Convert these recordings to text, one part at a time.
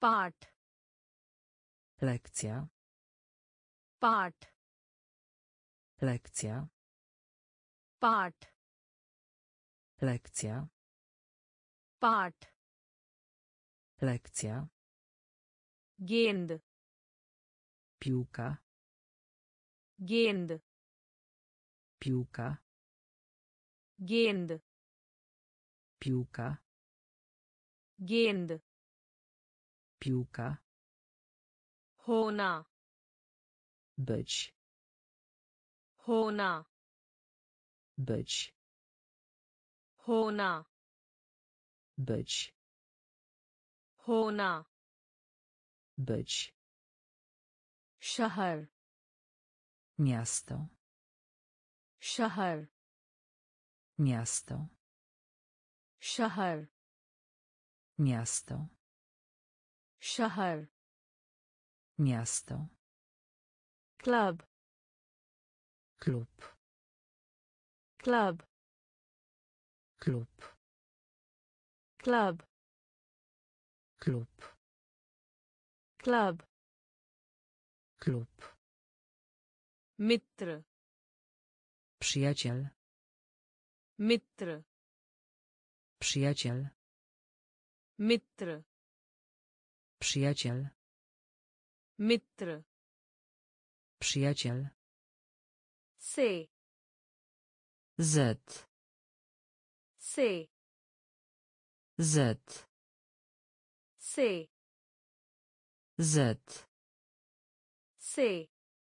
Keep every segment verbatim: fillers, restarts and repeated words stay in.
पाठ lekcja पाठ lekcja पाठ lekcja पाठ lekcja गेंद piłka गेंद piłka गेंद piłka गेंद piłka होना być होना być होना być होना być शहर miasto शहर miasto शहर miasto शहर miasto club klub club klub club klub club klub मित्र przyjaciel मित्र przyjaciel मित्र przyjaciel मित्र przyjaciel से z से z से z से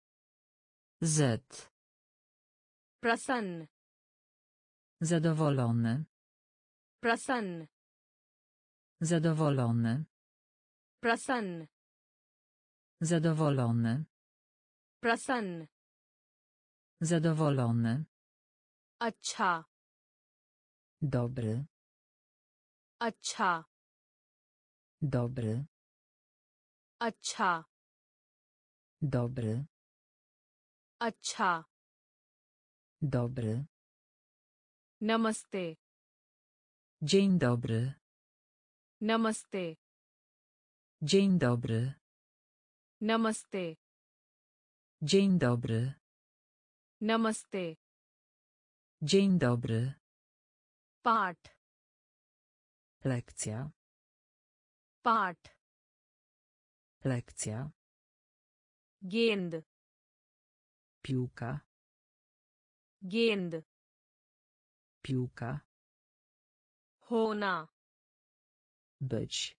z प्रसन्न zadowolony प्रसन्न zadowolony प्रसन्न zadowolony प्रसन्न zadowolony अच्छा dobry अच्छा dobry अच्छा dobry अच्छा dobry नमस्ते dzień dobry नमस्ते dzień dobry नमस्ते dzień dobry नमस्ते dzień dobry पाठ lekcja पाठ lekcja गेंद piłka गेंद piłka होना być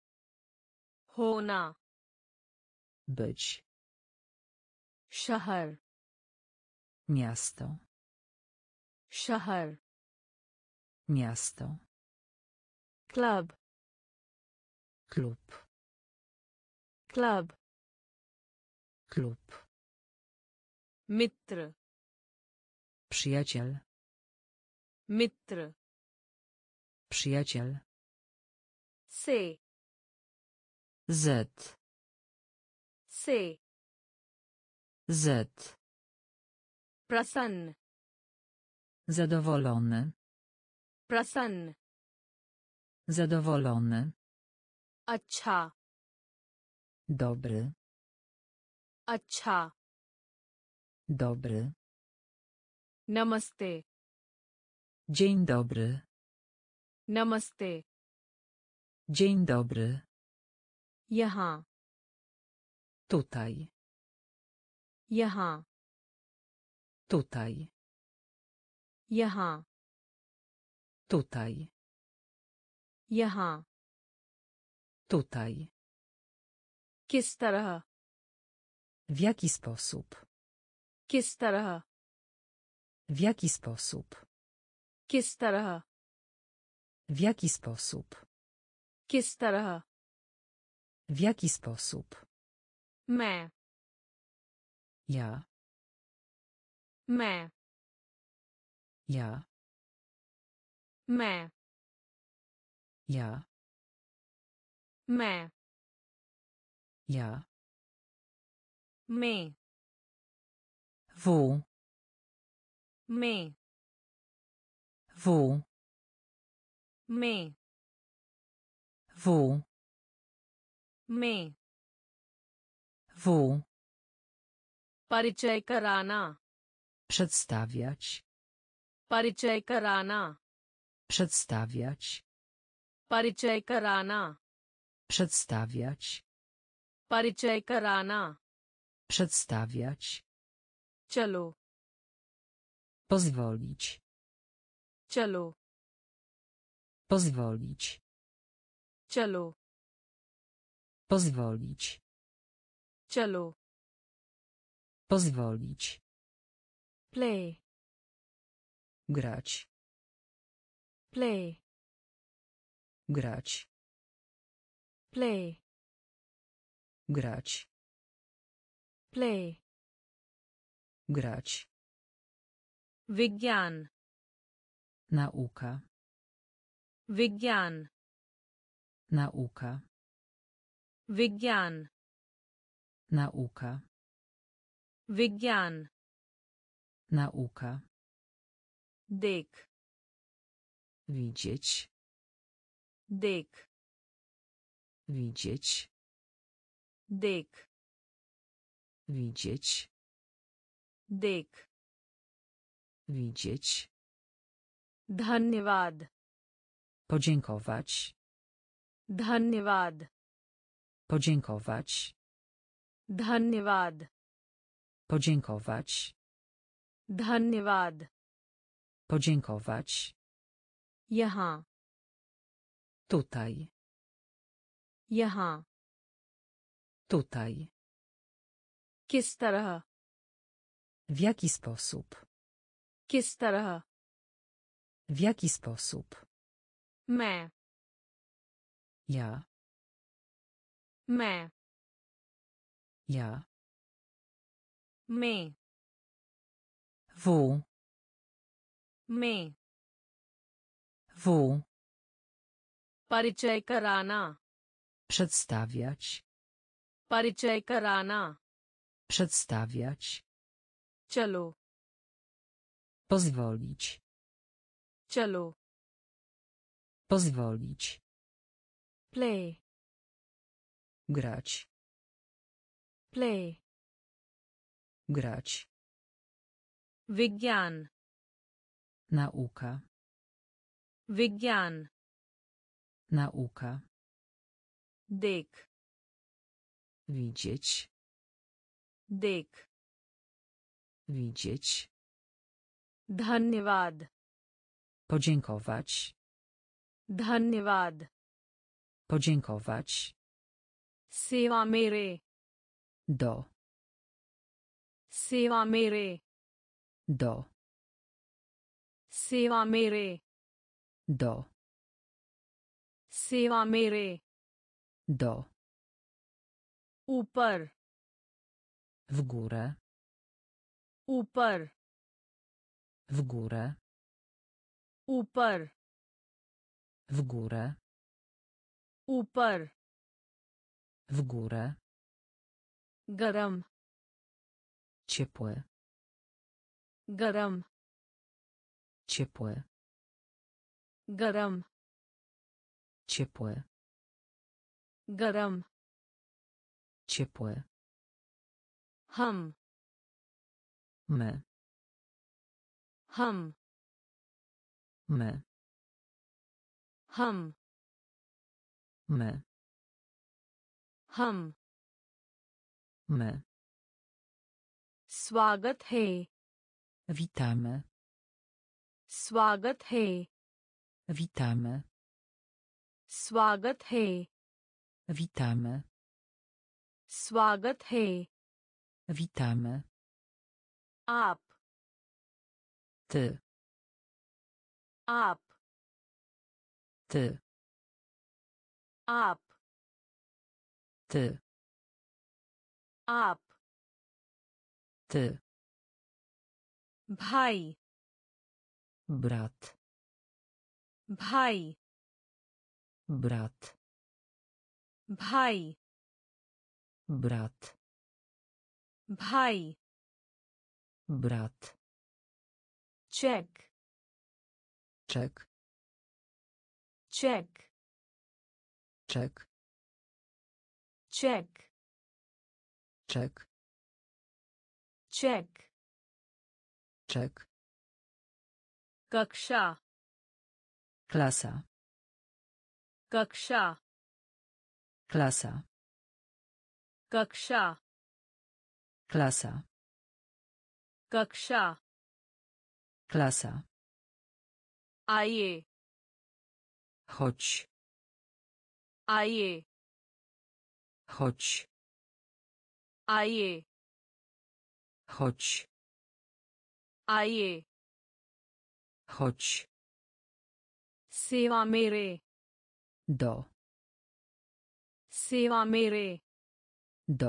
होना być शहर miasto शहर miasto club klub club klub मित्र przyjaciel मित्र przyjaciel से z से z प्रसन्न zadowolony प्रसन्न zadowolony अच्छा dobry अच्छा dobry नमस्ते dzień dobry नमस्ते dzień dobry यहाँ tutaj यहाँ tutaj यहाँ tutaj यहाँ tutaj किस तरह w jaki sposób किस तरह w jaki sposób किस तरह w jaki sposób किस तरह w jaki sposób मैं ja मैं ja मैं ja मैं ja मैं w मैं w मैं w में वो परिचय कराना przedstawiać परिचय कराना przedstawiać परिचय कराना przedstawiać परिचय कराना przedstawiać चलो pozwolić चलो pozwolić चलो pozwolić चलो pozwolić play grać play grać play grać play grać विज्ञान nauka विज्ञान nauka विज्ञान nauka विज्ञान nauka देख widzieć देख widzieć देख widzieć देख widzieć धन्यवाद podziękować धन्यवाद podziękować धन्यवाद podziękować धन्यवाद podziękować यहाँ tutaj यहाँ tutaj किस तरह w jaki sposób किस तरह w jaki sposób मैं ja मैं ja में w में w परिचय कराना przedstawiać परिचय कराना przedstawiać चलो pozwolić चलो pozwolić play grać play grać विज्ञान nauka विज्ञान nauka देख widzieć देख widzieć धन्यवाद podziękować धन्यवाद podziękować सेवा मेरे do सेवा मेरे do सेवा मेरे do सेवा मेरे do ऊपर w górę ऊपर w górę ऊपर w górę ऊपर w górę गरम ciepłe गरम ciepłe गरम ciepłe गरम ciepłe हम my हम my हम my हम my स्वागत है witamy स्वागत है witamy स्वागत है witamy स्वागत है witamy आप ty आप ty आप ty आप ty भाई brat भाई brat भाई brat भाई brat check czek check czek check, check, check, check, कक्षा, klasa, कक्षा, klasa, कक्षा, klasa, कक्षा, klasa, आइए, chodź, आइए, chodź, आइए, chodź, आइए, chodź, सेवा मेरे, do, सेवा मेरे, do,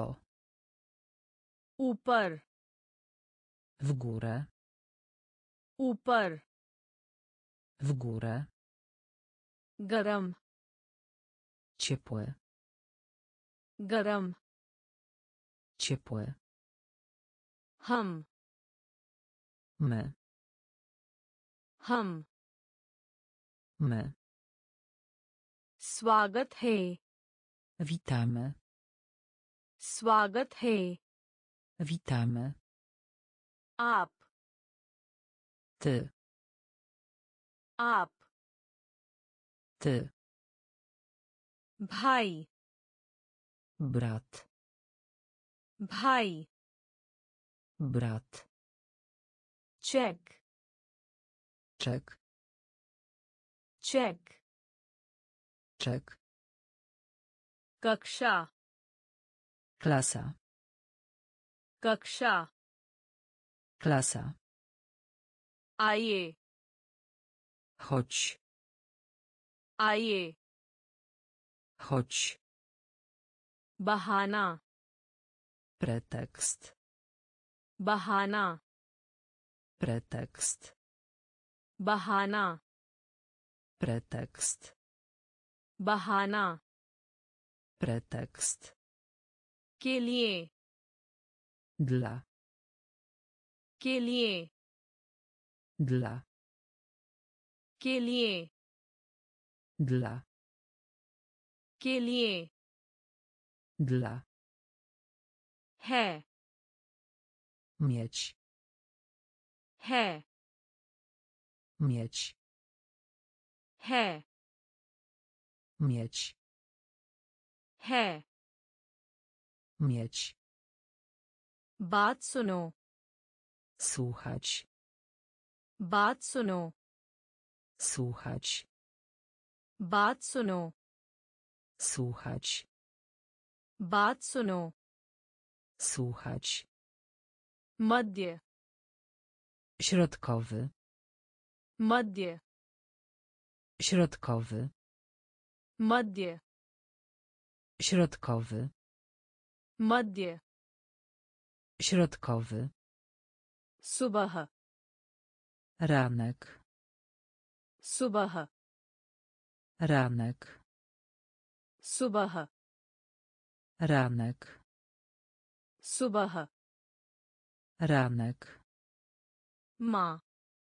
ऊपर, w górę, ऊपर, w górę, गरम, ciepłe, गरम, ciepłe, हम, my, हम, my, स्वागत है, witamy, स्वागत है, witamy, आप, ty, आप, ty, भाई, brat, भाई, brat, check, check, check, check, कक्षा, klasa, कक्षा, klasa, आइए, chodź, आइए, chodź, बहाना, pretekst, बहाना, pretekst, बहाना, pretekst, बहाना, pretekst, के लिए, dla, के लिए, dla, के लिए, dla, के लिए, dla, है, mieć, है, mieć, है, mieć, है, mieć, बात सुनो, słuchać, बात सुनो, słuchać, बात सुनो, słuchać, बात सुनो, słuchać, मध्य, środkowy, मध्य, środkowy, मध्य, środkowy, मध्य, środkowy, सुबह, ranek, सुबह, ranek, सुबह, ranek, सुबह, ranek, माँ,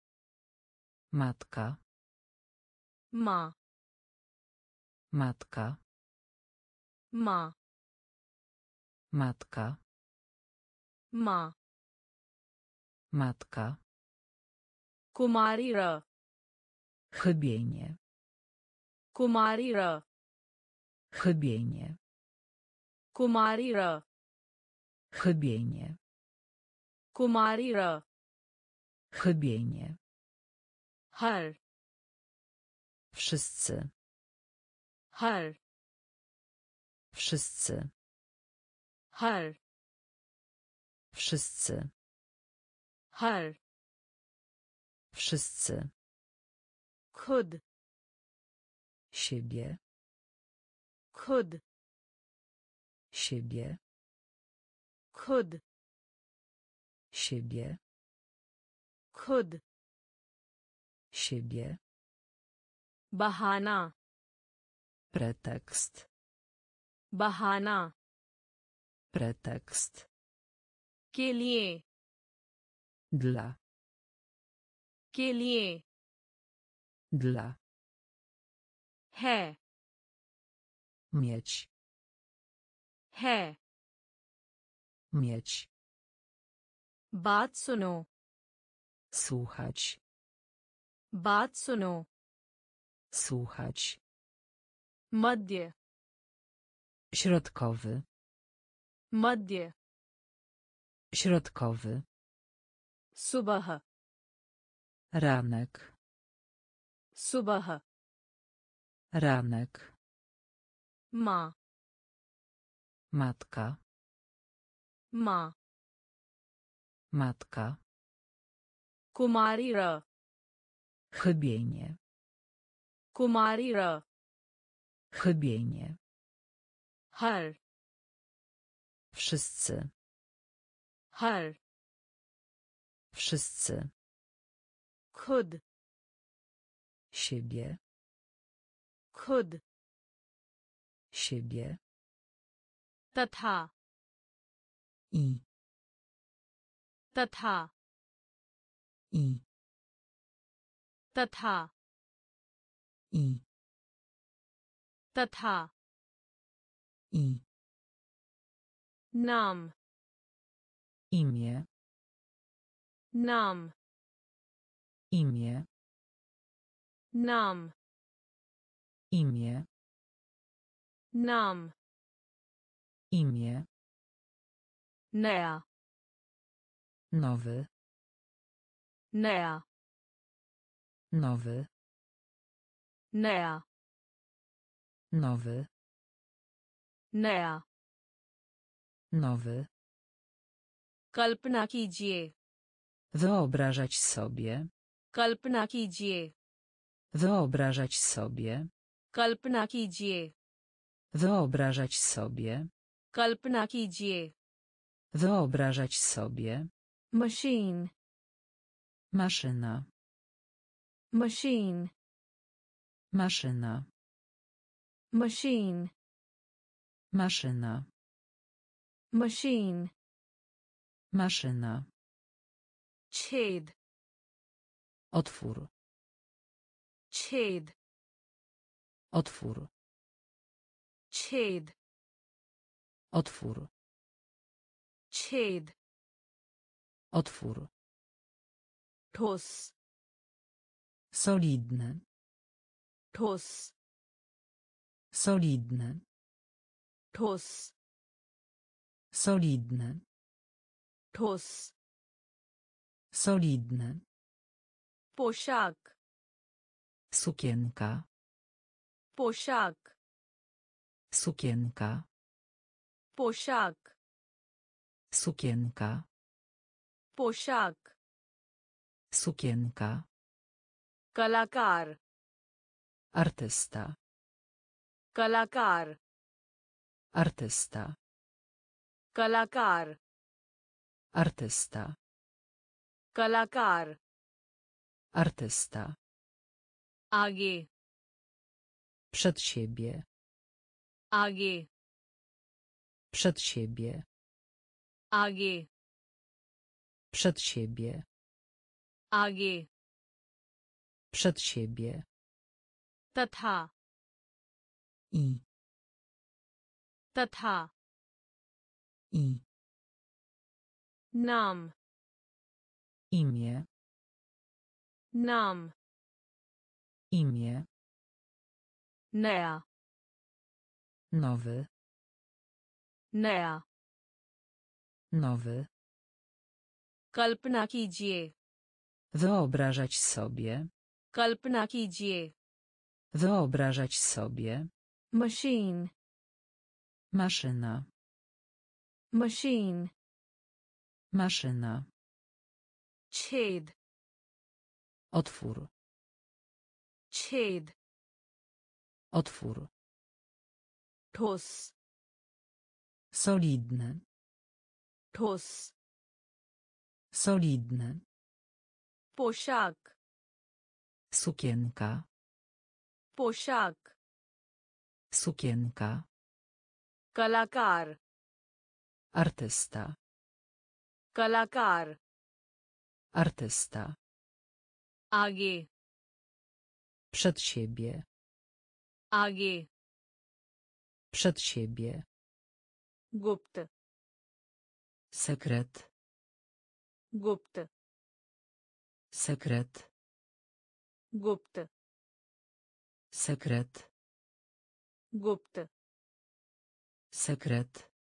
matka, माँ, matka, माँ, matka, माँ, matka, कुमारी र, chybienie, कुमारी र, chybienie, कुमारी र, chybienie, कुमारी र, chybienie, हर, wszyscy, हर, wszyscy, हर, wszyscy, हर, wszyscy, खुद, siebie, खुद, siebie, खुद, siebie, खुद, siebie, बहाना, pretekst, बहाना, pretekst, के लिए, dla, के लिए, dla, है, mieć, है. Mieć. बात सुनो. Słuchać. बात सुनो. Słuchać. मध्य. Środkowy. मध्य. Środkowy. सुबह. Ranek. सुबह. Ranek. माँ. Matka. माँ. Matka. कुमारी र. Chybienie. कुमारी र. Chybienie. हर. Wszyscy. हर. Wszyscy. खुद. Siebie. खुद. Siebie. तथा. I. तथा. I. तथा. I. तथा. I. नाम. Imię. नाम. Imię. नाम. Imię. नाम. Imię. नया. Nowy. नया. Nowy. नया. Nowy. नया. Nowy. कल्पना कीजिए. Wyobrażać sobie. कल्पना कीजिए. Wyobrażać sobie. कल्पना कीजिए. Wyobrażać sobie. कल्पना कीजिए. Wyobrażać sobie. Machine. Maszyna. Machine. Maszyna. Machine. Maszyna. Machine. Maszyna. छेद. Otwór. छेद. Otwór. छेद. Otwór. छेद. Otwór. ठोस. Solidny. ठोस. Solidny. ठोस. Solidny. ठोस. Solidny. पोशाक. Sukienka. पोशाक. Sukienka. पोशाक. Sukienka. पोशाक. Sukienka. कलाकार. Artysta. कलाकार. Artysta. कलाकार. Artysta. कलाकार. Artysta. आगे. Przed siebie. आगे. Przed siebie. आगे. Przed siebie. आगे. Przed siebie. तथा. I. तथा. I. नाम. Imię. नाम. Imię. नया. Nowy. नया. Nowy. कल्पना कीजिए. Wyobrażać sobie. कल्पना कीजिए. Wyobrażać sobie. Machine. Maszyna. Machine. Maszyna. छेद. Otwór. छेद. Otwór. ठोस. Solidny. ठोस. Solidny. पोशाक. Sukienka. पोशाक. Sukienka. कलाकार. Artysta. कलाकार. Artysta. आगे. Przed siebie. आगे. Przed siebie. गुप्त sekret, गुप्त sekret, गुप्त sekret, गुप्त sekret,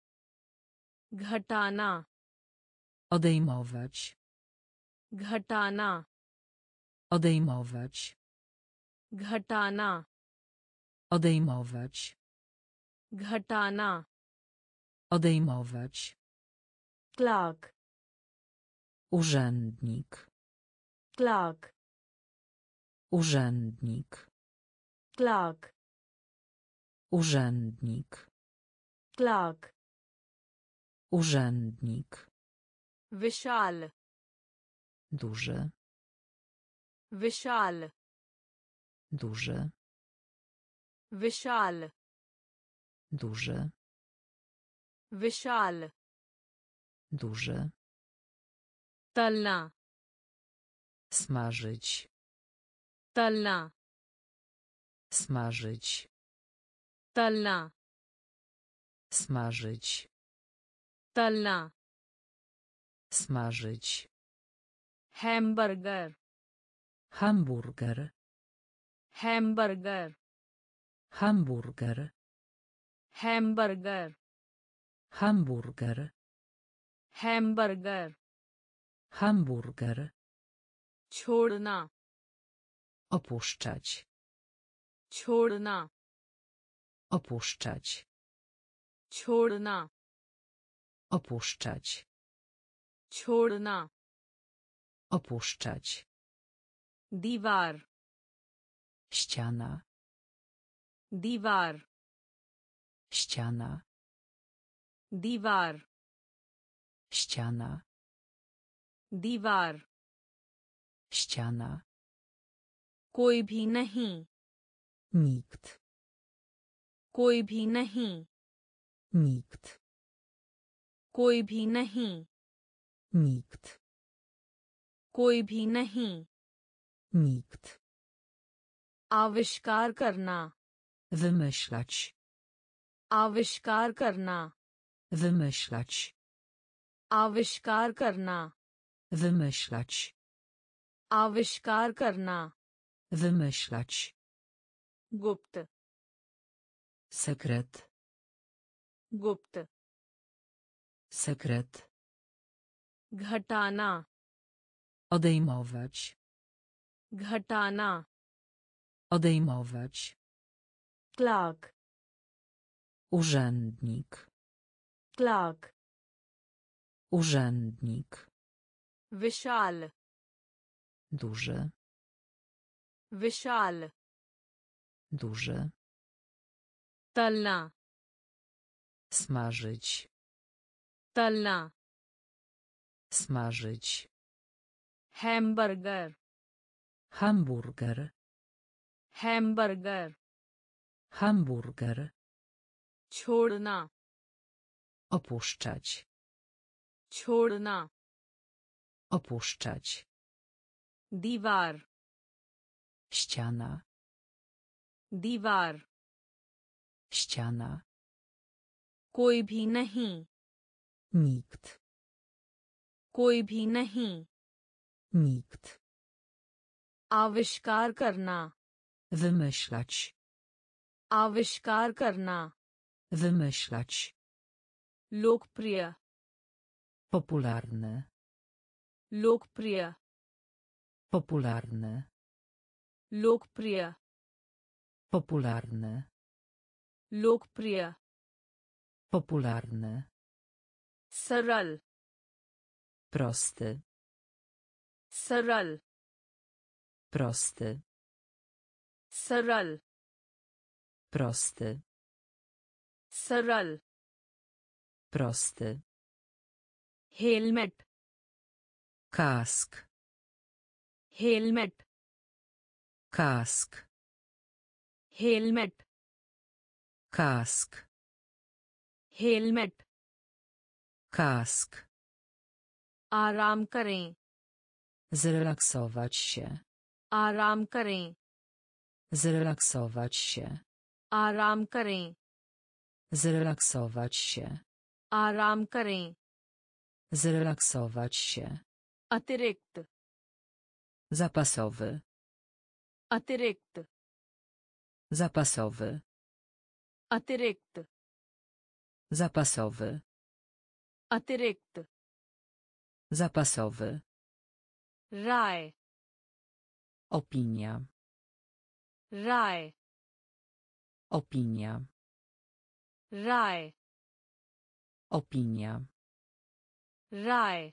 घटाना odejmować, घटाना odejmować, घटाना odejmować, घटाना odejmować, clerk urzędnik, clerk urzędnik, clerk urzędnik, clerk urzędnik, विशाल duży, विशाल duży, विशाल duży, विशाल duży, तलना smażyć, तलना smażyć, तलना smażyć, तलना smażyć, hamburger hamburger, hamburger hamburger, hamburger hamburger, hamburger hamburger, छोड़ना opuszczać, छोड़ना opuszczać, छोड़ना opuszczać, छोड़ना opuszczać, दीवार ściana, दीवार ściana, दीवार ściana, दीवार ściana, कोई भी नहीं nikt, कोई भी नहीं nikt, कोई भी नहीं nikt, कोई भी नहीं nikt, आविष्कार करना wymyślać, आविष्कार करना wymyślać, आविष्कार करना wymyślać, आविष्कार करना wymyślać, गुप्त sekret, गुप्त sekret, घटाना odejmować, घटाना odejmować, clerk urzędnik, clerk urzędnik, विशाल duży, विशाल duży, तलना smażyć, तलना smażyć, hamburger hamburger, hamburger hamburger, छोड़ना opuszczać, छोड़ना opuszczać, दीवार ściana, दीवार ściana, कोई भी नहीं nikt, कोई भी नहीं nikt, आविष्कार करना wymyślać, आविष्कार करना wymyślać, लोकप्रिय popularny, लोकप्रिय popularny, लोकप्रिय popularny, लोकप्रिय popularny, सरल prosty, सरल prosty, सरल prosty, सरल prosty, helmet kask, helmet kask, helmet kask, helmet kask, आराम करें zrelaksować się, आराम करें zrelaksować się, आराम करें zrelaksować się, आराम करें. Zrelaksować się. अतिरिक्त. Zapasowy. अतिरिक्त. Zapasowy. अतिरिक्त. Zapasowy. अतिरिक्त. Zapasowy. राय. Opinia. राय. Opinia. राय. Opinia. राय.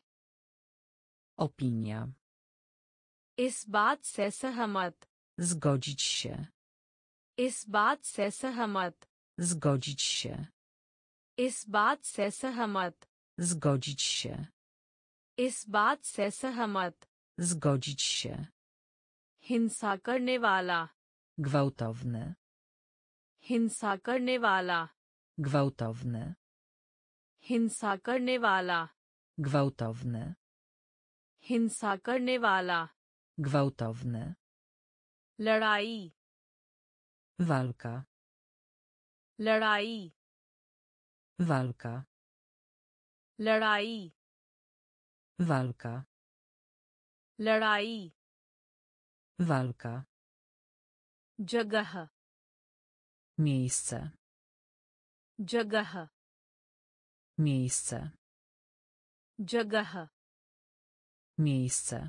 Opinia. इस बात से सहमत. Zgodzić się. इस बात से सहमत. Zgodzić się. इस बात से सहमत. Zgodzić się. इस बात से सहमत. Zgodzić się. हिंसा करने वाला. Gwałtowny. हिंसा करने वाला. Gwałtowny. हिंसा करने वाला. Gwałtowny. हिंसा करने वाला. Gwałtowny. लड़ाई. Walka. लड़ाई. Walka. लड़ाई. Walka. लड़ाई. Walka. जगह. Miejsce. जगह. Miejsce. जगह. Miejsce.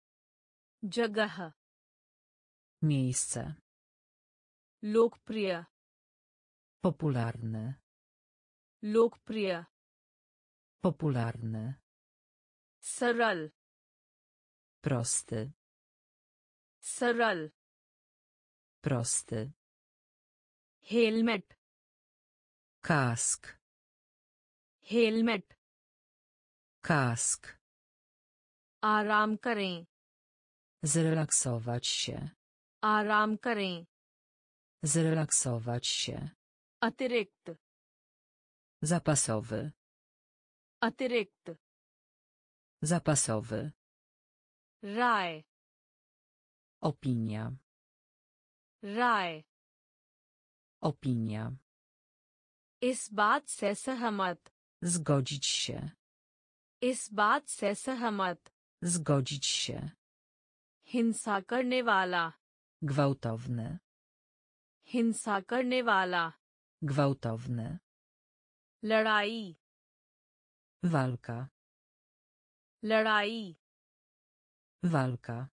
जगह. Miejsce. लोकप्रिय. Popularny. लोकप्रिय. Popularny. सरल. Prosty. सरल. Prosty. Helmet. Kask. Helmet. Kask. आराम करें. Zrelaksować się. आराम करें. Zrelaksować się. अतिरिक्त. Zapasowy. अतिरिक्त. Zapasowy. राय. Opinia. राय. Opinia. इस बात से सहमत. Zgodzić się. इस बात से सहमत. Zgodzić się. हिंसा करने वाला. Gwałtowny. हिंसा करने वाला. Gwałtowny. लड़ाई. Walka. लड़ाई. Walka.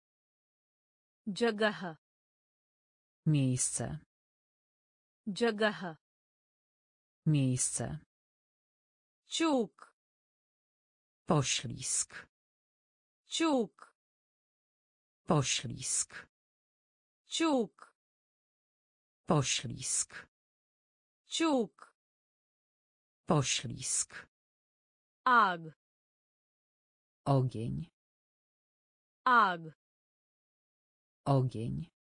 जगह. Miejsce. जगह. Miejsce. चूक. Poślizg. चूक. Poślizg. चूक. Poślizg. चूक. Poślizg. आग. Ogień. आग. Ogień.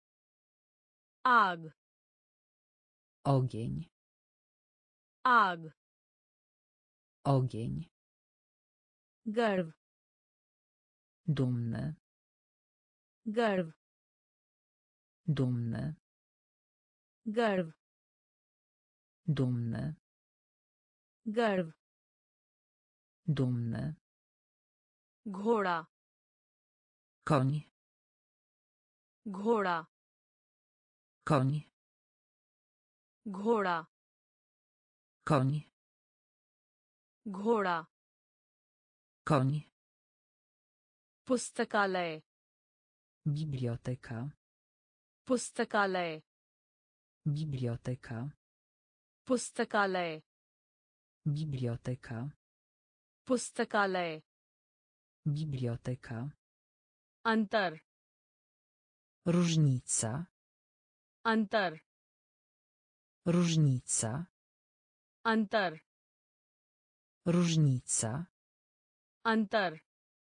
आग. Ogień. आग. Ogień. गर्व. Dumny. गर्व. Dumny. गर्व. Dumny. गर्व. Dumny. घोड़ा. Koń. घोड़ा. Koń. घोड़ा. Koń. घोड़ा. Koń. पुस्तकालय. Biblioteka. पुस्तकालय. Biblioteka. पुस्तकालय. Biblioteka. पुस्तकालय. Biblioteka. अंतर. Różnica. अंतर. Różnica. अंतर. Różnica. अंतर.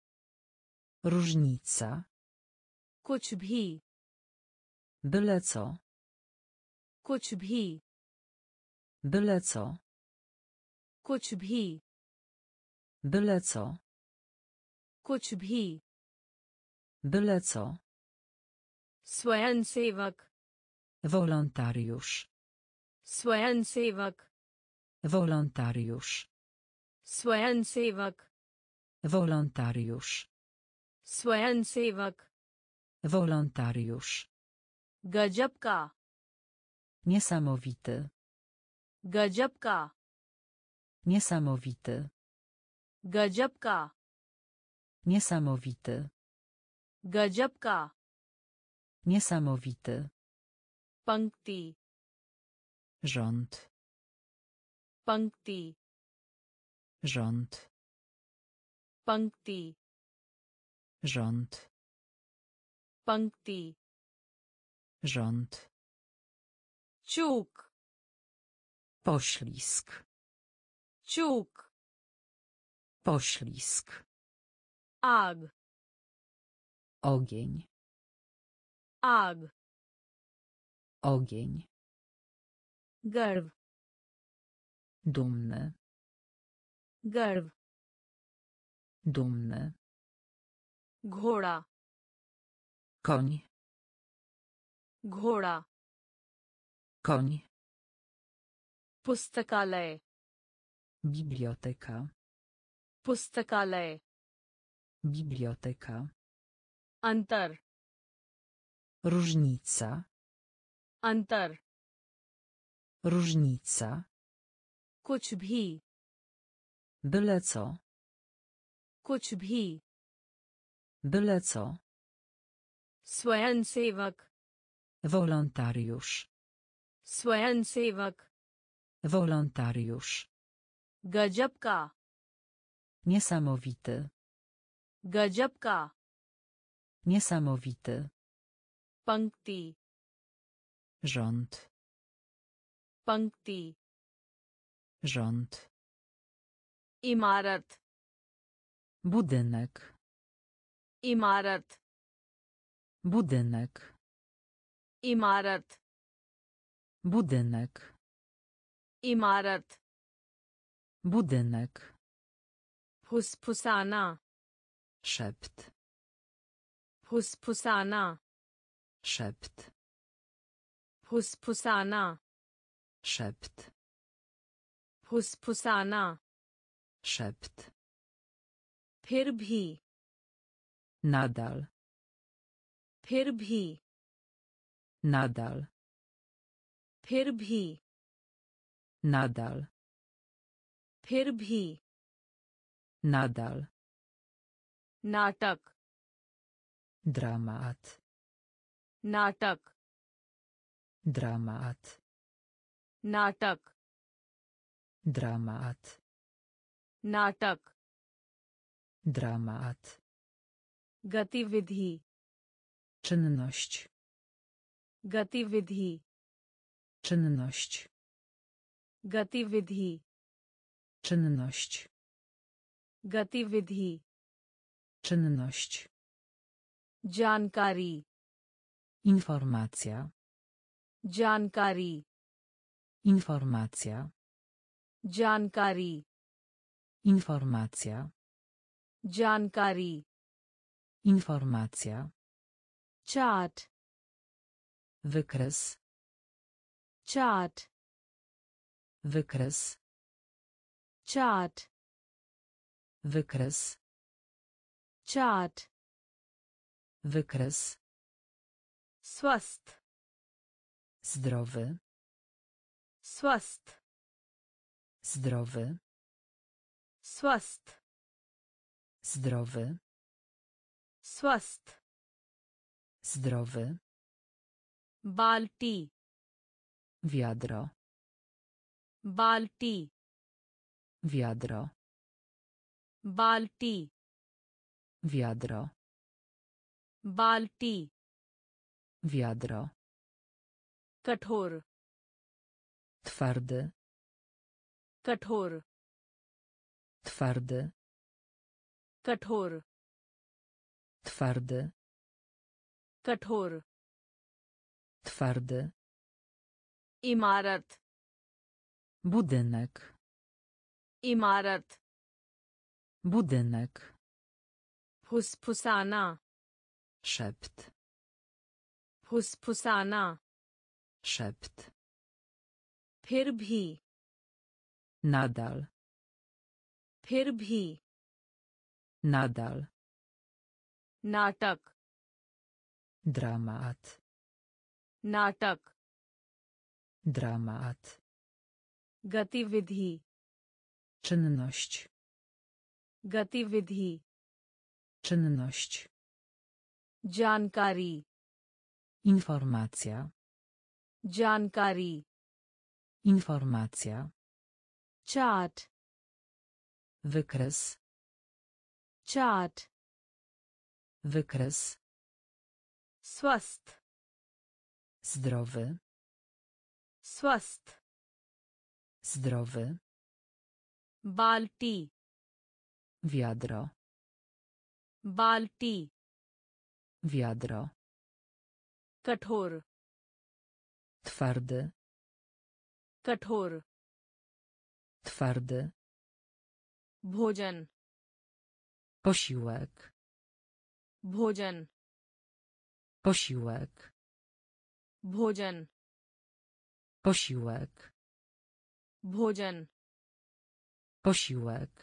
Różnica. कुछ भी. Byle co. कुछ भी. Byle co. कुछ भी. Byle co. कुछ भी. Byle co. स्वयंसेवक. Wolontariusz. स्वयंसेवक. Wolontariusz. स्वयंसेवक Wolontariusz. स्वयंसेवक Wolontariusz. गजब का Niesamowity. गजब का Niesamowity. गजब का Niesamowity. गजब का Niesamowity. पंक्ति Rząd. पंक्ति Rząd. पंक्ति Rząd. पंक्ति Rząd. चूक Poślizg. चूक Poślizg. आग Ogień. आग Ogień. गर्व Dumny. गर्व Dumny. घोड़ा Koń. घोड़ा Koń. पुस्तकालय Biblioteka. पुस्तकालय Biblioteka. अंतर Różnica. अंतर Różnica. कुछ भी Byle co. कुछ भी Byle co. स्वयंसेवक Wolontariusz. स्वयंसेवक Wolontariusz. गजब का Niesamowity. गजब का Niesamowity. पंक्ति Rząd. पंक्ति Rząd. इमारत Budynek. इमारत Budynek. इमारत Budynek. इमारत Budynek. फुसफुसाना Szept. फुसफुसाना Szept. फुसफुसाना Szept. फुसफुसाना Szept. फिर भी Nadal. फिर भी Nadal. फिर भी Nadal. फिर भी Nadal. नाटक Dramat. नाटक Dramat. नाटक Dramat. नाटक Dramat. गतिविधि Czynność. गतिविधि Czynność. गतिविधि Czynność. गतिविधि Czynność. जानकारी Informacja. जानकारी Informacja. जानकारी Informacja. जानकारी Informacja. Chart Wykres. Chart Wykres. Chart Wykres. Chart Wykres. स्वस्थ Zdrowy. स्वस्थ Zdrowy. स्वस्थ Zdrowy. स्वस्थ Zdrowy. बाल्टी Wiadro. बाल्टी Wiadro. बाल्टी Wiadro. बाल्टी Wiadro. कठोर Twardy. कठोर Twardy. कठोर Twardy. कठोर Twardy. इमारत Budynek. इमारत Budynek. फुसफुसाना Szept. फुसफुसाना Szept. फिर भी Nadal. फिर भी Nadal. नाटक Dramat. नाटक Dramat. गतिविधि Czynność. गतिविधि Czynność. जानकारी Informacja. जानकारी Informacja. Chart Wykres. Chart Wykres. स्वस्थ Zdrowy. स्वस्थ Zdrowy. बाल्टी Wiadro. बाल्टी Wiadro. कठोर Twardy. कठोर Twardy. भोजन Posiłek. भोजन Posiłek. भोजन Posiłek. भोजन Posiłek.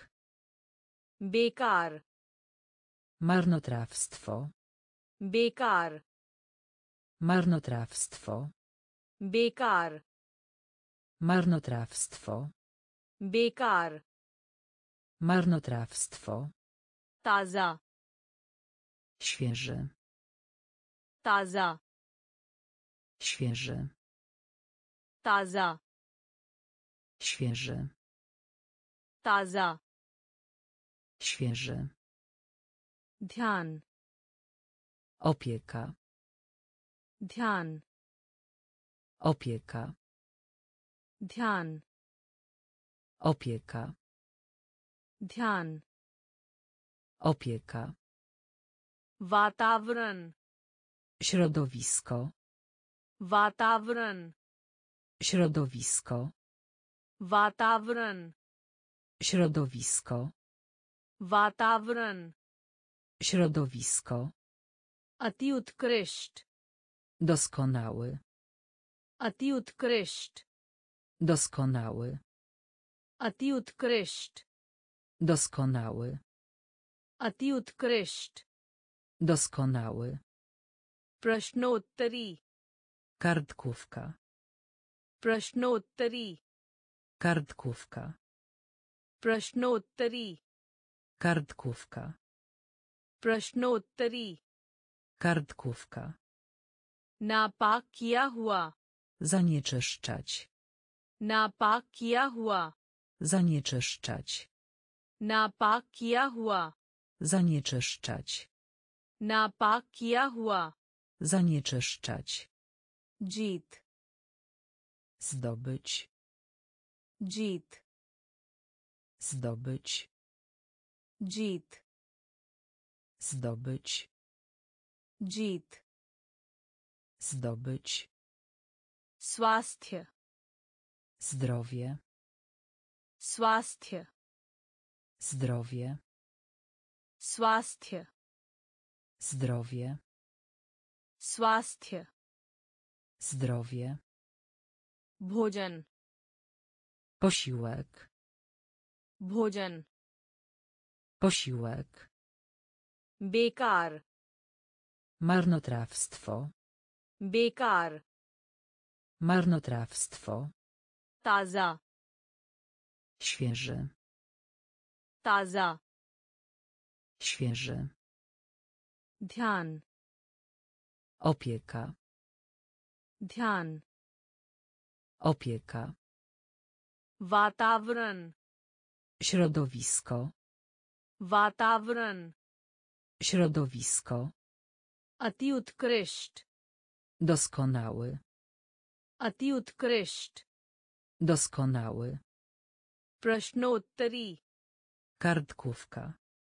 बेकार Marnotrawstwo. बेकार Marnotrawstwo. बेकार Marnotrawstwo. बेकार Marnotrawstwo. ताजा Świeży. ताजा Świeży. ताजा Świeży. ताजा Świeży. ध्यान Opieka. ध्यान Opieka. ध्यान Opieka. ध्यान Opieka. वातावरण Środowisko. वातावरण Środowisko. वातावरण Środowisko. वातावरण Środowisko. अति उत्कृष्ट Doskonały. अति उत्कृष्ट Doskonały. अति उत्कृष्ट Doskonały. अति उत्कृष्ट Doskonały. प्रश्नोत्तरी Kartkówka. प्रश्नोत्तरी Kartkówka. प्रश्नोत्तरी Kartkówka. प्रश्नोत्तरी Kartkówka. नापाक किया हुआ Zanieczyszczać. नापाक किया हुआ Zanieczyszczać. नापाक किया हुआ Zanieczyszczać. नापाक किया हुआ Zanieczyszczać. जीत Zdobyć. जीत Zdobyć. जीत Zdobyć. जीत Zdobyć. स्वास्थ्य Zdrowie. स्वास्थ्य Zdrowie. स्वास्थ्य Zdrowie. स्वास्थ्य Zdrowie. भोजन Posiłek. भोजन Posiłek. बेकार Marnotrawstwo. बेकार Marnotrawstwo. ताजा Świeży. ताजा Świeży. ध्यान Opieka. ध्यान Opieka. वातावरण Środowisko. वातावरण Środowisko. अति उत्कृष्ट Doskonały. अति उत्कृष्ट Doskonały. प्रश्नोत्तरी Kartkówka.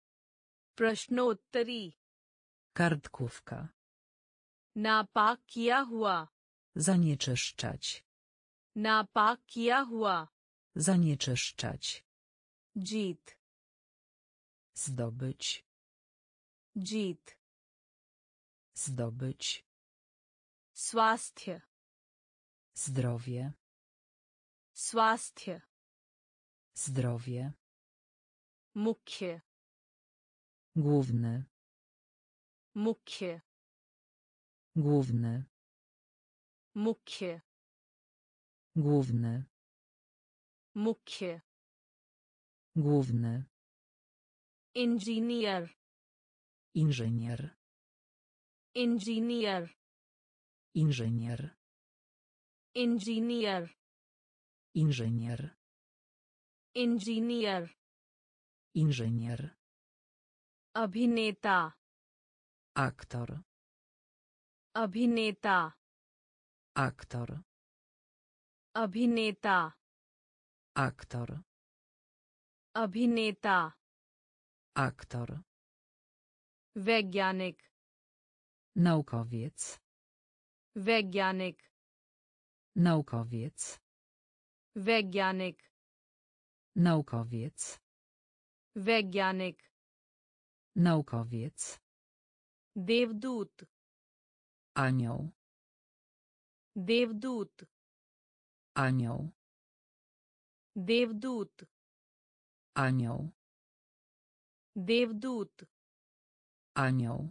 प्रश्नोत्तरी Kartkówka. नापाक किया हुआ Zanieczyszczać. नापाक किया हुआ Zanieczyszczać. जीत Zdobyć. जीत Zdobyć. स्वास्थ्य Zdrowie. स्वास्थ्य Zdrowie. मुख्य Główny. मुख्य Główny. मुख्य Główny. मुख्य Główny. Engineer Inżynier. Engineer Inżynier. Engineer Inżynier. Engineer Inżynier. अभिनेता Aktor. अभिनेता Aktor. अभिनेता Aktor. अभिनेता Aktor. वैज्ञानिक Naukowiec. वैज्ञानिक Naukowiec. वैज्ञानिक Naukowiec. वैज्ञानिक Naukowiec. देवदूत Anioł. देवदूत Anioł. देवदूत Anioł. देवदूत Anioł.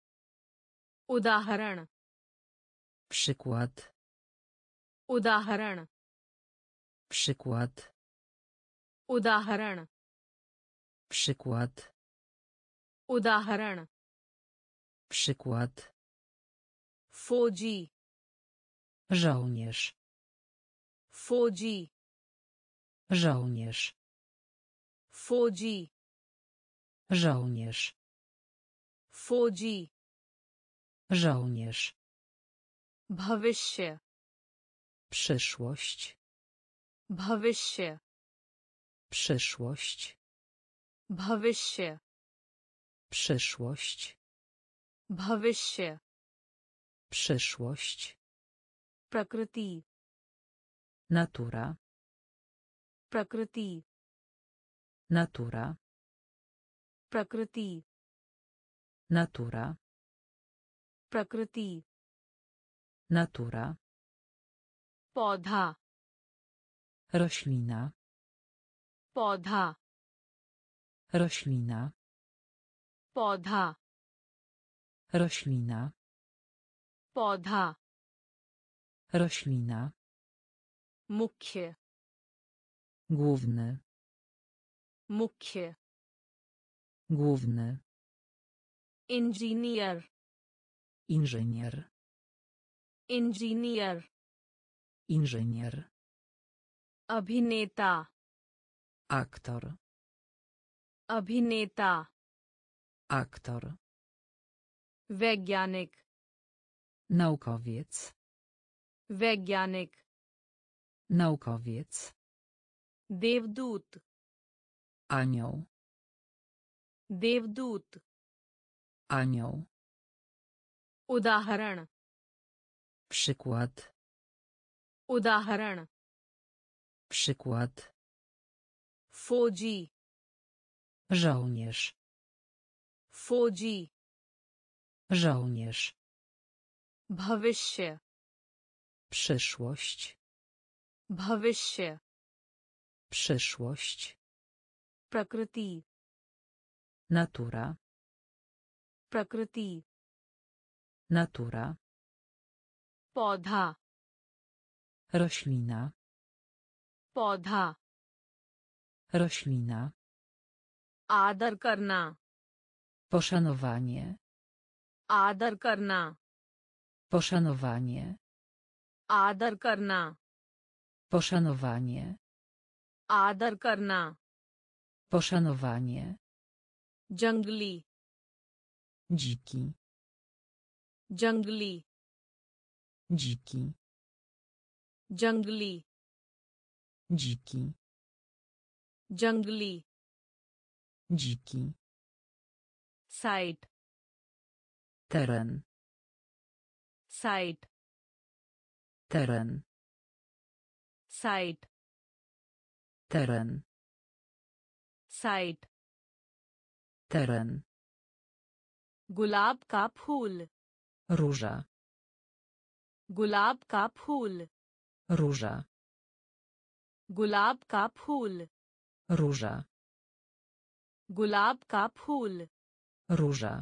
उदाहरण Przykład. उदाहरण Przykład. उदाहरण Przykład. उदाहरण Przykład. फौजी Żołnierz. फौजी Żołnierz. फौजी Żołnierz. फौजी Żołnierz. भविष्य Przyszłość. भविष्य Przyszłość. भविष्य Przyszłość. भविष्य Przyszłość. प्रकृति Natura. प्रकृति Natura. प्रकृति Natura. प्रकृति Natura. पौधा Roślina. पौधा Roślina. पौधा Roślina. पौधा Roślina. मुख्य Główny. मुख्य Główny. Engineer Inżynier. Engineer Inżynier. अभिनेता Aktor. अभिनेता Aktor. वैज्ञानिक Naukowiec. वैज्ञानिक Naukowiec. देवदूत Anioł. देवदूत Anioł. उदाहरण Przykład. उदाहरण Przykład. फौजी Żołnierz. फौजी Żołnierz. भविष्य Przyszłość. भविष्य Przyszłość. प्रकृति Natura. प्रकृति Natura. पौधा Roślina. पौधा Roślina. आदर करना Poszanowanie. आदर करना Poszanowanie. आदर करना Poszanowanie. आदर करना Poszanowanie. जंगली Dziki. जंगली Dziki. जंगली Dziki. जंगली Dziki. Site Teren. Site Teren. Site Teren. Site Teren. गुलाब का फूल Róża. गुलाब का फूल Róża. गुलाब का फूल Róża. गुलाब का फूल. Róża.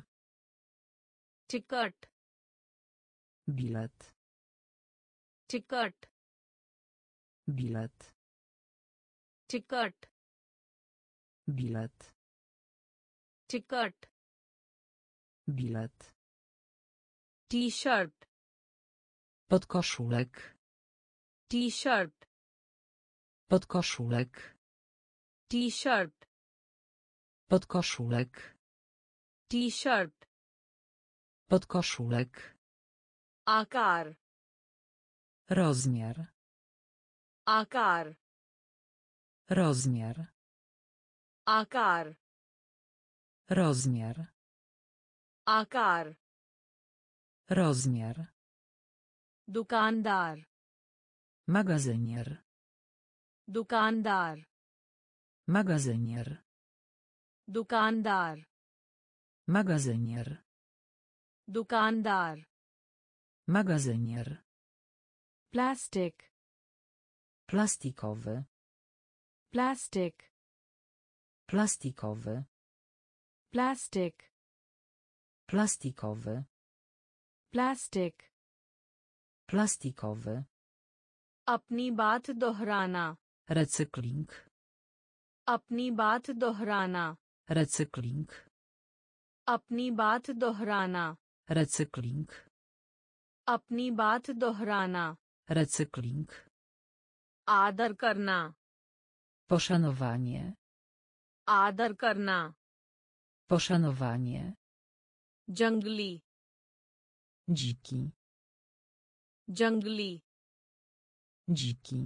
Ticket. Bilet. Ticket. Bilet. Ticket. Bilet. Ticket. Bilet. T-shirt. Podkoszulek. T-shirt. Podkoszulek. T-shirt. Podkoszulek. T-shirt. Podkoszulek. आकार. Rozmiar. आकार. Rozmiar. आकार. Rozmiar. आकार. Rozmiar. दुकानदार. Magazynier. दुकानदार. Magazynier. दुकानदार. Magazynier. दुकानदार. Magazynier. Plastic. Plastikowy. Plastic. Plastikowy. Plastic. Plastikowy. Plastic. Plastikowy. अपनी बात दोहराना. Recykling. अपनी बात दोहराना. Recykling. अपनी बात दोहराना. Recykling. अपनी बात दोहराना. Recykling. आदर करना. Poszanowanie. आदर करना. Poszanowanie. जंगली. Dziki. जंगली. Dziki.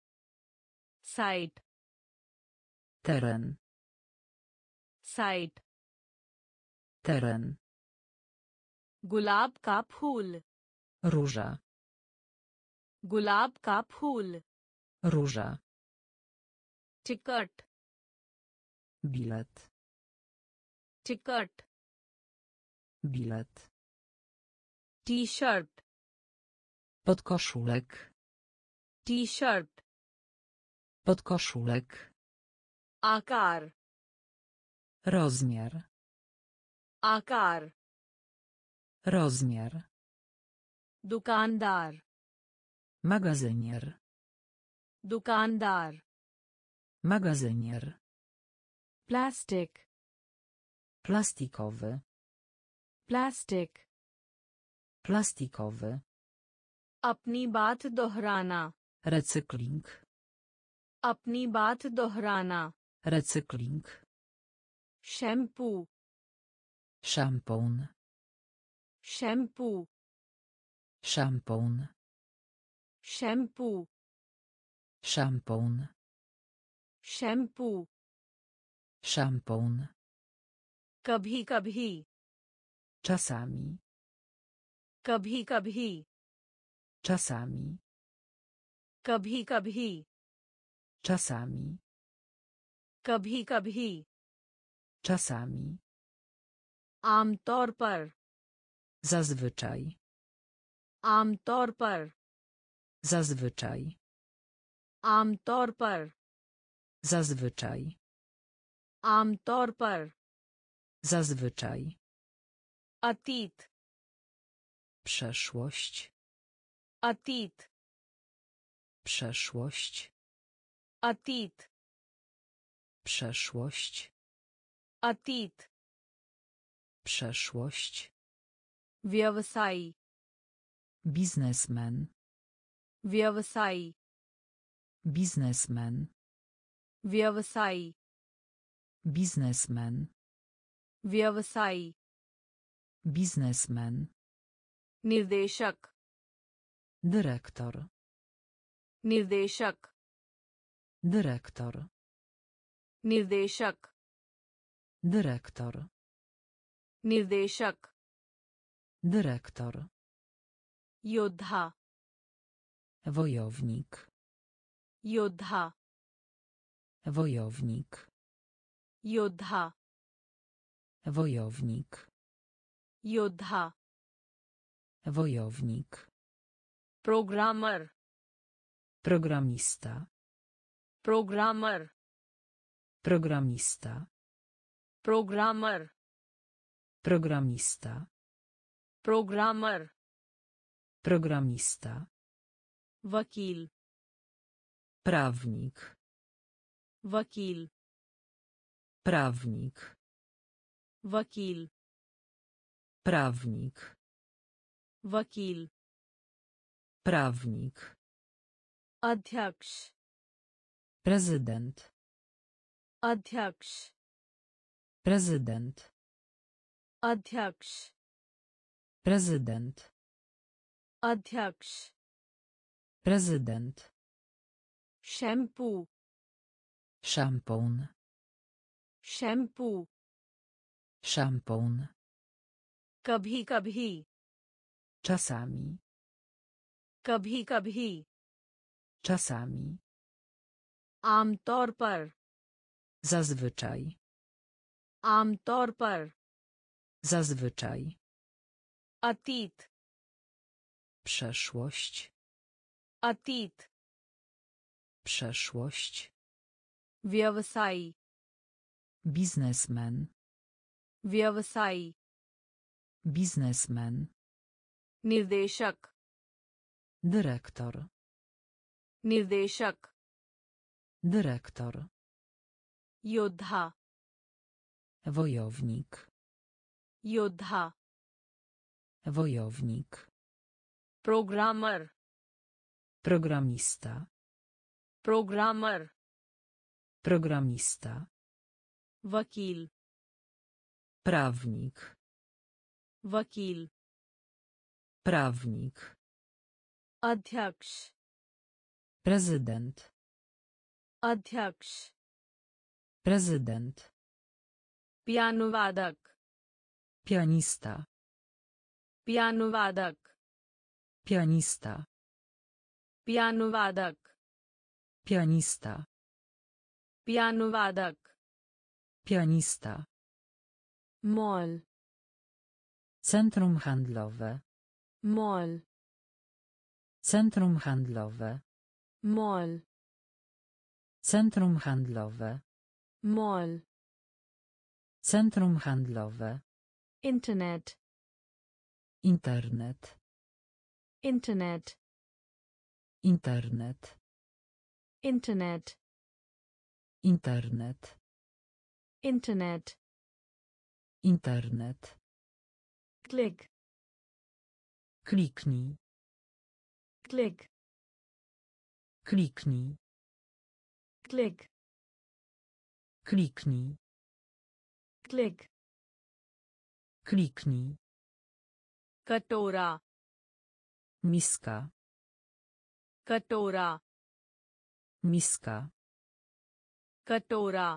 Site. Teren. Site. Teren. गुलाब का फूल. Róża. गुलाब का फूल. Róża. Ticket. Bilet. Ticket. Bilet. T-shirt. Podkoszulek. T-shirt. Podkoszulek. आकार. Rozmiar. आकार. Rozmiar. दुकानदार. Magazynier. दुकानदार. Magazynier. Plastic. Plastikowy. Plastic. Plastikowy. अपनी बात दोहराना. Recykling. अपनी बात दोहराना. Recykling. Shampoo. Szampon. Shampoo. Szampon. Shampoo. Szampon. Shampoo. Szampon. कभी कभी. Czasami. कभी कभी. Czasami. कभी कभी. Czasami. कभी कभी. Czasami. आमतौर पर. Zazwyczaj. आमतौर पर. Zazwyczaj. आमतौर पर. Zazwyczaj. आमतौर पर. Zazwyczaj. अतीत. Przeszłość. अतीत. Przeszłość. अतीत. Przeszłość. अतीत. Przeszłość. व्यवसायी. Biznesmen. व्यवसायी. Biznesmen. व्यवसायी. Biznesmen. व्यवसायी. Biznesmen. निर्देशक. Dyrektor. निर्देशक. Dyrektor. निर्देशक. Dyrektor. निर्देशक. Dyrektor. योद्धा. Wojownik. योद्धा. Wojownik. योद्धा. Wojownik. योद्धा. Wojownik. Programmer. Programista. Programmer. Programista. Programmer. Programista. Programmer. Programista. वकील. Prawnik. वकील. Prawnik. वकील. Prawnik. वकील. Prawnik. अध्यक्ष. Prezydent. अध्यक्ष. Prezydent. अध्यक्ष. Prezydent. अध्यक्ष. Prezydent. Shampoo. Szampon. Shampoo. Szampon. कभी कभी. Czasami. कभी कभी. Czasami. आमतौर पर. Zazwyczaj. आमतौर पर. Zazwyczaj. अतीत. Przeszłość. अतीत. Przeszłość. व्यवसायी. Biznesmen. व्यवसायी. Biznesmen. निर्देशक. Dyrektor. निर्देशक. Dyrektor. योद्धा. Wojownik. योद्धा. Wojownik. Programmer. Programista. Programmer. Programista. वकील. Prawnik. वकील. Prawnik. अध्यक्ष. Prezydent. अध्यक्ष. Prezydent. पियानोवादक. Pianista. पियानोवादक. Pianista. पियानोवादक. Pianista. पियानोवादक. Pianista. Mall. Centrum handlowe. Mall. Centrum handlowe. Mall. Centrum handlowe. Mall. Centrum handlowe. Internet. Internet. Internet. Internet. Internet. Internet. Internet. Internet. Click. Kliknij. Click. Kliknij. Click. Kliknij. Click. Kliknij. कटोरा. Miska. कटोरा. Miska. कटोरा.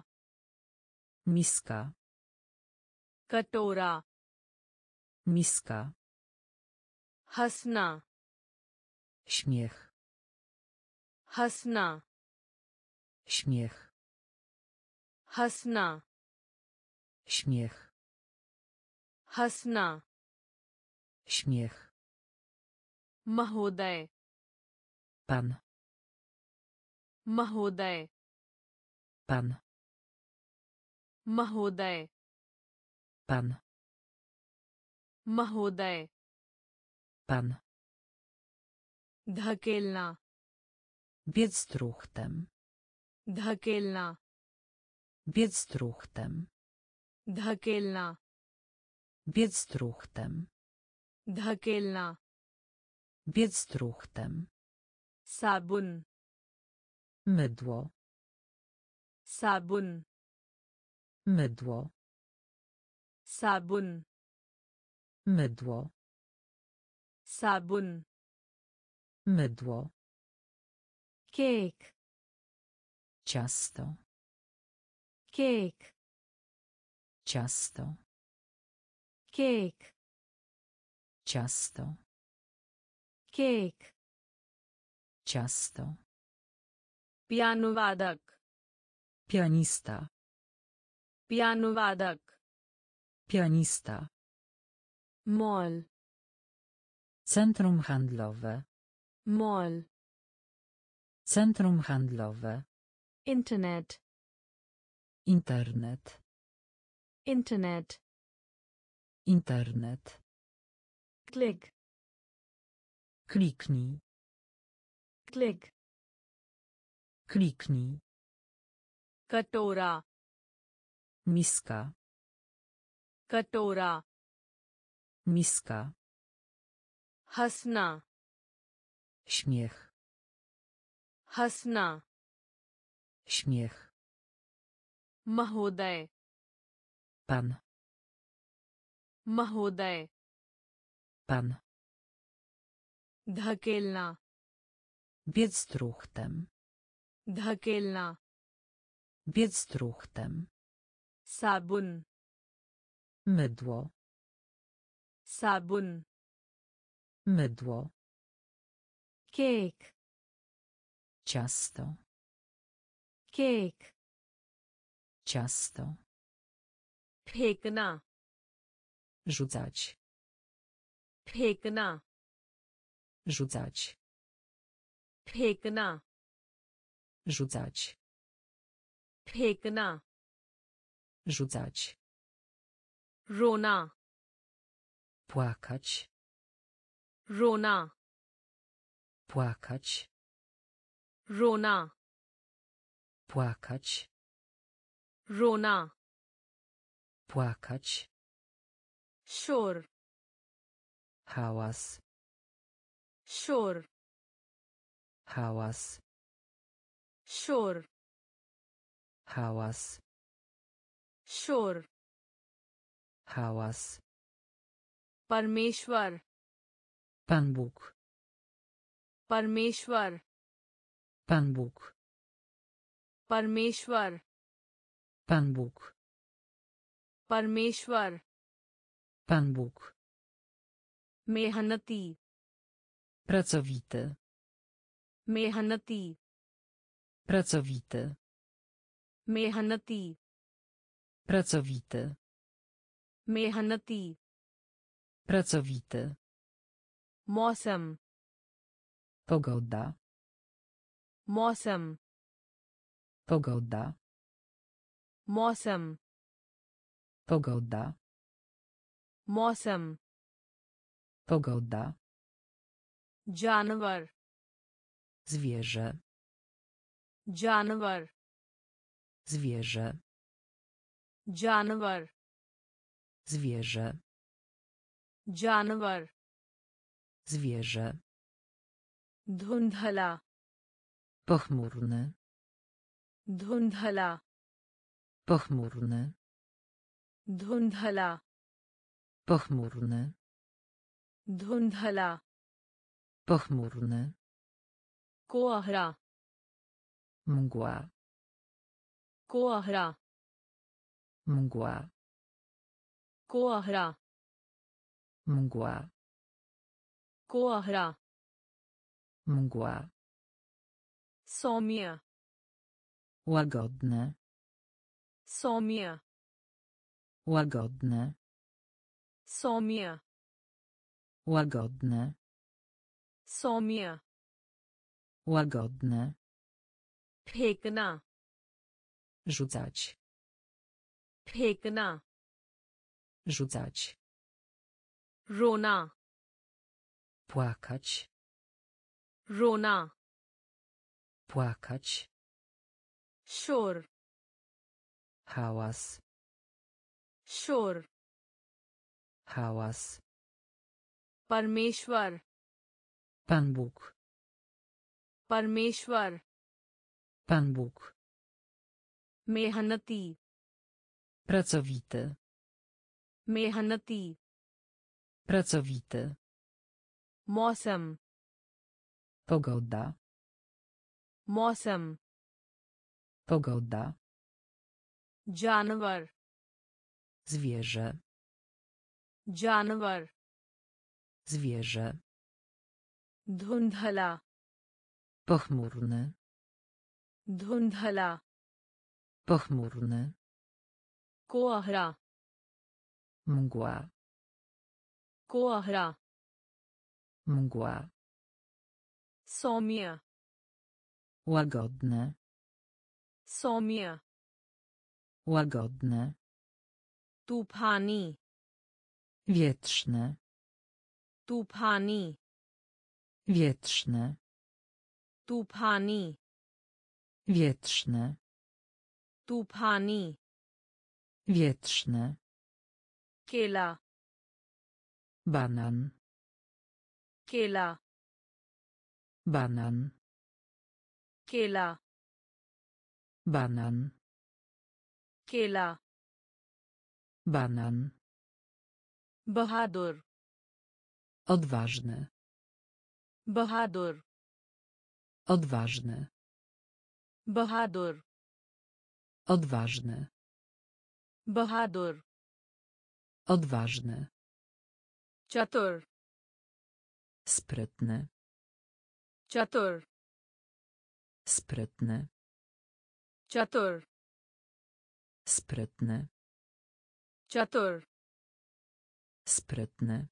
Miska. कटोरा. Miska. हंसना. Śmiech. हंसना. Śmiech. हंसना. Śmiech. हंसना. Śmiech. महोदय. Pan. महोदय. Pan. महोदय. Pan. महोदय. Pan. धकेलना. Biec truchtem. धकेलना. Biec truchtem. धकेलना. Biec truchtem. धकेलना. Biec truchtem. साबुन. Mydło. साबुन. Mydło. साबुन. Mydło. साबुन. Mydło. Cake. Ciasto. Cake. Ciasto. Cake. Ciasto. Cake. Ciasto. पियानोवादक. Pianista. पियानोवादक. Pianista. Mall. Centrum handlowe. Mall. Centrum handlowe. Internet. Internet. Internet. Internet. Click. Kliknij. Click. Kliknij. कटोरा. Miska. कटोरा. Miska. हंसना. Śmiech. हंसना. Śmiech. महोदय. Pan. महोदय. Pan. धकेलना. Biec truchtem. धकेलना. Biec truchtem. साबुन. Mydło. साबुन. Mydło. Cake. Ciasto. Cake. Ciasto. फेंकना. Rzucać. फेंकना. Rzucać. फेंकना. Rzucać. फेंकना. Rzucać. रोना. Płakać. रोना. Płakać. रोना. Płakać. रोना. Płakać. शोर. Hałas. शोर. Hałas. शोर. Hałas. शोर. Hałas. परमेश्वर. Pan Bóg. परमेश्वर. Pan Bóg. परमेश्वर. Pan Bóg. परमेश्वर. Pan Bóg. मेहनती. Pracowity. मेहनती. Pracowity. मेहनती. Pracowity. मेहनती. Pracowity. मौसम. Pogoda. मौसम. Pogoda. मौसम. Pogoda. मौसम. Pogoda. जानवर. Zwierzę. जानवर. Zwierzę. जानवर. Zwierzę. जानवर. Zwierzę. धुंधला. Pochmurny. धुंधला. Pochmurny. धुंधला. Pochmurny. धुंधला. Pochmurny. कोहरा. Mgła. कोहरा. Mgła. कोहरा. Mgła. कोहरा. Mgła. सौम्य. Łagodne. सौम्य. Łagodne. सौम्य. Łagodne. सौम्य. Łagodne. फेंकना. Rzucać. फेंकना. Rzucać. रोना. Płakać. रोना. Płakać. शोर. Hałas. शोर. Hałas. परमेश्वर. Pan Bóg. परमेश्वर. Pan Bóg. मेहनती. Pracowity. मेहनती. Pracowity. मौसम. Pogoda. मौसम. Pogoda. जानवर. Zwierzę. जानवर. Zwierzę. धुंधला. Pochmurny. धुंधला. Pochmurny. कोहरा. Mgła. कोहरा. Mgła. सौम्य. Łagodne. सौम्य. Łagodne. तूफानी Wietrzne. तूफानी Wietrzne. तूफानी Wietrzne. तूफानी Wietrzne. केला Banan. केला Banan. केला Banan. केला Banan. बहादुर Odważny. बहादुर Odważny. बहादुर Odważny. बहादुर Odważny. चतुर Sprytny. चतुर Sprytny. चतुर Sprytny. चतुर Sprytny.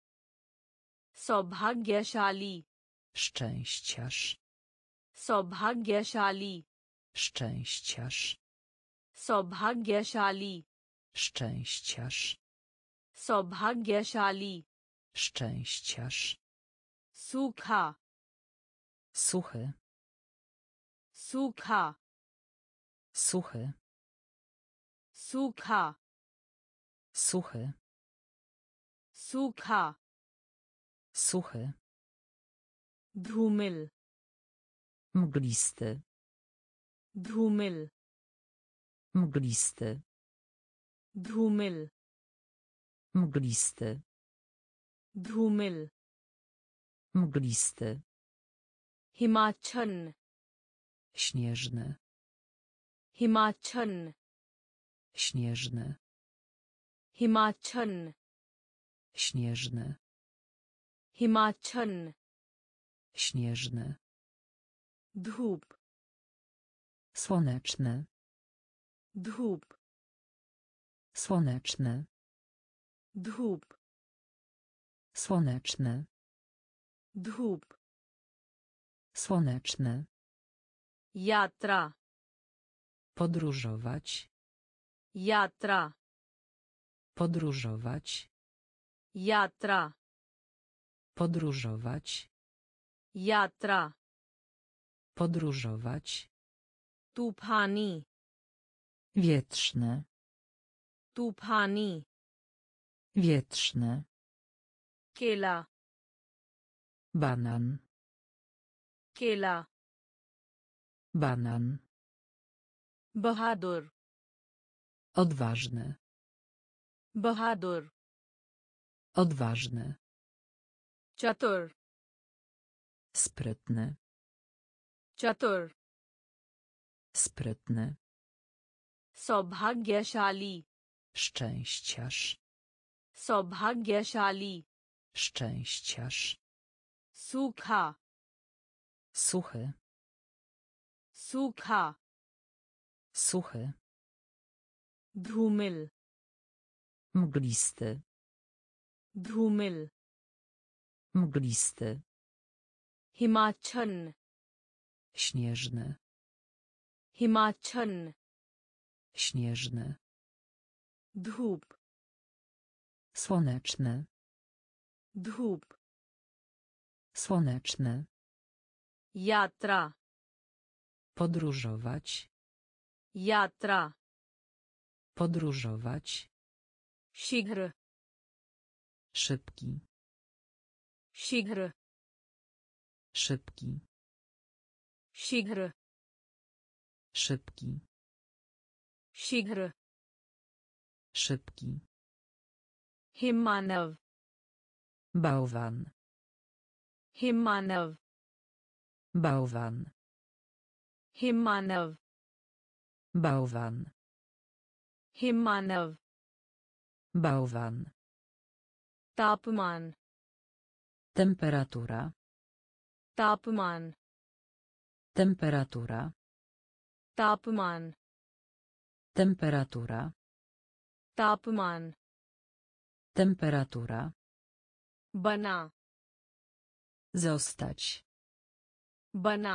सौभाग्यशाली Szczęściarz. सौभाग्यशाली Szczęściarz. सौभाग्यशाली Szczęściarz. सौभाग्यशाली Szczęściarz. सूखा Suchy. सूखा Suchy. सूखा Suchy. सूखा Suchy. धूमिल Mglisty. धूमिल Mglisty. धूमिल Mglisty. धूमिल Mglisty. हिमाच्छन्न Śnieżny. हिमाच्छन्न Śnieżny. हिमाच्छन्न Śnieżny. हिमाच्छन्न Śnieżny. धूप Słoneczny. धूप Słoneczny. धूप Słoneczny. धूप Słoneczny. यात्रा Podróżować. यात्रा Podróżować. यात्रा Podróżować. यात्रा Podróżować. तूफानी Wietrzne. तूफानी Wietrzne. केला Banan. केला Banan. बहादुर Odważny. बहादुर Odważny. चतुर Sprytny. चतुर Sprytny. सौभाग्यशाली Szczęściarz. सौभाग्यशाली Szczęściarz. सूखा Suchy. सूखा Suchy. धूमिल Mglisty. धूमिल Mglisty. हिमाच्छन्न Śnieżny. हिमाच्छन्न Śnieżny. धूप Słoneczny. धूप Słoneczny. यात्रा Podróżować. यात्रा Podróżować. शीघ्र Szybki. शीघ्र Szybki. शीघ्र Szybki. शीघ्र Szybki. हिममानव Bałwan. हिममानव Bałwan. हिममानव Bałwan. हिममानव Bałwan. तापमान Temperatura. तापमान Temperatura. तापमान Temperatura. तापमान Temperatura. बना Zostać. बना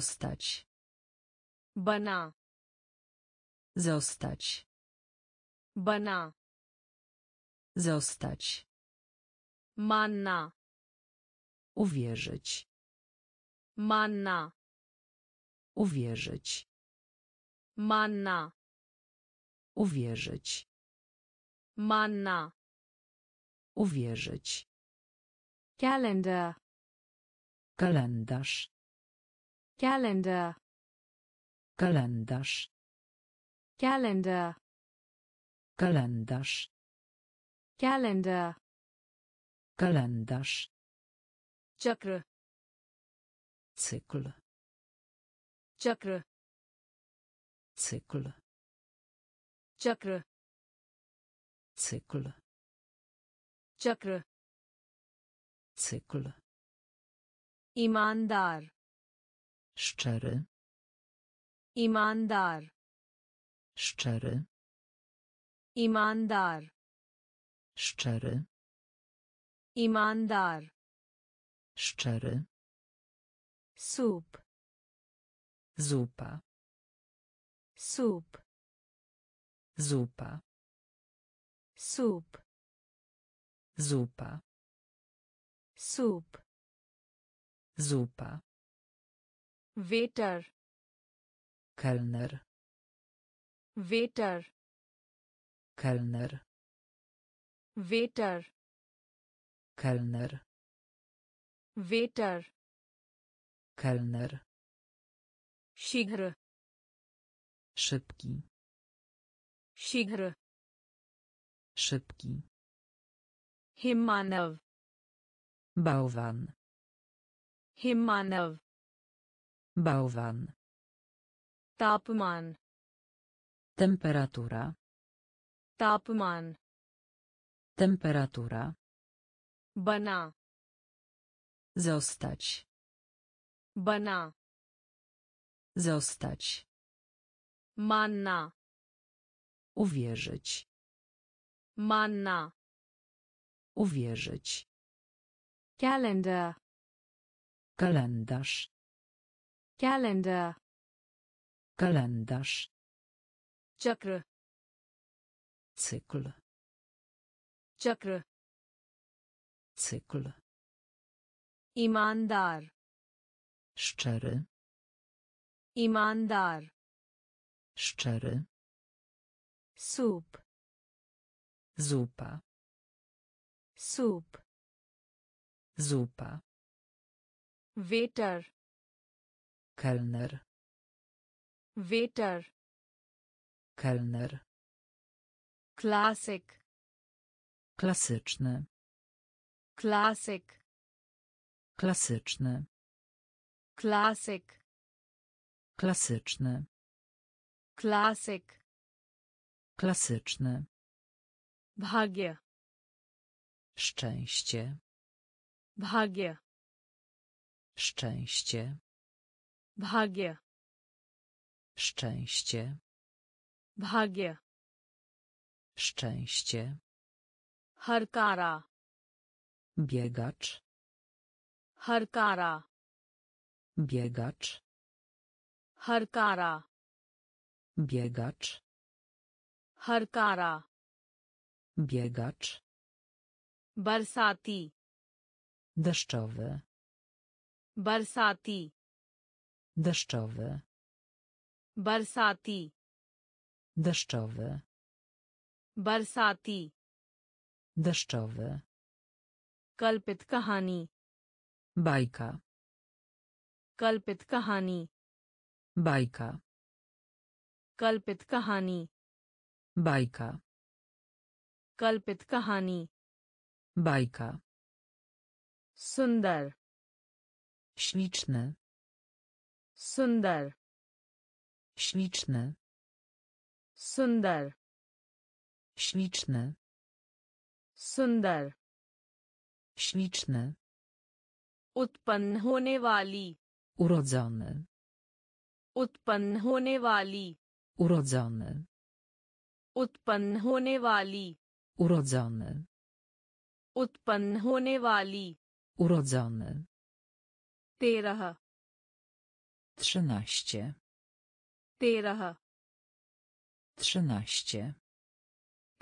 Zostać. बना Zostać. बना Zostać. मानना Uwierzyć. मानना Uwierzyć. मानना Uwierzyć. मानना Uwierzyć. calendar Kalendarz. calendar Kalendarz. calendar Kalendarz. calendar Kalendarz. चक्र Cykl. चक्र Cykl. चक्र Cykl. चक्र Cykl. ईमानदार Szczery. ईमानदार Szczery. ईमानदार Szczery. ईमानदार Szczery. Soup Zupa. Soup Zupa. Soup Zupa. Soup Zupa. Waiter Kelner. Waiter Kelner. Waiter Kelner. Waiter Kelner. शीघ्र Szybki. शीघ्र Szybki. हिममानव Bałwan. हिममानव Bałwan. तापमान Temperatura. तापमान Temperatura. बना Zostać. बना Zostać. मानना Uwierzyć. मानना Uwierzyć. calendar Kalendarz. calendar Kalendarz. चक्र Cykl. चक्र Cykl. ईमानदार Szczery. ईमानदार Szczery. Soup Zupa. Soup Zupa. Waiter Kelner. Waiter Kelner. Classic Klasyczny. Classic Klasyczny. Classic Klasyczny. Classic Klasyczny. भाग्य Szczęście. भाग्य Szczęście. भाग्य Szczęście. भाग्य Szczęście. हरकारा Biegacz. हरकारा Biegacz. हरकारा Biegacz. हरकारा Biegacz. बरसाती Deszczowy. बरसाती Deszczowy. बरसाती Deszczowy. बरसाती Deszczowy. कल्पित कहानी Bajka. कल्पित कहानी Bajka. कल्पित कहानी Bajka. कल्पित कहानी Bajka. सुंदर Śliczny. सुंदर Śliczny. सुंदर Śliczny. सुंदर Śliczny. उत्पन्न होने वाली Urodzony. उत्पन्न होने वाली Urodzony. उत्पन्न होने वाली Urodzony. उत्पन्न होने वाली Urodzony. तेरह Trzynaście. तेरह Trzynaście.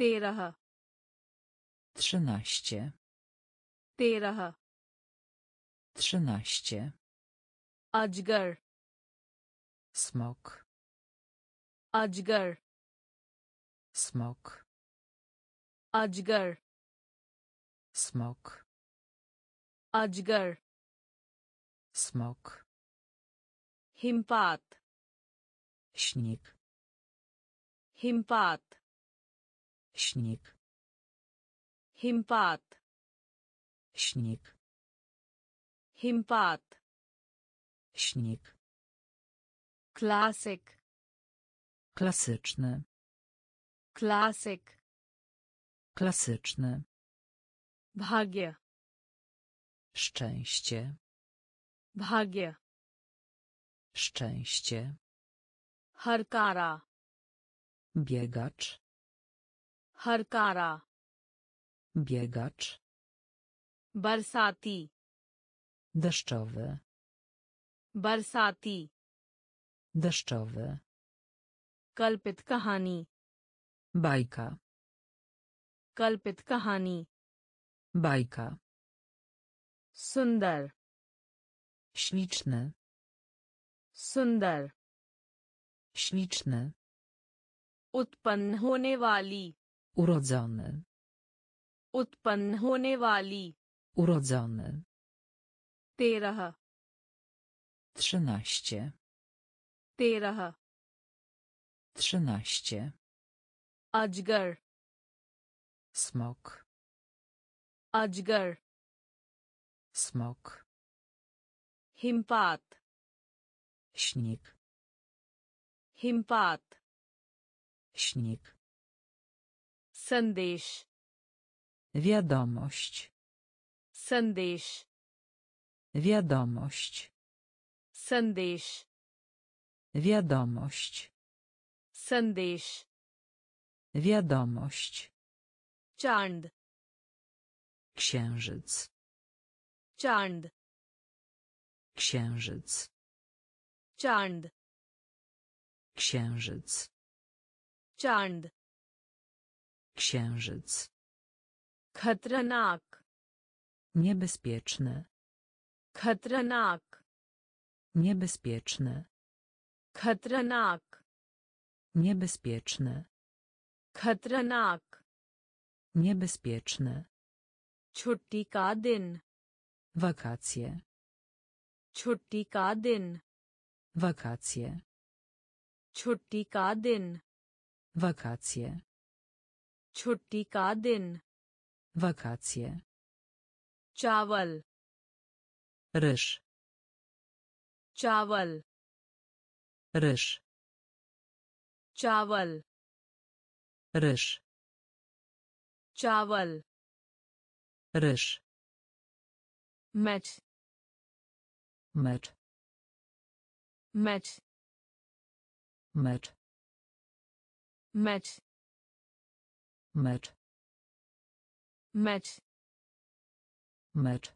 तेरह trzynaście, तेरह trzynaście, अजगर smok, अजगर smok, अजगर smok, अजगर smok, हिमपात śnieg, हिमपात śnieg, हिमपात śnieg, हिमपात śnieg, classic klasyczny, classic klasyczny, भाग्य szczęście, भाग्य szczęście, हरकारा biegacz, हरकारा biegacz, बरसाती deszczowy, बरसाती deszczowy, कल्पित कहानी bajka, कल्पित कहानी bajka, सुंदर śliczny, सुंदर śliczny, उत्पन्न होने वाली urodzony, उत्पन्न होने वाली urodzony, तेरह trzynaście, तेरह trzynaście, अजगर smok, अजगर smok, हिमपात śnieg, हिमपात śnieg, संदेश wiadomość, संदेश wiadomość, संदेश wiadomość, संदेश wiadomość, चांद księżyc, चांद księżyc, चांद księżyc, चांद księżyc, खतरनाक niebezpieczny, खतरनाक niebezpieczny, खतरनाक niebezpieczny, खतरनाक niebezpieczny, छुट्टी का दिन wakacje, छुट्टी का दिन wakacje, छुट्टी का दिन wakacje, छुट्टी का दिन wakacje, चावल ryż, चावल ryż, चावल ryż, चावल ryż, match mecz, match mecz, match mecz, match mecz,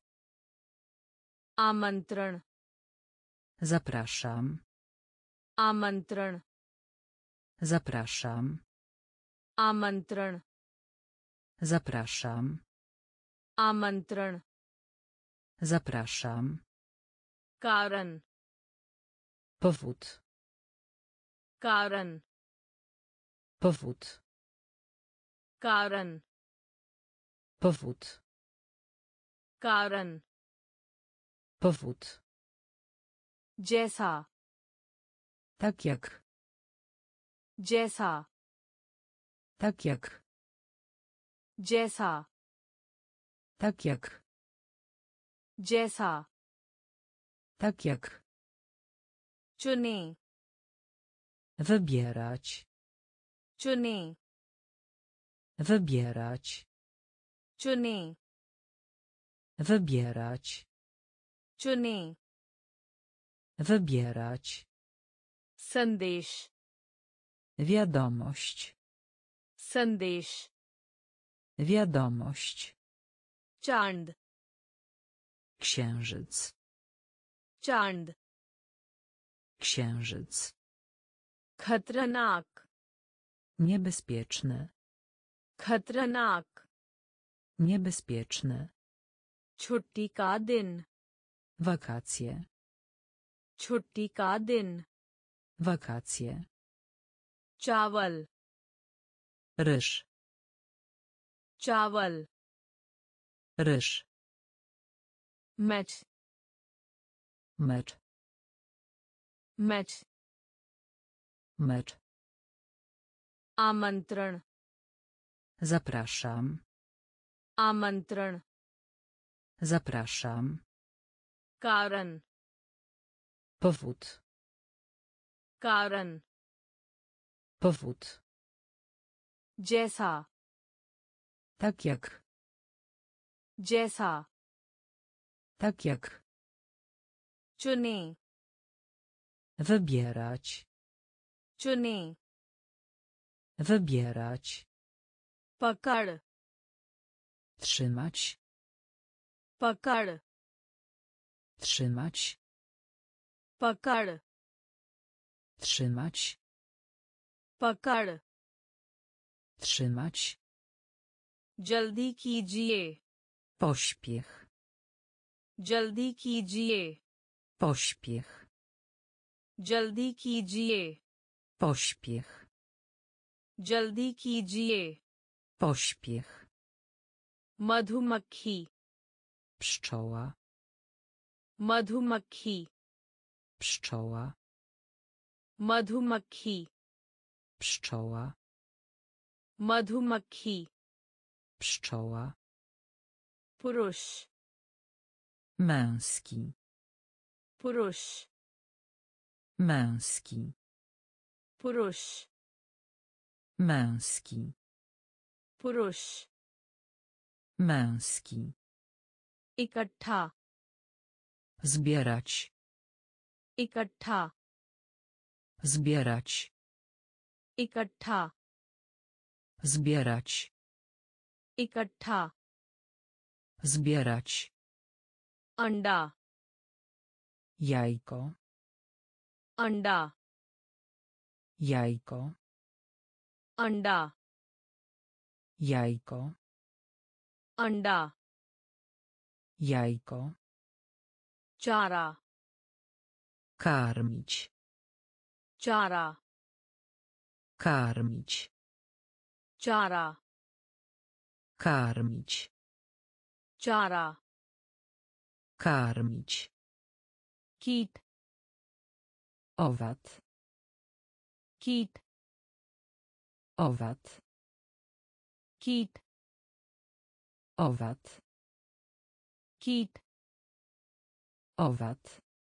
आमंत्रण zapraszam, आमंत्रण zapraszam, आमंत्रण zapraszam, आमंत्रण zapraszam, कारण powód, कारण powód, कारण powód, कारण powód, जैसा tak jak, जैसा tak jak, जैसा tak jak, जैसा tak jak, चुने wybierać, चुने wybierać, चुने wybierać, चुने wybierać, संदेश wiadomość, संदेश wiadomość, चांद księżyc, चांद księżyc, खतरनाक niebezpieczny, खतरनाक Niebezpieczny. छुट्टी का दिन Wakacje. छुट्टी का दिन Wakacje. चावल Ryż. चावल Ryż. Match Mecz. Match Mecz. आमंत्रण Zapraszam. आमंत्रण Zapraszam. कारण Powód. कारण Powód. जैसा Tak jak. जैसा Tak jak. चुने Wybierać. चुने Wybierać. पकड़ Trzymać. पकड़ Trzymać. पकड़ Trzymać. पकड़ Trzymać. जल्दी कीजिए Pośpiech. जल्दी कीजिए Pośpiech. जल्दी कीजिए Pośpiech. जल्दी कीजिए Pośpiech. मधुमक्खी Pszczoła. मधुमक्खी Pszczoła. मधुमक्खी Pszczoła. मधुमक्खी Pszczoła. पुरुष Męski. पुरुष Męski. पुरुष Męski. पुरुष Męski. इकट्ठा Zbierać. इकट्ठा Zbierać. इकट्ठा Zbierać. इकट्ठा Zbierać. अंडा Jajko. अंडा Jajko. अंडा Jajko. अंडा Jajko. चारा Karmić. चारा Karmić. चारा Karmić. चारा Karmić. कीट Owad. कीट Owad. कीट Owad. कीट Owad.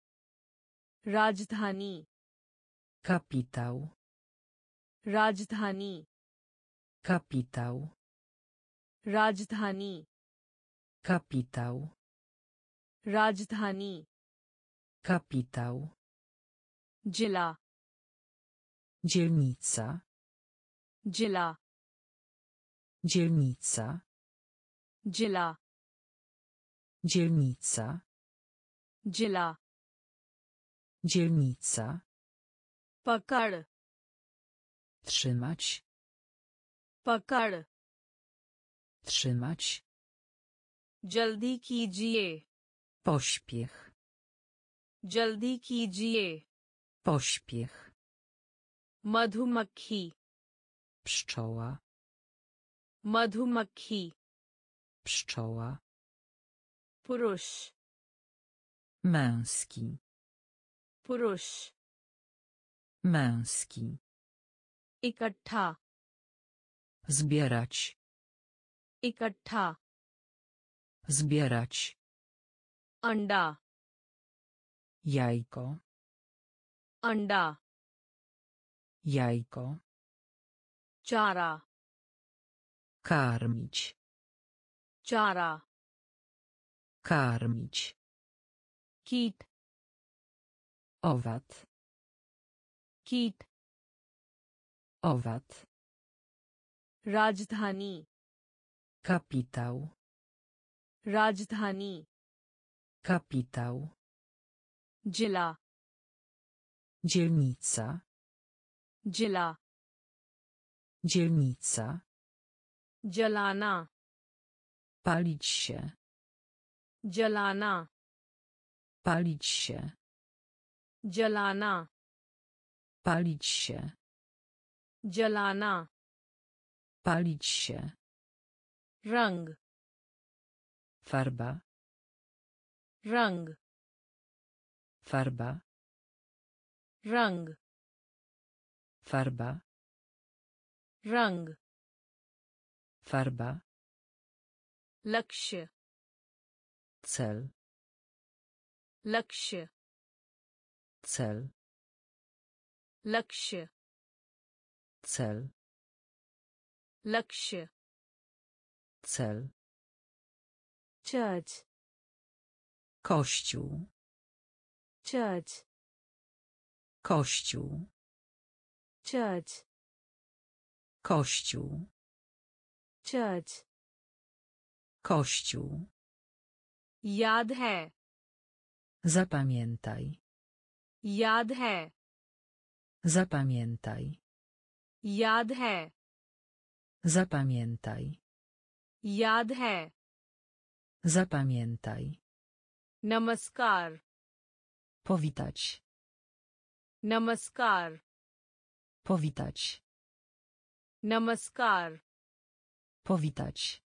राजधानी Kapitał. राजधानी Kapitał. राजधानी Kapitał. राजधानी Kapitał. जिला Dzielnica. जिला Dzielnica. जिला Dzielnica. जिला Dzielnica. पकड़ Trzymać. पकड़ Trzymać. जल्दी कीजिए Pośpiech. जल्दी कीजिए Pośpiech. मधुमक्खी Pszczoła. मधुमक्खी Pszczoła. पुरुष Męski. पुरुष Męski. इकट्ठा Zbierać. इकट्ठा Zbierać. अंडा Jajko. अंडा Jajko. चारा Karmić. चारा Karmić. कीट Owad. कीट Owad. राजधानी Kapitał. राजधानी Kapitał. जिला Dzielnica. जिला Dzielnica. जलाना Palić się. जलाना Palić się. जलाना Palić się. जलाना Palić się. रंग Farba. रंग Farba. रंग Farba. रंग Farba. लक्ष्य Cel. लक्ष्य Cel. लक्ष्य Cel. लक्ष्य Cel. church Kościół. church Kościół. church Kościół. church Kościół. याद है Zapamiętaj. याद है Zapamiętaj. याद है Zapamiętaj. याद है Zapamiętaj. नमस्कार Powitać. नमस्कार Powitać. नमस्कार Powitać.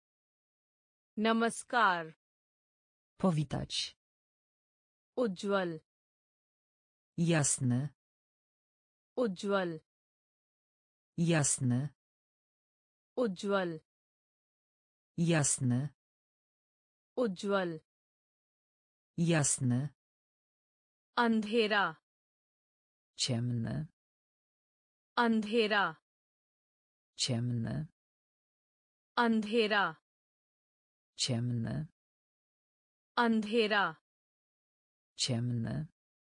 नमस्कार Powitać. उज्ज्वल Jasny. उज्ज्वल Jasny. उज्ज्वल Jasny. उज्ज्वल Jasny. अंधेरा Ciemny. अंधेरा Ciemny. अंधेरा Ciemny. अंधेरा Ciemny.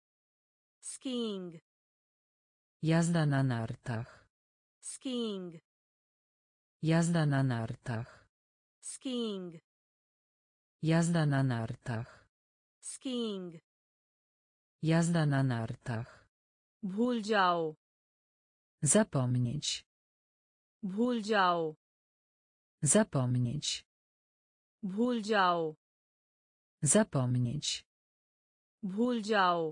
skiing Jazda na nartach. skiing Jazda na nartach. skiing Jazda na nartach. skiing Jazda na nartach. भूल जाओ Zapomnieć. भूल जाओ Zapomnieć. भूल जाओ Zapomnieć. भूल जाओ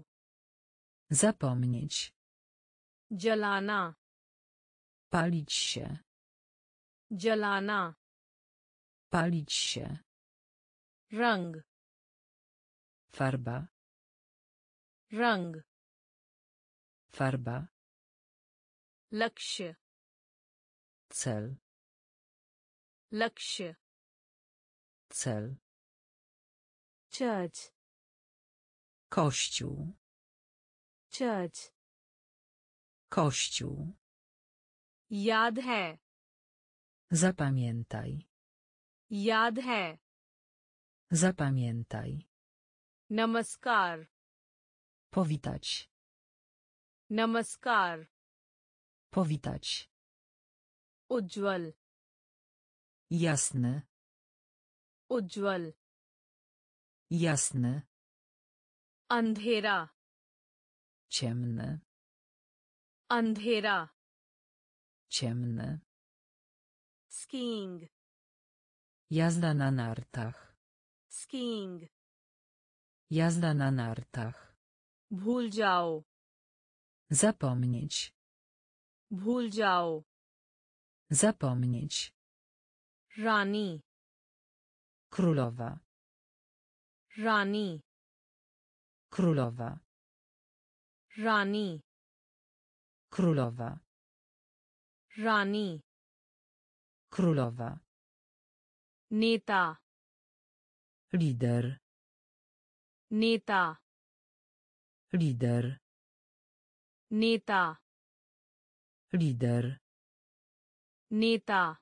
Zapomnieć. जलाना Palić się. जलाना Palić się. रंग Farba. रंग Farba. लक्ष्य Cel. लक्ष्य Cel. church Kościół. church Kościół. याद है Zapamiętaj. याद है Zapamiętaj. नमस्कार Powitać. नमस्कार Powitać. उज्ज्वल Jasny. उज्ज्वल Jasny. अंधेरा Ciemny. अंधेरा Ciemny. skiing Jazda na nartach. skiing Jazda na nartach. भूल जाओ Zapomnieć. भूल जाओ Zapomnieć. रानी Królowa. रानी Królowa. रानी Królowa. रानी Królowa. नेता Lider. नेता Lider. नेता Lider. नेता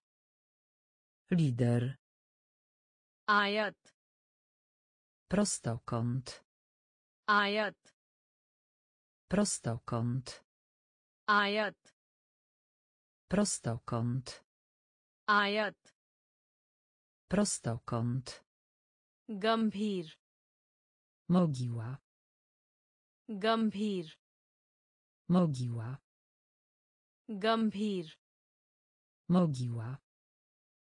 Lider. आयत Prostokąt. आयत Prostokąt. आयत Prostokąt. आयत Prostokąt. गंभीर Mogiła. गंभीर Mogiła. गंभीर Mogiła.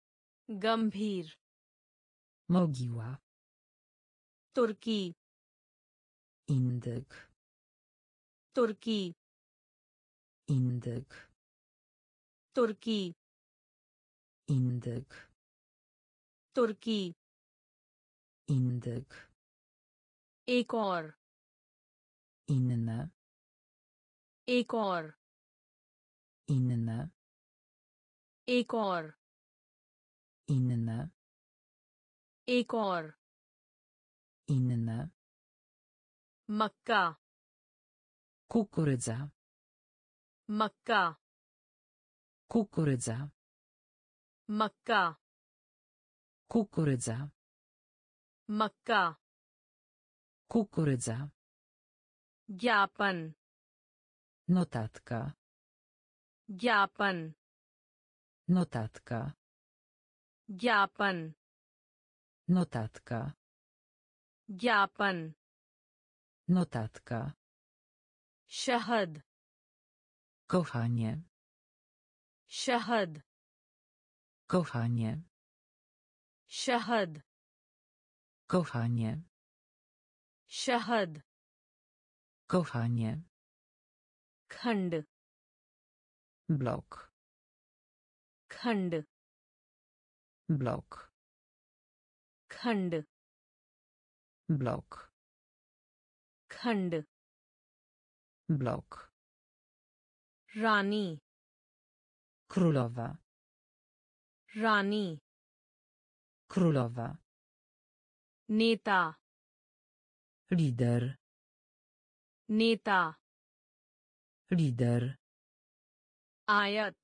गंभीर Mogiła. तुर्की Indyk. तुर्की Indyk. तुर्की Indyk. तुर्की Indyk. एक और Inne. एक और Inne. एक और Inne. एक और Inne. मक्का Kukurydza. मक्का Kukurydza. मक्का Kukurydza. मक्का Kukurydza. ज्ञापन Notatka. ज्ञापन Notatka. ज्ञापन Notatka. ज्ञापन Notatka. शहद Kochanie. शहद Kochanie. शहद Kochanie. शहद Kochanie. खंड Blok. खंड Blok. खंड Blok. खंड Blok. रानी Królowa. रानी Królowa. नेता Lider. नेता Lider. आयत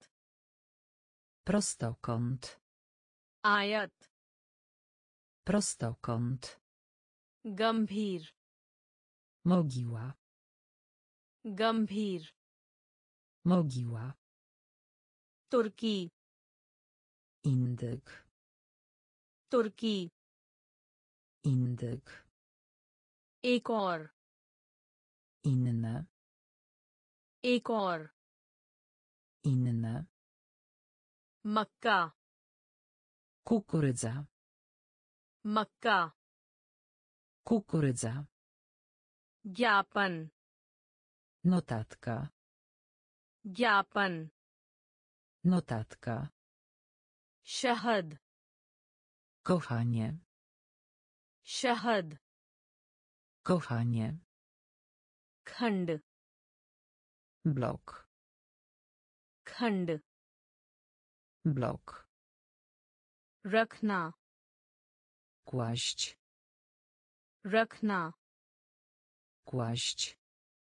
Prostokąt. आयत Prostokąt. गंभीर Mogiła. गंभीर Mogiła. तुर्की Indyk. तुर्की Indyk. एक और Inne. एक और Inne. मक्का Kukurydza. मक्का Kukurydza. ज्ञापन Notatka. ज्ञापन Notatka. शहद Kochanie. शहद Kochanie. खंड Blok. खंड Blok. रखना Kłaść. रखना Kłaść.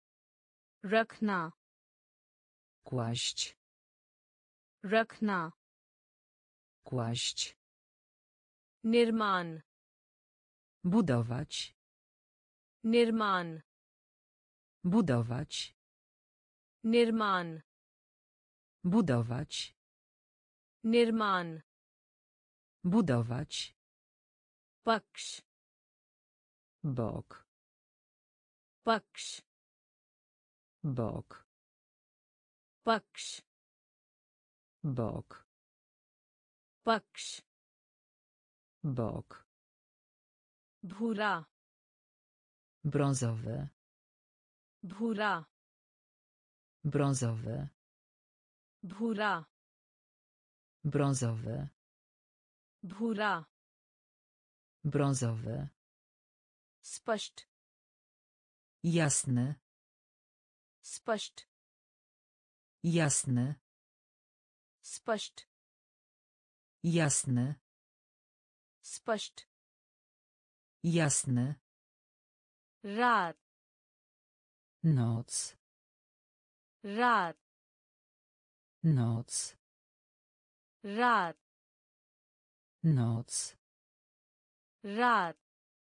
रखना Kłaść. रखना Kłaść. निर्माण Budować. निर्माण Budować. निर्माण Budować. निर्माण Budować. पक्ष Bok. पक्ष Bok. पक्ष Bok. पक्ष Bok. भूरा Brązowy. भूरा Brązowy. भूरा Brązowy. भूरा Brązowy. स्पष्ट Jasny. स्पष्ट Jasny. स्पष्ट Jasny. स्पष्ट Jasny. रात Noc. रात Noc. रात Noc. रात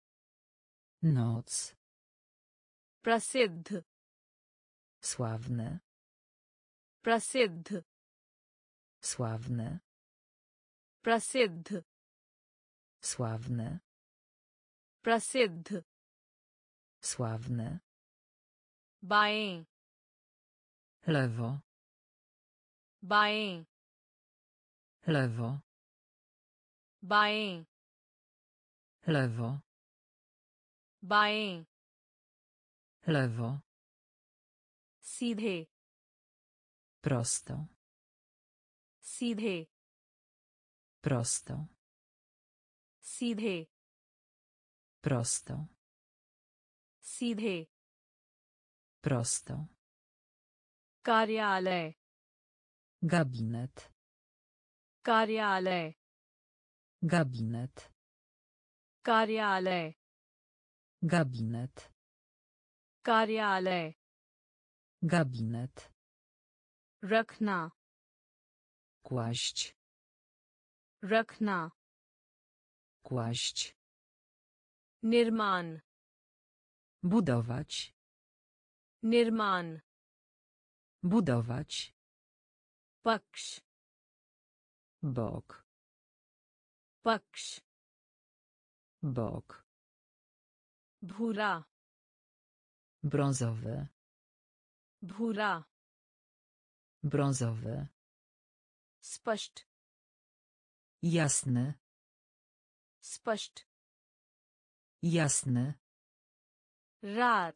Noc. प्रसिद्ध Sławny. प्रसिद्ध Sławny. प्रसिद्ध Sławny. प्रसिद्ध Sławny. बाएं Lewo. बाएं Lewo. बाएं lewo, बाएं lewo, सीधे prosto, सीधे prosto, सीधे prosto, सीधे prosto, कार्यालय gabinet, कार्यालय gabinet, कार्यालय gabinet, कार्यालय gabinet, रखना kłaść, रखना kłaść, निर्माण budować, निर्माण budować, पक्ष bok, पक्ष bok, भूरा brązowy, भूरा brązowy, स्पष्ट jasny, स्पष्ट jasny, रात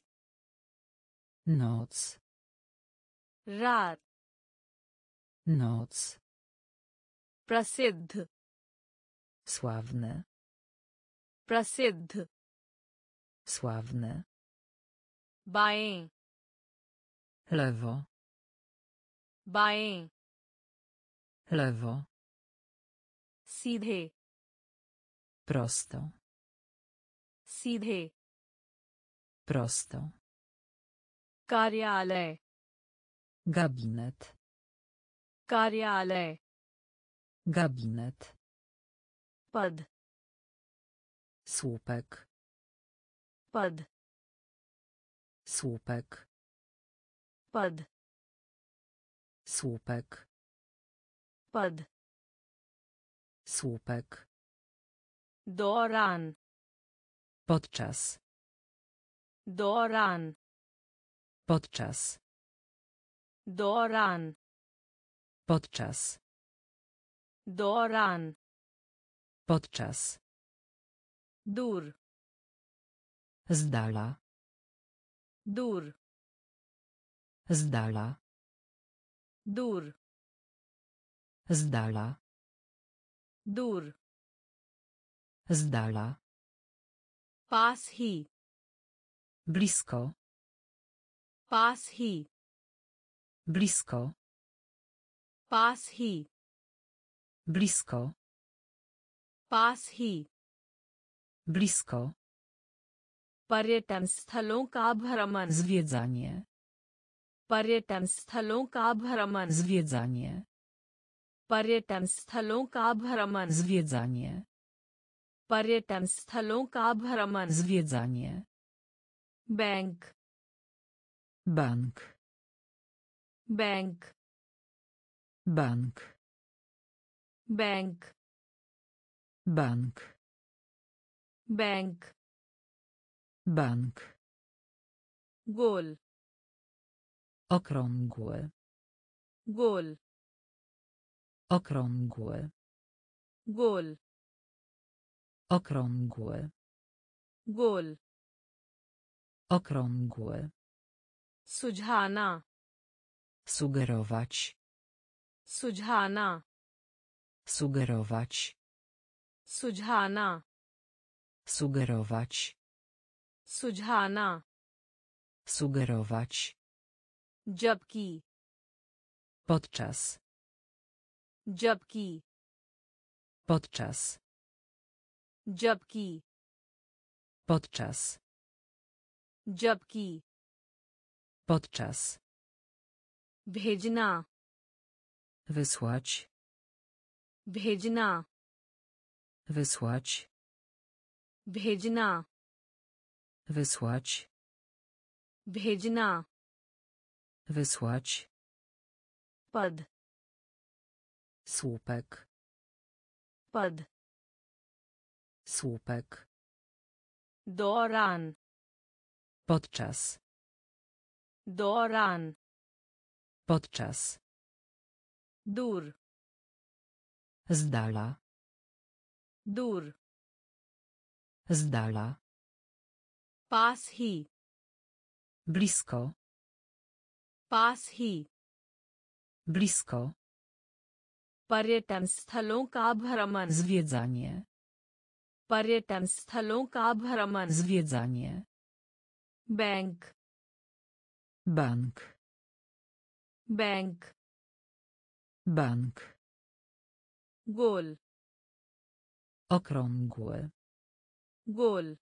noc, रात noc, प्रसिद्ध sławny, प्रसिद्ध sławny, बाएं lewo, बाएं lewo, सीधे prosto, सीधे prosto, कार्यालय gabinet, कार्यालय gabinet, पद słupek, पद słupek, पद słupek, पद słupek, दौरान podczas, दौरान podczas, दौरान podczas, दौरान podczas, दूर z dala, दूर z dala, दूर z dala, दूर z dala, पास ही blisko, पास ही blisko, पास ही blisko, पास ही blisko, पर्यटन स्थलों का भ्रमण zwiedzanie, पर्यटन स्थलों का भ्रमण zwiedzanie, पर्यटन स्थलों का भ्रमण zwiedzanie, पर्यटन स्थलों का भ्रमण zwiedzanie, bank bank, bank bank, bank bank, bank bank, गोल okrągły, गोल okrągły, गोल okrągły, गोल okrągły, सुझाना sugerować, सुझाना sugerować, सुझाना sugerować, सुझाना sugerować, जबकि podczas, जबकि podczas, जबकि podczas, जबकि podczas, भेजना wysłać, भेजना wysłać, भेजना wysłać, भेजना wysłać, पद słupek, पद słupek, दौरान podczas, दौरान podczas, दूर z dala, दूर Z dala. पास ही Blisko. पास ही Blisko. पर्यटन स्थलों का भ्रमण Zwiedzanie. पर्यटन स्थलों का भ्रमण Zwiedzanie. Bank Bank. Bank Bank. गोल Okrągły. गोल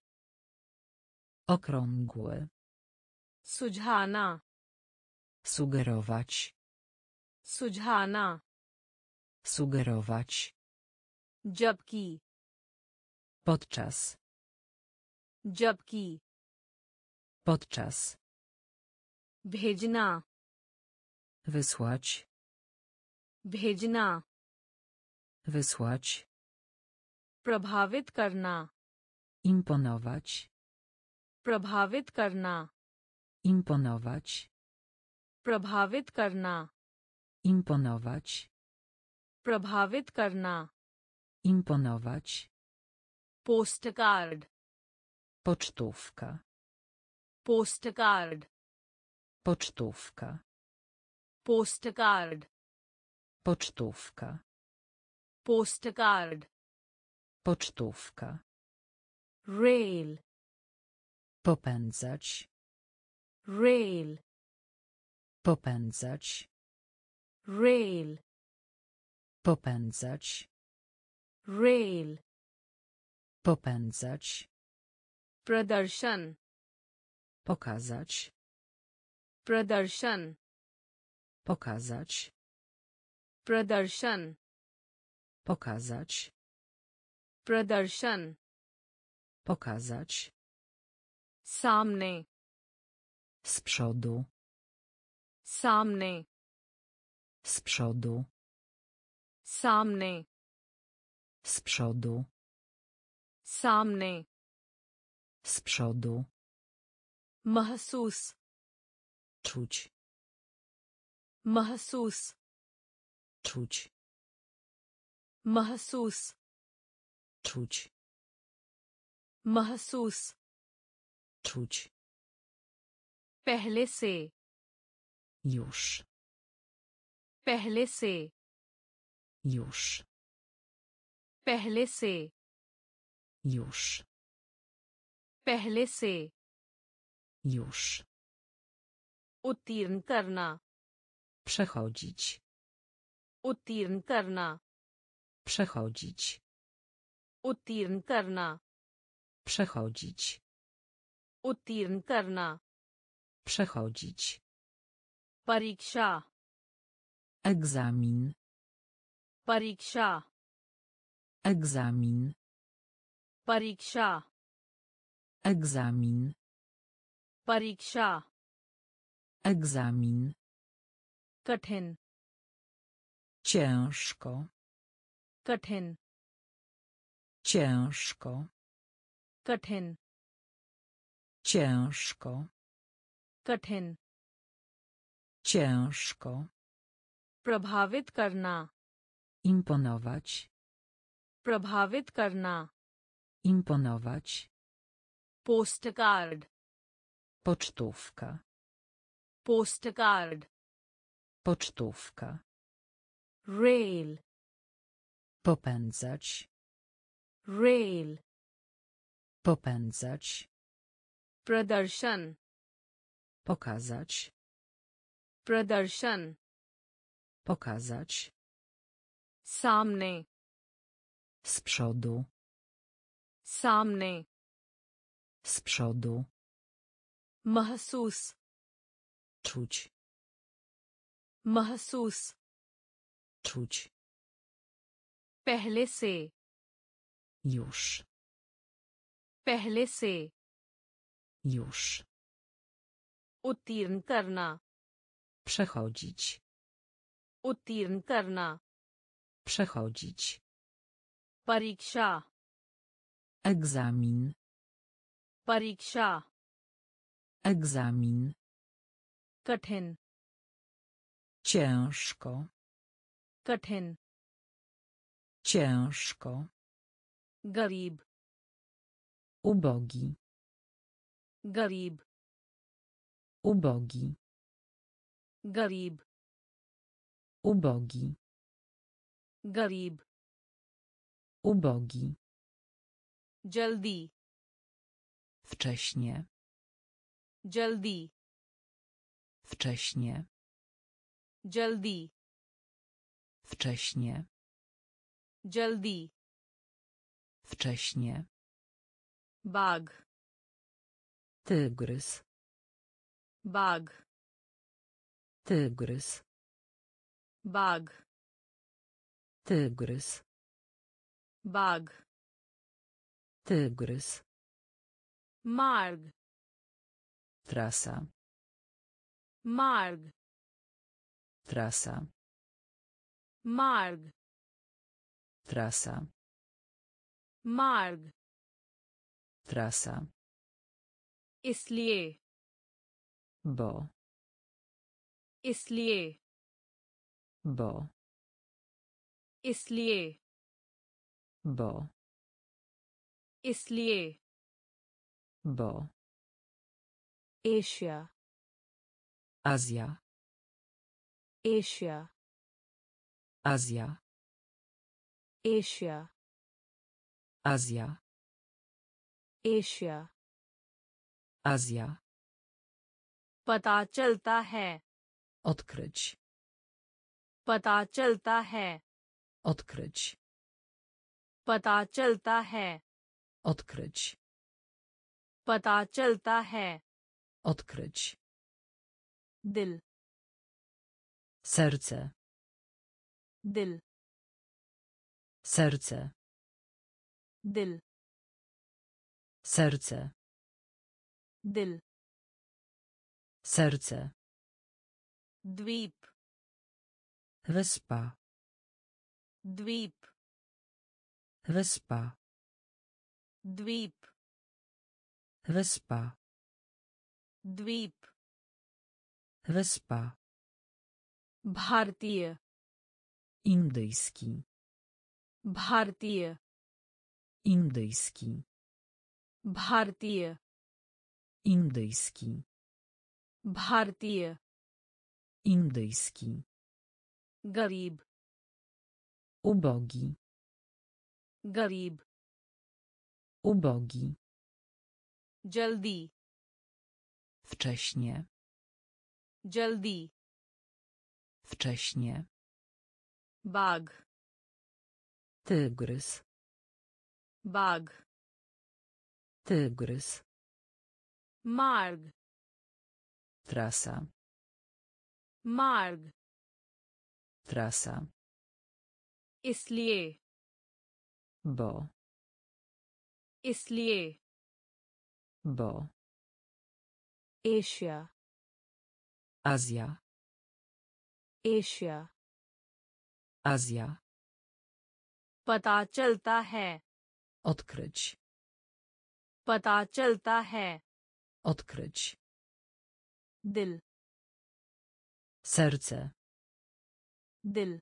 Okrągły. सुझाना Sugerować. सुझाना Sugerować. जबकि Podczas. जबकि Podczas. भेजना Wysłać. भेजना Wysłać. प्रभावित करना Imponować. प्रभावित करना Imponować. प्रभावित करना Imponować. प्रभावित करना Imponować. Postcard Pocztówka. Postcard Pocztówka. Postcard Pocztówka. Postcard Pocztówka. Rail Popędzać. Rail Popędzać. Rail Popędzać. Rail Popędzać. प्रदर्शन Pokazać. प्रदर्शन Pokazać. प्रदर्शन Pokazać. प्रदर्शन Pokazać. सामने Z przodu. सामने Z przodu. सामने Z przodu. सामने Z przodu. महसूस Czuć. महसूस Czuć. महसूस Czuć. महसूस Czuć. पहले से Już. पहले से Już. पहले से Już. पहले से Już. उत्तीर्ण करना Przechodzić. उत्तीर्ण करना Przechodzić. उत्तीर्ण करना Przechodzić. उत्तीर्ण करना Przechodzić. परीक्षा Egzamin. परीक्षा Egzamin. परीक्षा Egzamin. परीक्षा Egzamin. कठिन Ciężko. कठिन Ciężko. कठिन Ciężko. कठिन Ciężko. प्रभावित करना Imponować. प्रभावित करना Imponować. Postcard Pocztówka. Postcard Pocztówka. Rail Popędzać. Rail Popędzać. प्रदर्शन Pokazać. प्रदर्शन Pokazać. सामने Z przodu. सामने Z przodu. महसूस Czuć. महसूस Czuć. पहले से Już. पहले से Już. उत्तीर्ण करना Przechodzić. उत्तीर्ण करना Przechodzić. परीक्षा Egzamin. परीक्षा Egzamin. कठिन Ciężko. कठिन Ciężko. गरीब Ubogi. गरीब Ubogi. गरीब Ubogi. गरीब Ubogi. जल्दी Wcześnie. जल्दी Wcześnie. जल्दी Wcześnie. जल्दी Wcześnie. बाघ Tygrys. बाघ Tygrys. बाघ Tygrys. बाघ Tygrys. मार्ग Trasa. मार्ग Trasa. मार्ग Trasa. मार्ग Trasa. इसलिए Bo. इसलिए Bo. इसलिए Bo. इसलिए Bo. Asia Azja. Asia Azja. Asia Azja. Asia Azja. पता चलता है Odkryć. पता चलता है Odkryć. पता चलता है Odkryć. पता चलता है Odkryć. दिल Serce. दिल Serce. दिल Serce. दिल Serce. द्वीप Wyspa. द्वीप Wyspa. द्वीप Wyspa. द्वीप Wyspa. भारतीय Indyjski. भारतीय Indyjski. भारतीय Indyjski. भारतीय Indyjski. गरीब Ubogi. गरीब Ubogi. जल्दी Wcześnie. जल्दी Wcześnie. बाघ Tygrys. बाघ Tygrys. मार्ग Trasa. मार्ग Trasa. इसलिए Bo. इसलिए Bo. Asia Azja. Asia Azja. पता चलता है Odkryć. पता चलता है Odkryć. दिल Serce. दिल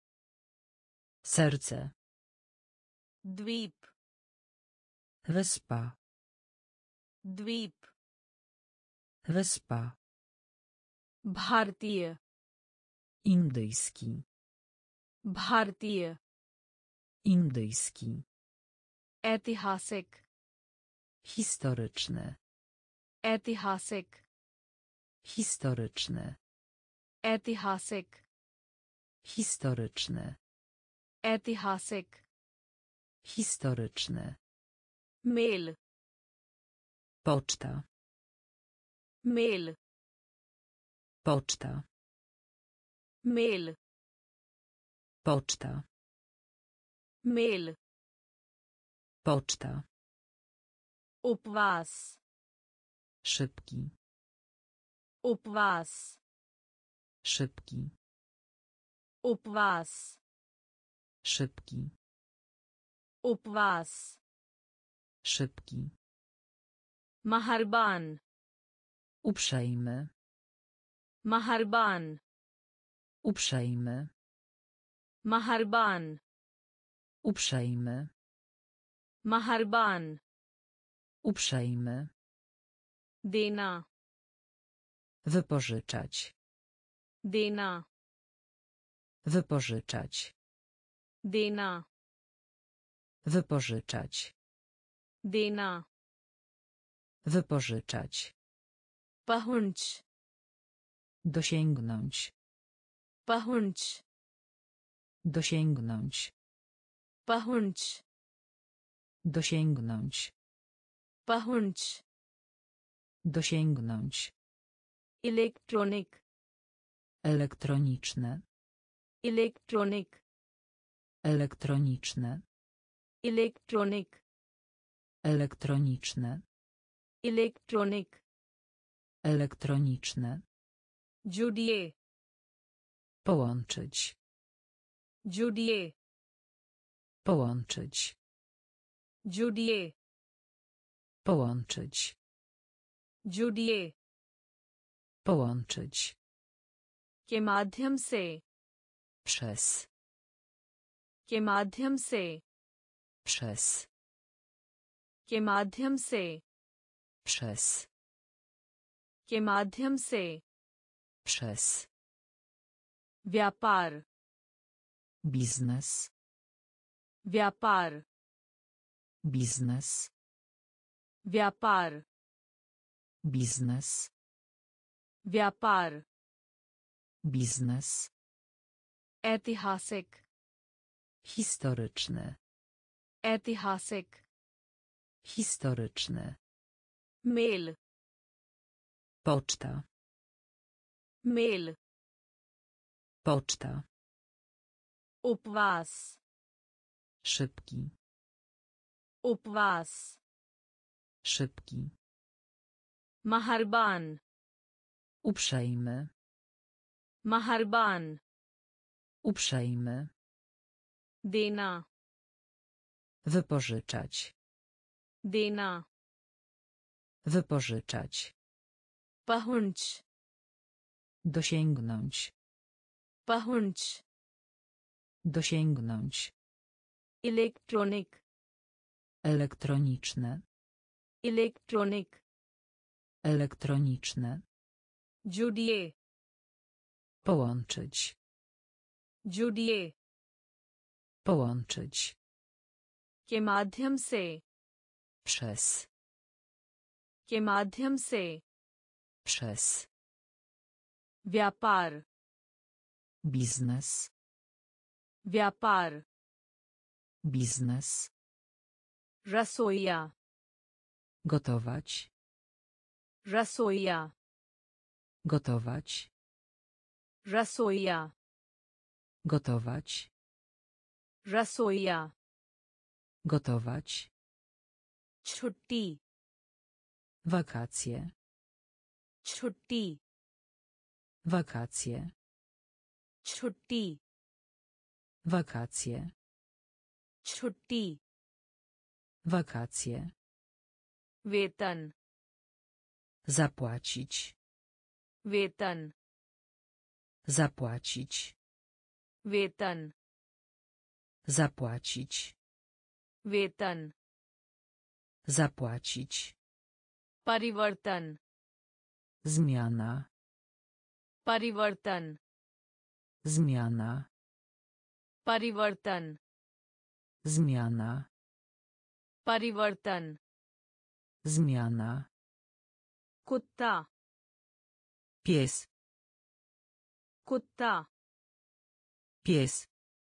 Serce. द्वीप Wyspa. द्वीप Wyspa. भारतीय Indyjski. भारतीय Indyjski. ऐतिहासिक Historyczny. ऐतिहासिक Historyczny. ऐतिहासिक Historyczny. ऐतिहासिक Historyczny. Mail Poczta. Mail Poczta. Mail Poczta. Mail Poczta. उपवास Szybki. उपवास Szybki. उपवास Szybki. उपवास Szybki. मेहरबान Uprzejmy. मेहरबान Uprzejmy. मेहरबान Uprzejmy. Maharban. Uprzejmy. Dena. Wypożyczać. Dena. Wypożyczać. Dena. Wypożyczać. Dena. Wypożyczać. Pahunch. Dosięgnąć. Pahunch. Dosięgnąć. Pahunch. Dosięgnąć. Pahunch. Dosięgnąć. Electronic. Elektroniczne. Electronic. Elektroniczne. Electronic. Elektroniczne. Electronic. Elektroniczne. Judier. Połączyć. Judier. Połączyć. Judier. Połączyć. Judier. Połączyć. के माध्यम से. Przez. के माध्यम से. Przez. के माध्यम से. Przez. के माध्यम से. Przez. व्यापार. Biznes. व्यापार. Biznes. व्यापार. Biznes. व्यापार. Biznes. ऐतिहासिक. Historyczny. ऐतिहासिक. Historyczny. Mail. Poczta. Mail. Poczta. उपवास. Szybki. उपवास. Szybki. Maharban. Uprzejmy. Maharban. Uprzejmy. Dena. Wypożyczać. Dena. Wypożyczać. Pahunch. Dosięgnąć. Pahunch. Dosięgnąć. Electronic. Elektroniczne. Electronic. Elektroniczne. Judier. Połączyć. Judier. Połączyć. के माध्यम से. Przez. के माध्यम से. Przez. व्यापार. Biznes. व्यापार. Biznes. रसोइया. Gotować. रसोइया. Gotować. रसोइया. Gotować. रसोइया. Gotować. छुट्टी. Wakacje. छुट्टी. Wakacje. छुट्टी. Wakacje. छुट्टी. Wakacje. वेतन. Zapłacić. वेतन. Zapłacić. वेतन. Zapłacić. वेतन. Zapłacić. परिवर्तन. Zmiana. परिवर्तन. Zmiana. परिवर्तन. Zmiana. परिवर्तन. Zmiana. कुत्ता. Pies. कुत्ता. Pies.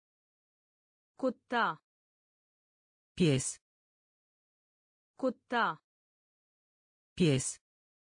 कुत्ता. Pies. कुत्ता. Pies.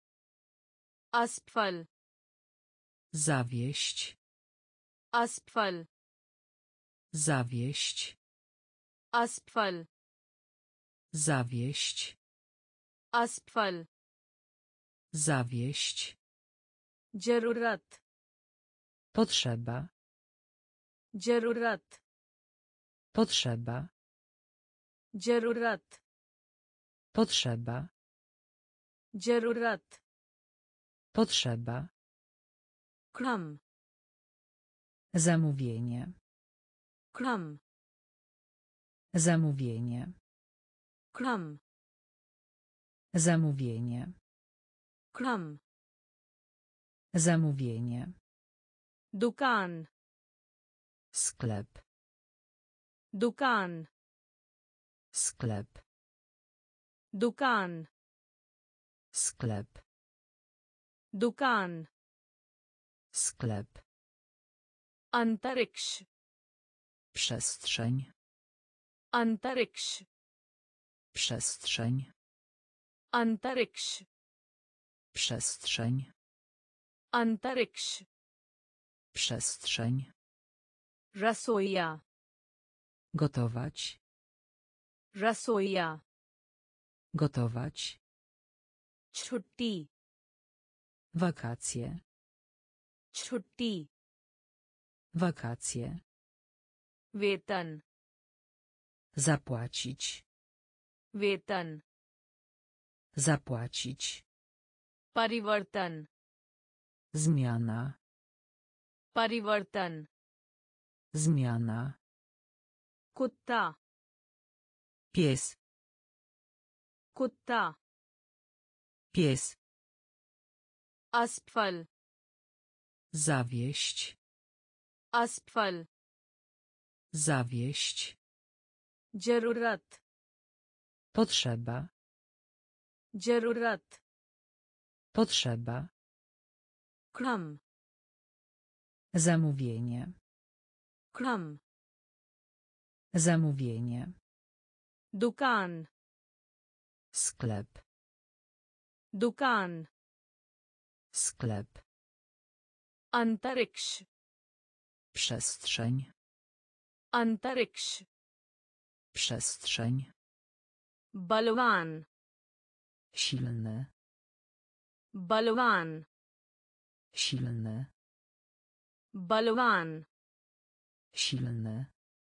असफल. Zawieść. असफल. Zawieść. असफल. Zawieść. असफल. Zawieść. जरूरत. Potrzeba. जरूरत. Potrzeba. जरूरत. Potrzeba. जरूरत. Potrzeba. क्रम. Zamówienie. क्रम. Zamówienie. क्रम Zamówienie. क्रम Zamówienie. दुकान Sklep. दुकान Sklep. दुकान Sklep. दुकान Sklep. अंतरिक्ष Przestrzeń. अंतरिक्ष Przestrzeń. अंतरिक्ष Przestrzeń. अंतरिक्ष Przestrzeń. रसोइया Gotować. रसोइया Gotować. छुट्टी Wakacje. छुट्टी Wakacje. वेतन Zapłacić. वेतन Zapłacić. परिवर्तन Zmiana. परिवर्तन Zmiana. कुत्ता Pies. कुत्ता Pies. असफल Zawieść. असफल Zawieść. जरूरत Potrzeba. जरूरत Potrzeba. क्रम Zamówienie. क्रम Zamówienie. दुकान Sklep. दुकान Sklep. अंतरिक्ष Przestrzeń. अंतरिक्ष Przestrzeń. बलवान Silny. बलवान Silny. बलवान Silny.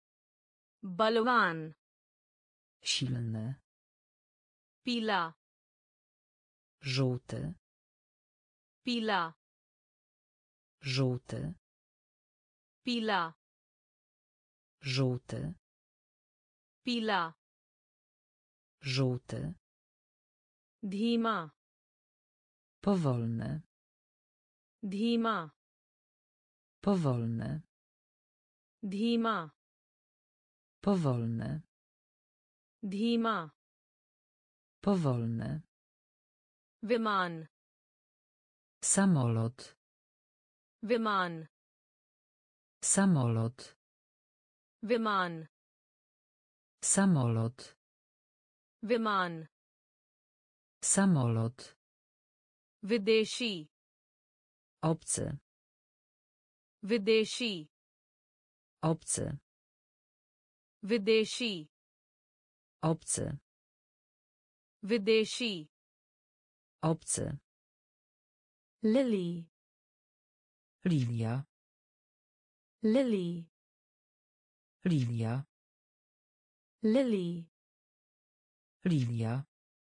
बलवान Silny. पीला Żółty. पीला Żółty. पीला Żółty. पीला Żółty. धीमा Powolny. धीमा Powolny. धीमा Powolny. धीमा Powolny. विमान Samolot. विमान Samolot. विमान Samolot. विमान Samolot. विदेशी Obcy. विदेशी Obcy. विदेशी Obcy. विदेशी Obcy. Lily Lilia. Lily Lilia. Lily Lilia.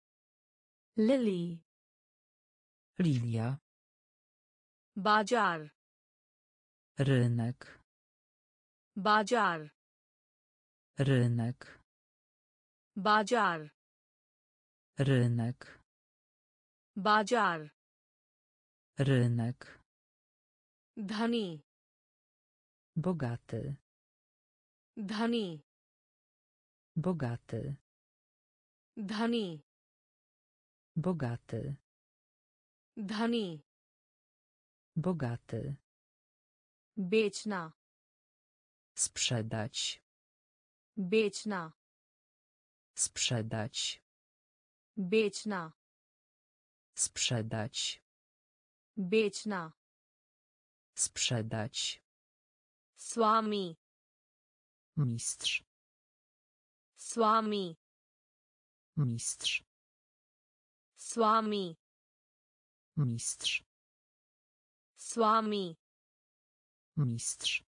Lily Lilia. बाजार Rynek. बाजार Rynek. बाजार Rynek. बाजार Rynek. धनी Bogaty. धनी Bogaty. धनी Bogaty. धनी Bogaty. बेचना Sprzedać. बेचना Sprzedać. बेचना Sprzedać. बेचना Sprzedać. स्वामी Mistrz. स्वामी Mistrz. स्वामी Mistrz. स्वामी Mistrz.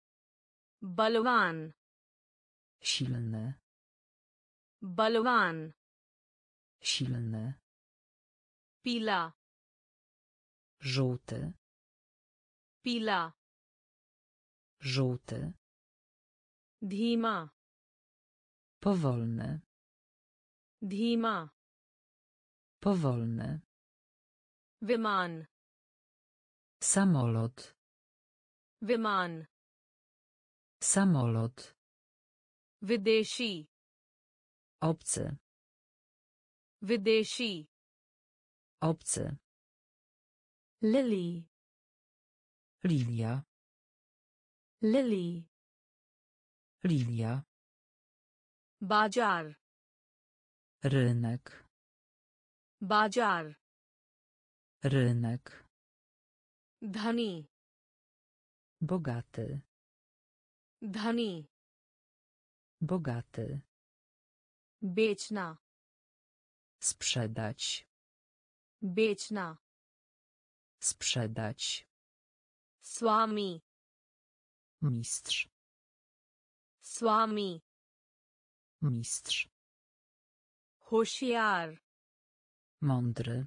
बलवान Silny. बलवान Silny. पीला Żółty. पीला Żółty. धीमा Powolny. धीमा Powolny. विमान Samolot. विमान Samolot. विदेशी Obcy. विदेशी Obcy. lily Lilia. lily Lilia. बाजार Rynek. बाजार Rynek. धनी Bogaty. धनी Bogaty. बेचना Sprzedać. बेचना Sprzedać. स्वामी Mistrz. स्वामी Mistrz. होशियार Mądry.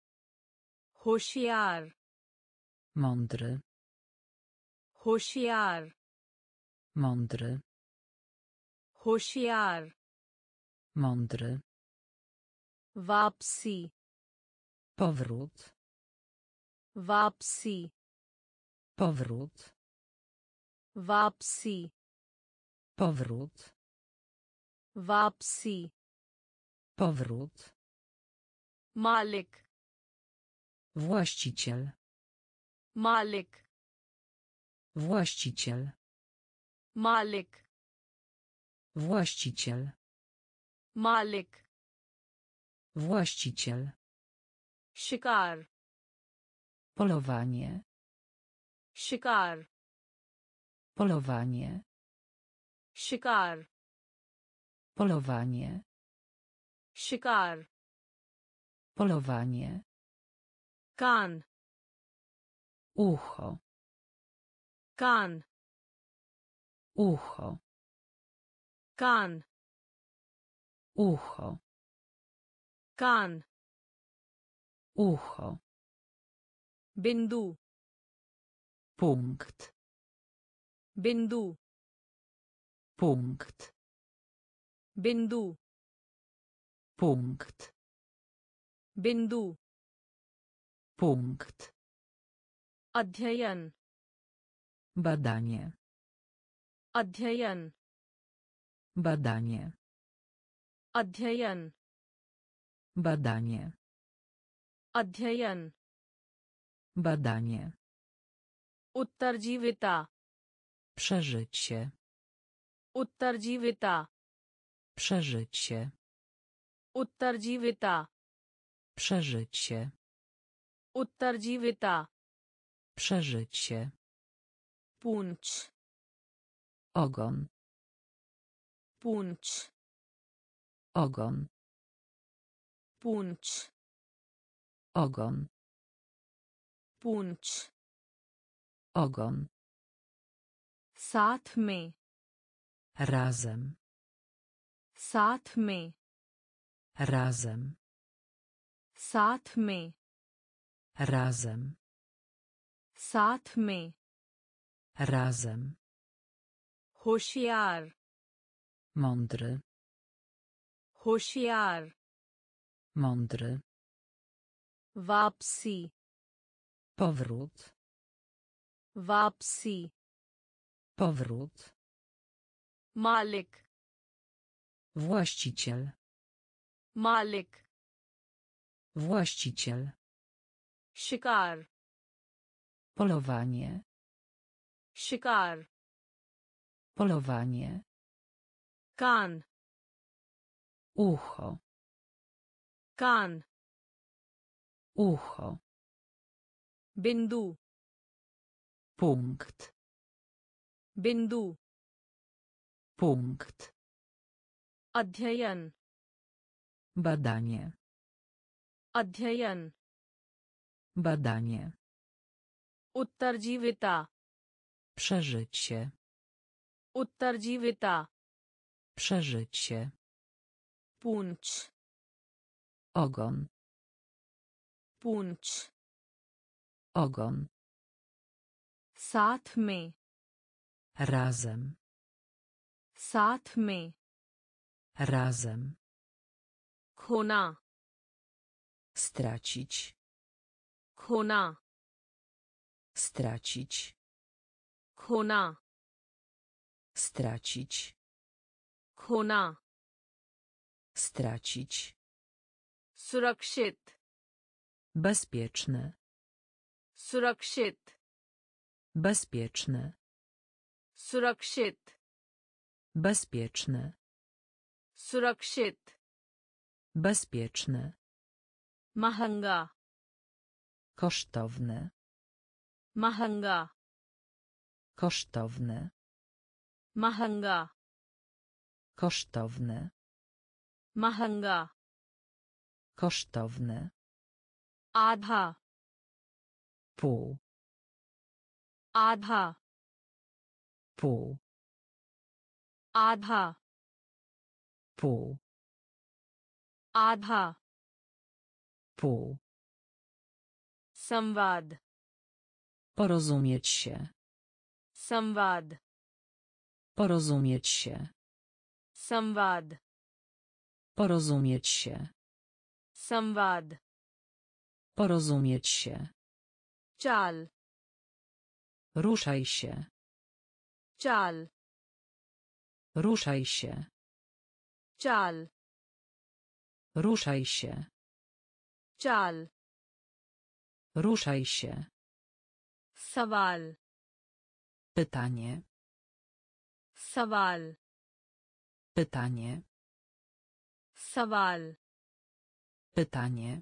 होशियार Mądry. होशियार Mądry. होशियार Mądry. वापसी Powrót. वापसी Powrót. वापसी Powrót. वापसी Powrót. मालिक Właściciel. मालिक Właściciel. मालिक Właściciel. मालिक Właściciel. शिकार Polowanie. शिकार Polowanie. शिकार Polowanie. शिकार Polowanie. कान Ucho. कान Ucho. कान Ucho. कान Ucho. बिंदु Punkt. बिंदु Punkt. बिंदु Punkt. बिंदु Punkt. अध्ययन Badanie. अध्ययन Badanie. अध्ययन Badanie. अध्ययन Badanie. उत्तरजीविता Przeżycie. उत्तरजीविता Przeżycie. उत्तरजीविता Przeżycie. उत्तरजीविता Przeżycie. पूंछ Ogon. पूंछ Ogon. पूंछ Ogon. पूंछ Ogon. साथ में Razem. साथ में Razem. साथ में Razem. साथ में Razem. होशियार Mądry. होशियार Mądry. वापसी Powrót. वापसी Powrót. मालिक Właściciel. मालिक Właściciel. शिकार Polowanie. शिकार Polowanie. कान Ucho. कान Ucho. बिंदु Punkt. बिंदु Punkt. अध्ययन Badanie. अध्ययन Badanie. उत्तरजीविता Przeżycie. उत्तरजीविता Przeżycie. पूंछ Ogon. पूंछ Ogon. साथ में Razem. साथ में Razem. खोना stracić, खोना stracić, खोना stracić, खोना stracić, सुरक्षित bezpieczny, सुरक्षित bezpieczny, सुरक्षित bezpieczny, सुरक्षित bezpieczny, महंगा kosztowny, महंगा kosztowny, महंगा kosztowny, महंगा kosztowny, आधा pół, आधा pół, आधा pół, आधा pół, संवाद porozumieć się, संवाद porozumieć się, संवाद porozumieć się, संवाद porozumieć się, चाल ruszaj się, चाल ruszaj się, चाल ruszaj się, चाल ruszaj się, सवाल pytanie, सवाल pytanie, सवाल pytanie,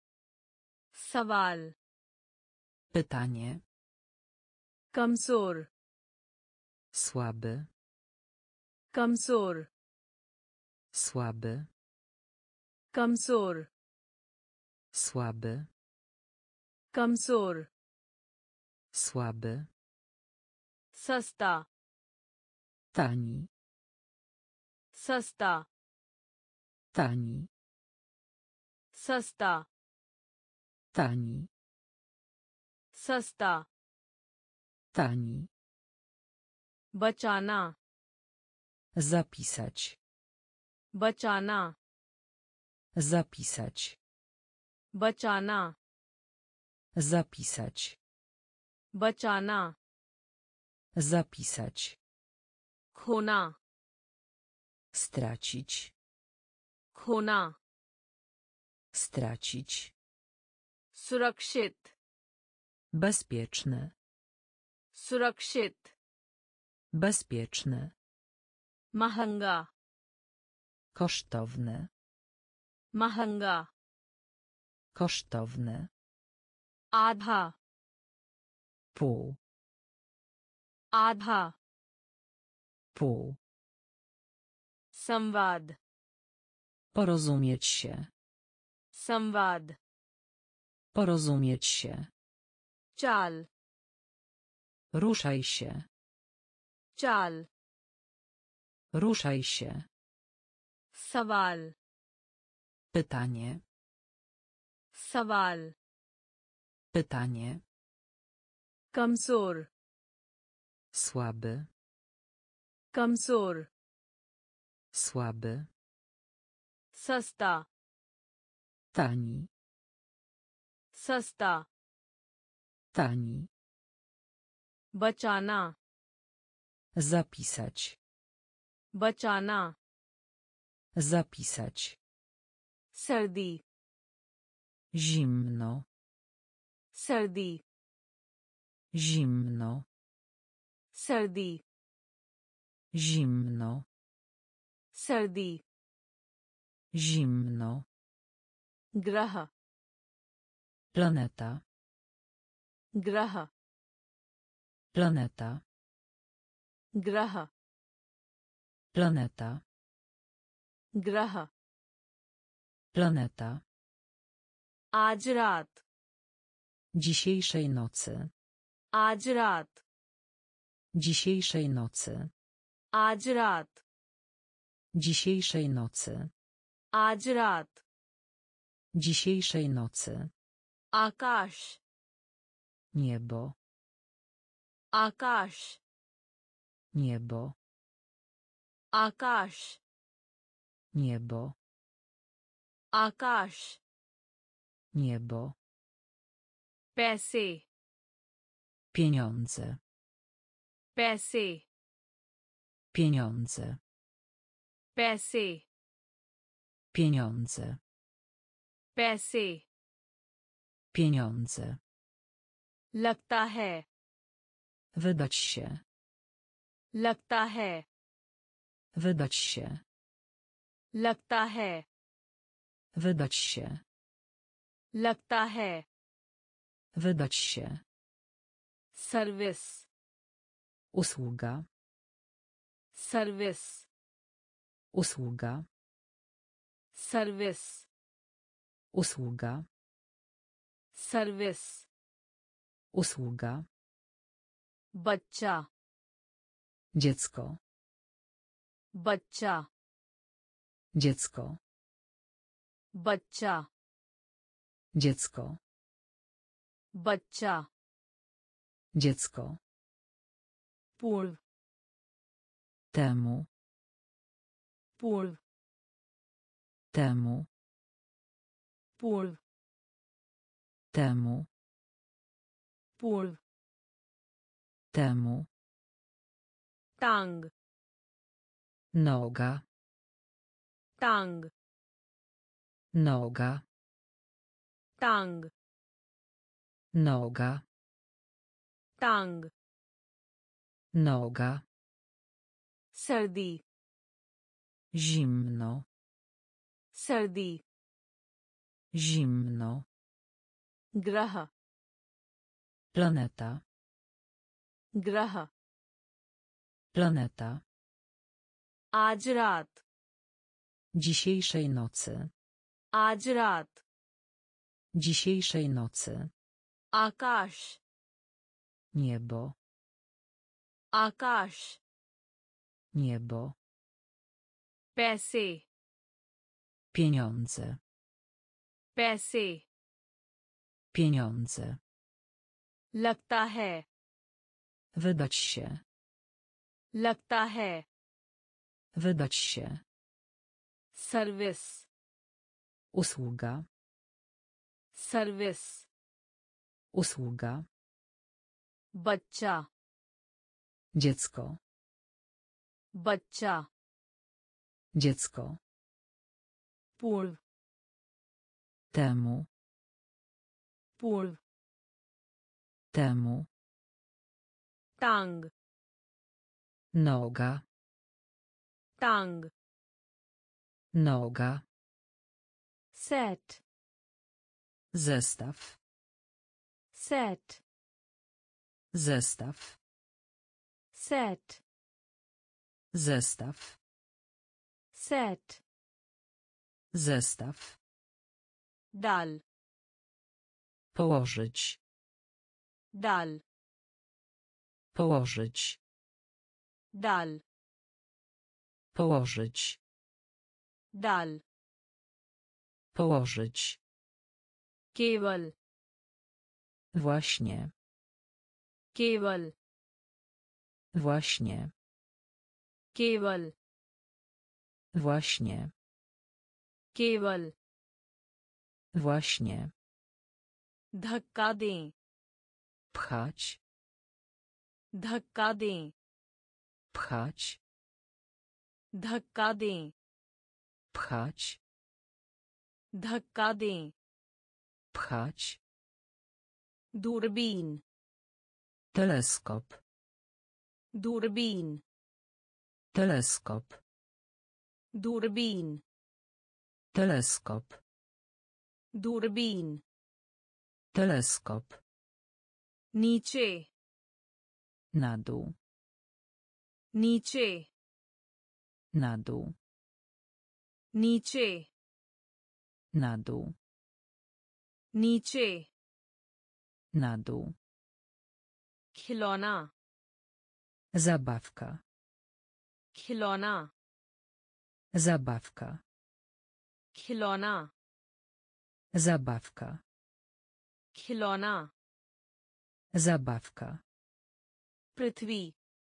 सवाल pytanie, कमजोर słaby, कमजोर słaby, कमजोर słaby, कमजोर słaby, सस्ता tani, सस्ता tani, सस्ता tani, सस्ता tani, बचाना zapisać, बचाना zapisać, बचाना zapisać, बचाना zapisać, खोना stracić, खोना stracić, सुरक्षित bezpieczny, सुरक्षित bezpieczny, महंगा kosztowny, महंगा kosztowny, आधा pół, आधा pół, संवाद porozumieć się, संवाद porozumieć się, चाल ruszaj się, चाल ruszaj się, सवाल pytanie, सवाल pytanie, कमजोर słaby, कमजोर słaby, सस्ता tani, सस्ता tani, बचाना zapisać, बचाना zapisać, सर्दी zimno, सर्दी zimno, सर्दी zimno, सर्दी zimno, ग्रह planeta, ग्रह planeta, ग्रह planeta, ग्रह planeta, आज रात dzisiejszej nocy, आज रात dzisiejszej nocy, आज रात dzisiejszej nocy, आज रात dzisiejszej nocy, आकाश niebo, आकाश niebo, आकाश niebo, आकाश Niebo. पैसे Pieniądze. पैसे Pieniądze. पैसे Pieniądze. पैसे Pieniądze. लगता है Wydać się. लगता है Wydać się. लगता है Wydać się. लगता है Wydać się. Service Usługa. Service Usługa. Service Usługa. Service Usługa. बच्चा Dziecko. बच्चा Dziecko. बच्चा Dziecko. बच्चा Dziecko. पूर्व Temu. पूर्व Temu. पूर्व Temu. पूर्व Temu. टांग Noga. टांग Noga. टांग Noga. टांग Noga. सर्दी Zimno. सर्दी Zimno. ग्रह Planeta. ग्रह Planeta. आज रात Dzisiejszej nocy. आज रात Dzisiejszej nocy. आकाश Niebo. आकाश Niebo. पैसे Pieniądze. पैसे Pieniądze. लगता है Wydać się. लगता है Wydać się. Service Usługa. Service Usługa. बच्चा Dziecko. बच्चा Dziecko. पूर्व Temu. पूर्व Temu. टांग Noga. टांग Noga. Set Zestaw. Set Zestaw. Set Zestaw. Set Zestaw. डाल Położyć. डाल Położyć. डाल Położyć. डाल Położyć. केवल Właśnie. केवल Właśnie. केवल Właśnie. केवल Właśnie. धक्का दें Pchać. धक्का दें Pchać. धक्का दें Pchać. धक्का दें Pchać. दूरबीन Teleskop. दूरबीन Teleskop. दूरबीन Teleskop. दूरबीन Teleskop. नीचे Na dół. नीचे Na dół. नीचे Na dół. नीचे Na dół. खिलौना Zabawka. खिलौना Zabawka. खिलौना Zabawka. खिलौना Zabawka. पृथ्वी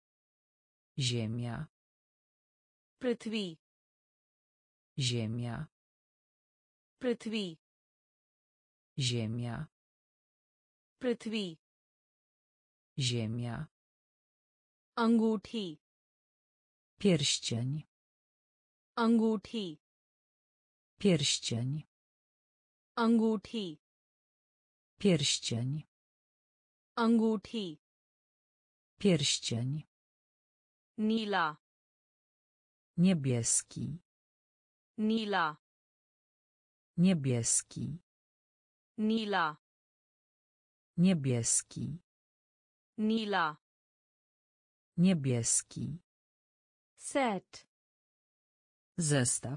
Ziemia. पृथ्वी Ziemia. पृथ्वी Ziemia. पृथ्वी Ziemia. अंगूठी Pierścień. अंगूठी Pierścień. अंगूठी Pierścień. अंगूठी Pierścień. नीला Niebieski. नीला Niebieski. नीला Niebieski. नीला Niebieski. set Zestaw.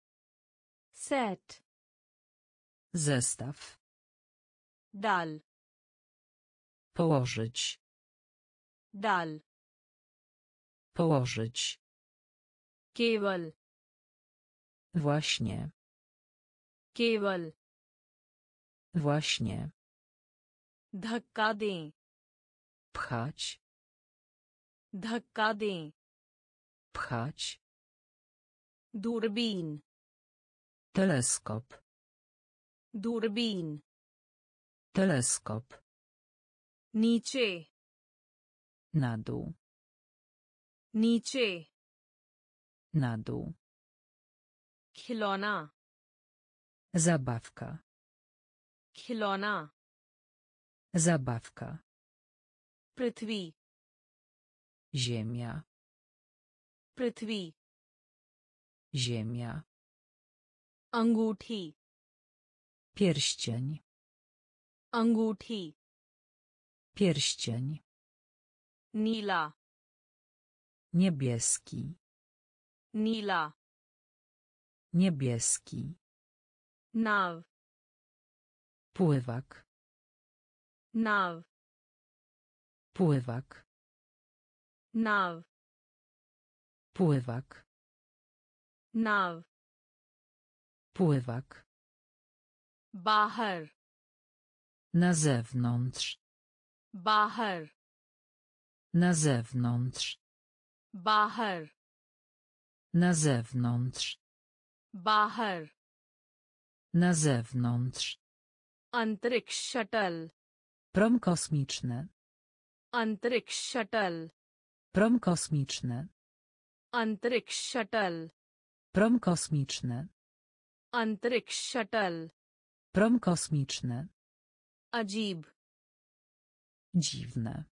set Zestaw. dal Położyć. dal Położyć. केवल Właśnie. केवल Właśnie. धक्का दें Pchać. धक्का दें Pchać. दूरबीन Teleskop. दूरबीन Teleskop. नीचे Na dół. नीचे Na dół. खिलौना Zabawka. खिलौना Zabawka. पृथ्वी Ziemia. पृथ्वी Ziemia. अंगूठी Pierścień. अंगूठी Pierścień. नीला Niebieski. नीला Niebieski. नाव Pływak. नाव Pływak. नाव Pływak. नाव Pływak. बाहर Na zewnątrz. बाहर Na zewnątrz. बाहर Na zewnątrz. बाहर Na zewnątrz. अंतरिक्ष शटल Prom kosmiczny. अंतरिक्ष शटल Prom kosmiczny. अंतरिक्ष शटल Prom kosmiczny. अंतरिक्ष शटल Prom kosmiczny. अजीब Dziwne.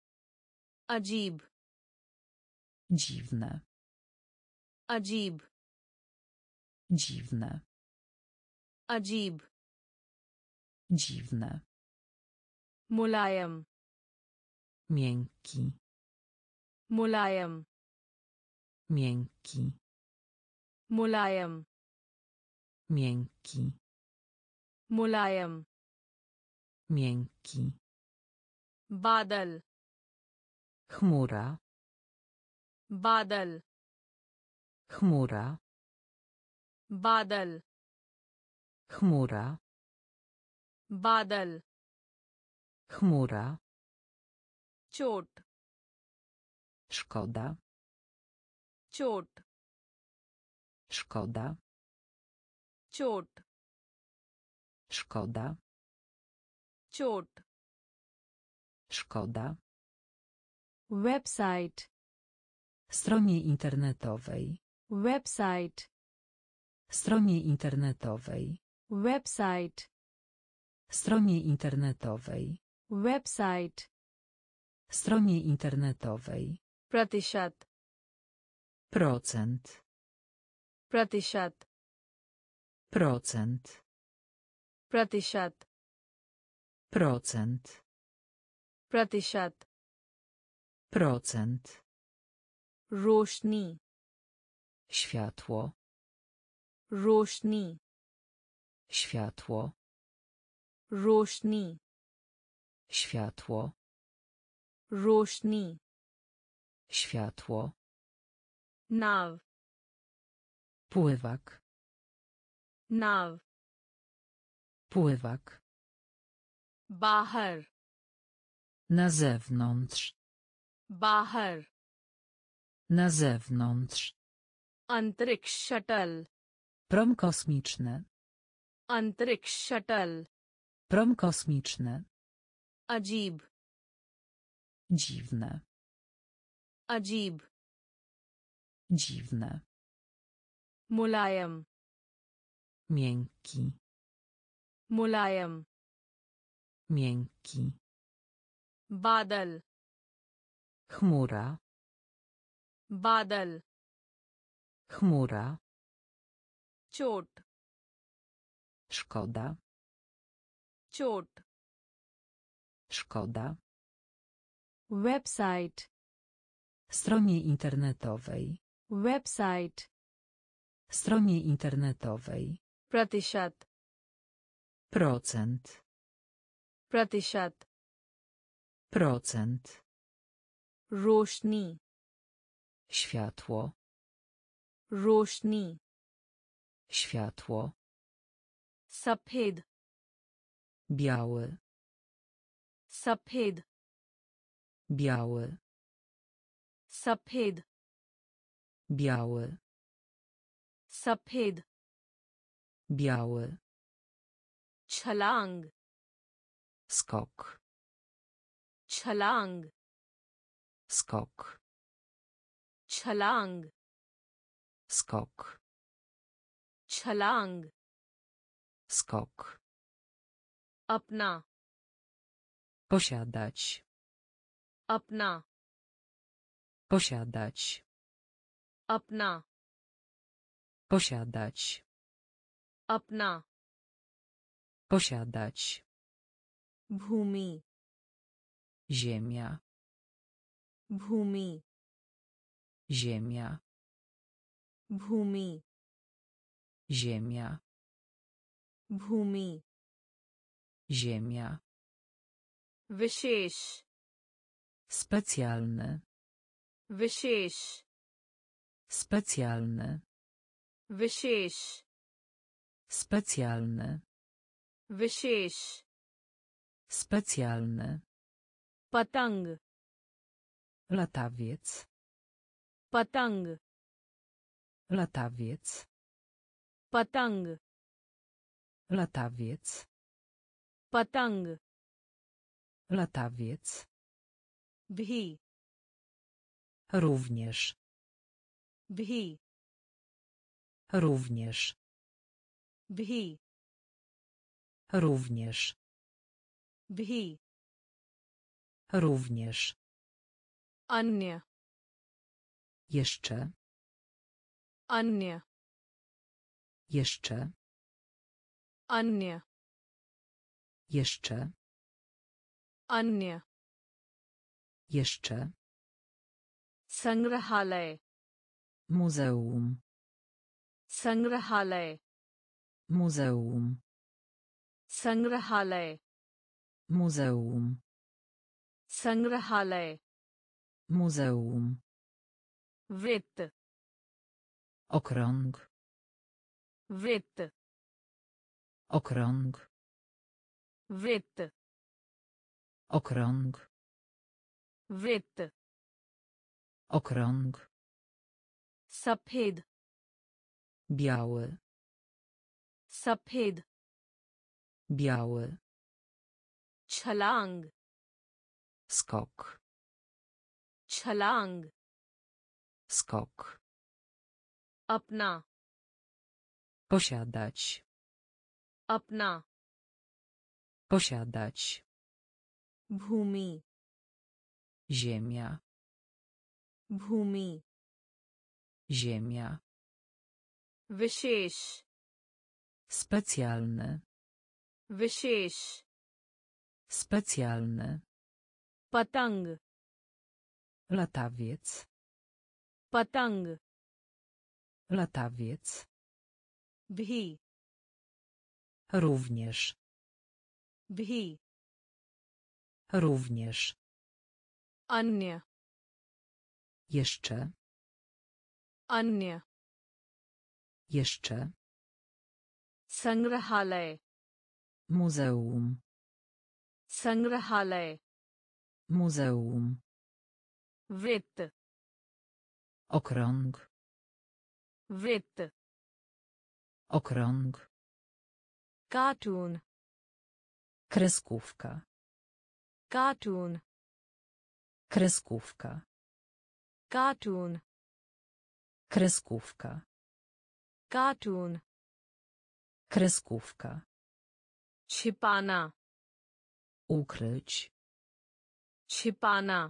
अजीब Dziwne. अजीब Dziwne. अजीब Dziwne. मुलायम Miękki. मुलायम Miękki. मुलायम Miękki. मुलायम Miękki. बादल Chmura. बादल Chmura. बादल Chmura. बादल Chmura. चोट Szkoda. चोट Szkoda. चोट Szkoda. चोट Szkoda. website Stronie internetowej. website Stronie internetowej. website Stronie internetowej. website Stronie internetowej. प्रतिशत Procent. प्रतिशत Procent. प्रतिशत Procent. प्रतिशत Procent. रोशनी Światło. रोशनी Światło. रोशनी Światło. रोशनी Światło. नाव Pływak. नाव Pływak. बाहर Na zewnątrz. बाहर Na zewnątrz. अंतरिक्ष शटल Prom kosmiczny. अंतरिक्ष शटल Prom kosmiczny. अजीब Dziwne. अजीब Dziwne. मुलायम Miękki. मुलायम Miękki. बादल Chmura. बादल Chmura. चोट Szkoda. चोट Szkoda. Website Stronie internetowej. Website Stronie internetowej. प्रतिशत Procent. प्रतिशत Procent. रोशनी Światło. रोशनी Światło. सफेद Biały. सफेद Biały. सफेद Biały. सफेद Biały. छलांग Skok. छलांग Skok. छलांग Skok. छलांग Skok. अपना Posiadać. अपना Posiadać. अपना Posiadać. अपना Posiadać. भूमि Ziemia. भूमि Ziemia. भूमि Ziemia. भूमि Ziemia. विशेष Specjalny. विशेष Specjalny. विशेष Specjalny. विशेष Specjalny. पतंग Latawiec. पतंग Latawiec. पतंग Latawiec. पतंग Latawiec. भी Również. भी Również. भी Również. भी Również. अन्य Jeszcze. अन्य Jeszcze. अन्य Jeszcze. अन्य Jeszcze. संग्रहालय Muzeum. संग्रहालय Muzeum. संग्रहालय Muzeum. संग्रहालय Muzeum. वृत्त Okrąg. वृत्त Okrąg. वृत्त Okrąg. वृत्त Okrąg. सफेद Biały. सफेद Biały. छलांग Skok. छलांग Skok. अपना Posiadać. अपना Posiadać. भूमि Ziemia. भूमि Ziemia. विशेष Specjalny. विशेष Specjalny. पतंग Latawiec. पतंग Latawiec. भी Również. भी Również. अन्य Jeszcze. अन्य Jeszcze. संग्रहालय Muzeum. संग्रहालय Muzeum. वृत्त Okrąg. वृत्त Okrąg. cartoon, Kreskówka. cartoon, Kreskówka. cartoon, Kreskówka. cartoon, Kreskówka. छिपाना, Ukryć. छिपाना,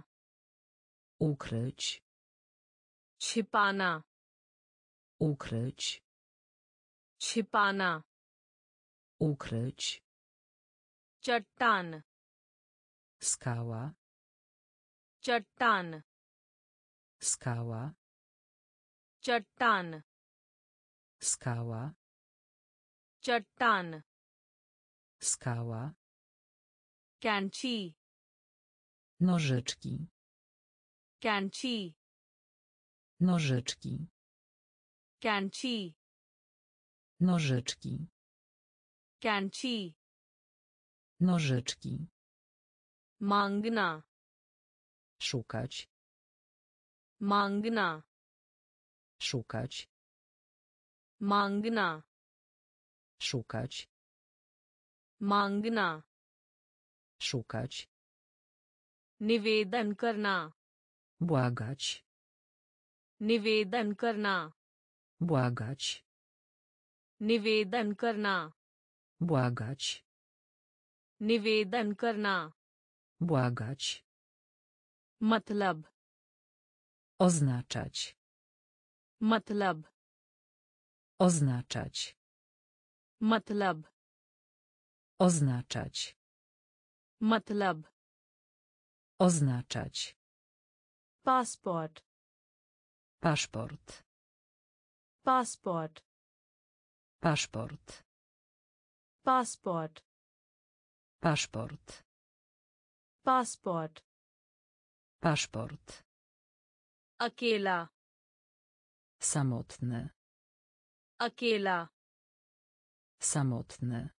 Ukryć. छिपाना, Ukryć. छिपाना, Ukryć. चट्टान, Skała. चट्टान, Skała. चट्टान, Skała. चट्टान, Skała. कैंची, Nożyczki. कैंची, Nożyczki. कैंची, Nożyczki. कैंची, Nożyczki. मांगना, Szukać. मांगना, Szukać. मांगना, Szukać. मांगना, Szukać. निवेदन करना, Błagać. निवेदन करना, Błagać. निवेदन करना, Błagać. निवेदन करना, Błagać. मतलब, Oznaczać. मतलब, Oznaczać. मतलब, Oznaczać. मतलब, Oznaczać. passport, Paszport. passport, Paszport. passport, Paszport. passport, Paszport. अकेला, Samotny. अकेला, Samotny.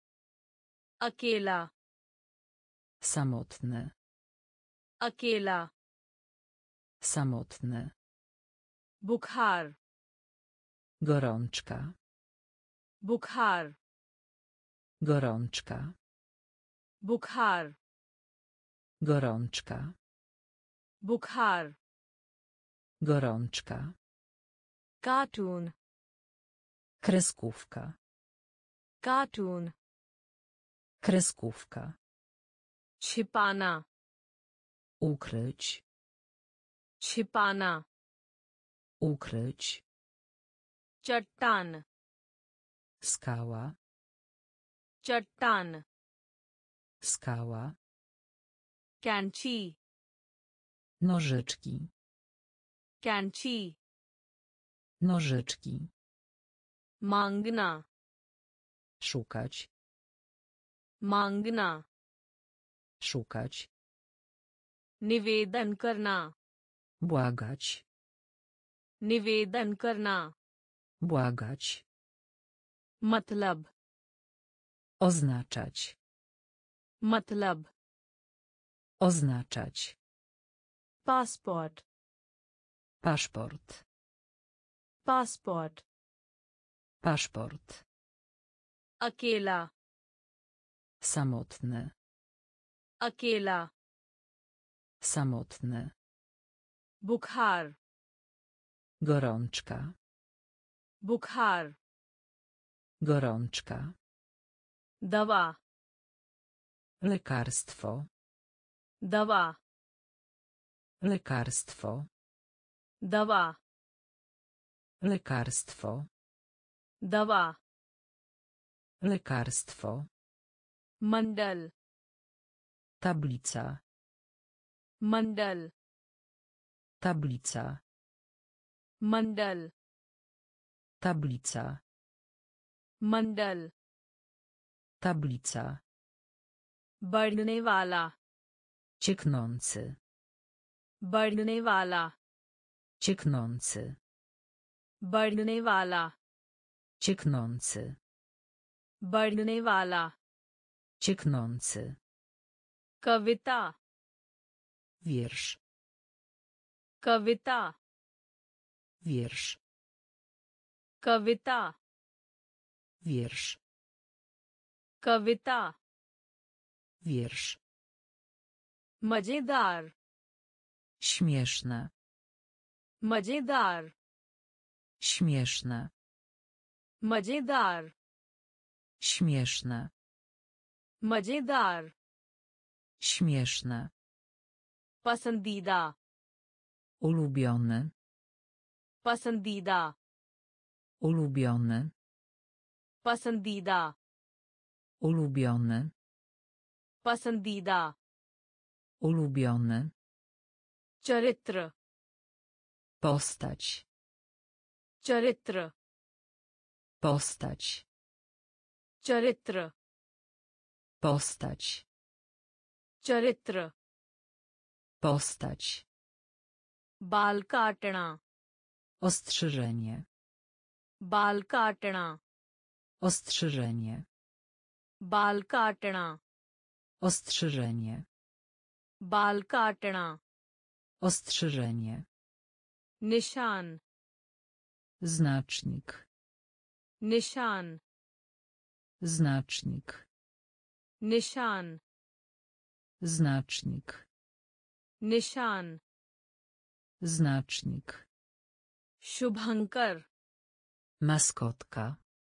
अकेला, Samotny. अकेला, Samotny. बुखार, Gorączka. बुखार, Gorączka. बुखार, Gorączka. बुखार, Gorączka. Cartoon, Kreskówka. Cartoon, Kreskówka. छिपाना, Ukryć. छिपाना, Ukryć. चट्टान, Skała. चट्टान, Skała. कैंची, Nożyczki. कैंची, Nożyczki. मांगना, Szukać. मांगना, Szukać. निवेदन करना, Błagać. निवेदन करना, Błagać. मतलब, Oznaczać. मतलब, Oznaczać. passport, Paszport. passport, Paszport. अकेला, Samotny. अकेला, Samotny. बुखार, Gorączka. बुखार, Gorączka. दवा, Lekarstwo. दवा, Lekarstwo. दवा, Lekarstwo. दवा, Lekarstwo. मंडल, Tablica. मंडल, Tablica. मंडल, Tablica. मंडल, Tablica. बढ़ने वाला, Cieknący. बढ़ने वाला, Cieknący. बढ़ने वाला, Cieknący. बढ़ने वाला, Cieknący. कविता, Wiersz. कविता, Wiersz. कविता, Wiersz. कविता wiersz, मजेदार śmieszne, मजेदार śmieszne, मजेदार śmieszne, मजेदार śmieszne, पसंदीदा ulubiony, पसंदीदा ulubiony, पसंदीदा ulubiony, पसंदीदा ulubiony, चरित्र postać, चरित्र postać, चरित्र postać, चरित्र postać, बाल काटना ostrzeżenie, बाल काटना ostrzeżenie, बाल काटना ostrzeżenie, बाल काटना ostrzeżenie, निशान znacznik, निशान znacznik, निशान znacznik, निशान znacznik, शुभंकर maskotka,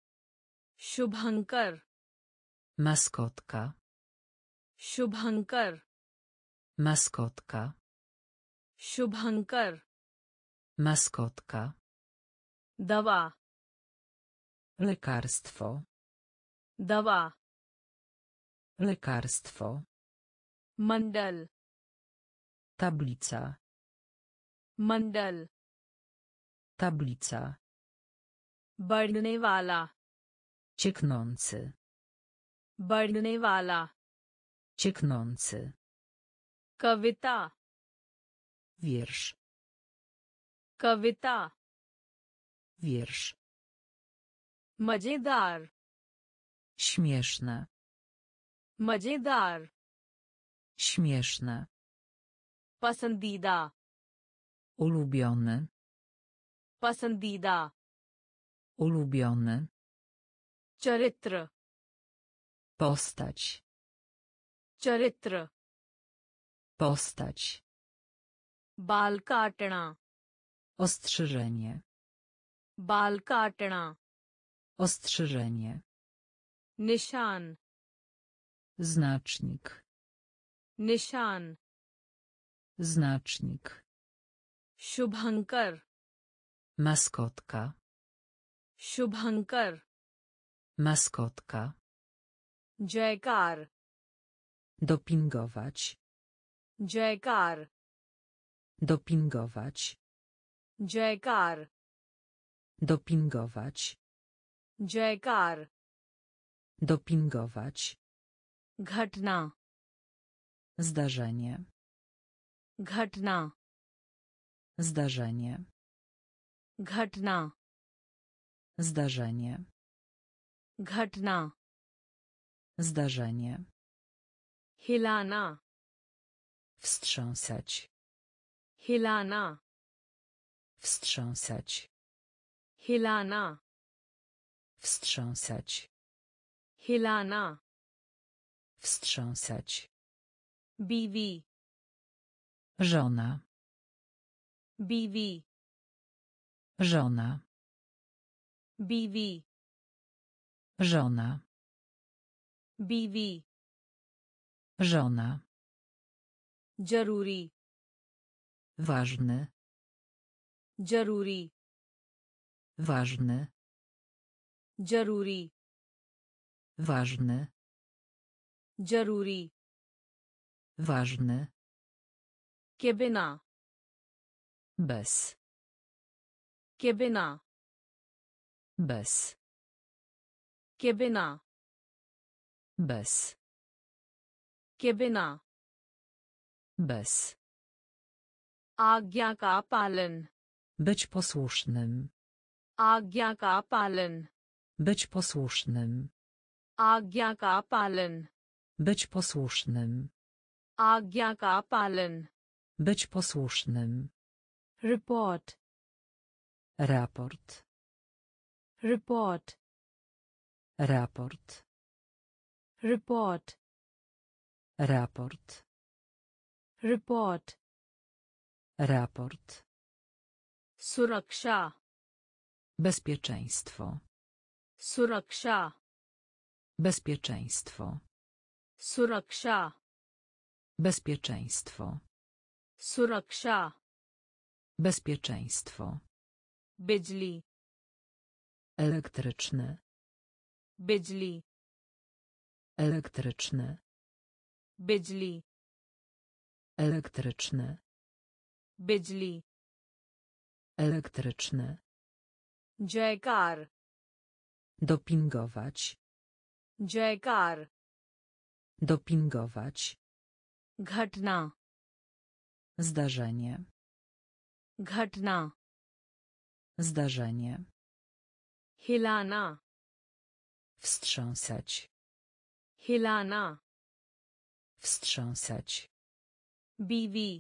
शुभंकर maskotka, शुभंकर maskotka, शुभंकर maskotka, दवा lekarstwo, दवा lekarstwo, मंडल tablica, मंडल tablica, बढ़ने वाला cieknący, बढ़ने वाला cieknący, कविता wiersz, कविता wiersz, मजेदार śmieszne, मजेदार śmieszne, पसंदीदा ulubiony, पसंदीदा ulubiony, चरित्र postać, चरित्र postać, बाल काटना ostrzeżenie, बाल काटना ostrzeżenie, निशान znacznik, निशान znacznik, शुभंकर maskotka, शुभंकर maskotka, जयकार dopingować, जयकार dopingować, जयकार dopingować, जयकार dopingować, घटना zdarzenie, घटना zdarzenie, घटना zdarzenie, घटना zdarzenie, हिलाना wstrząsać, हिलाना wstrząsać, हिलाना wstrząsać, हिलाना wstrząsać, बीवी żona, बीवी żona, बीवी żona, बीवी żona, जरूरी ważny, जरूरी ważny, जरूरी ważny, जरूरी ważny, के बिना bez, के बिना bez, के बिना bez, के बिना bez, आज्ञा का पालन być posłusznym, आज्ञा का पालन być posłusznym, आज्ञा का पालन być posłusznym, आज्ञा का पालन być posłusznym, report raport, report raport, report, Raport. report, Raport. suraksha, Bezpieczeństwo. suraksha, Bezpieczeństwo. suraksha, Bezpieczeństwo. suraksha, Bezpieczeństwo. bijli, Elektryczny. bijli, Elektryczny. bijli, Elektryczny. bijli, Elektryczny. jaykar, Dopingować. jaykar, Dopingować. घटना, Zdarzenie. घटना, Zdarzenie. हिलाना, Wstrząsać. हिलाना, Wstrząsać. बीवी,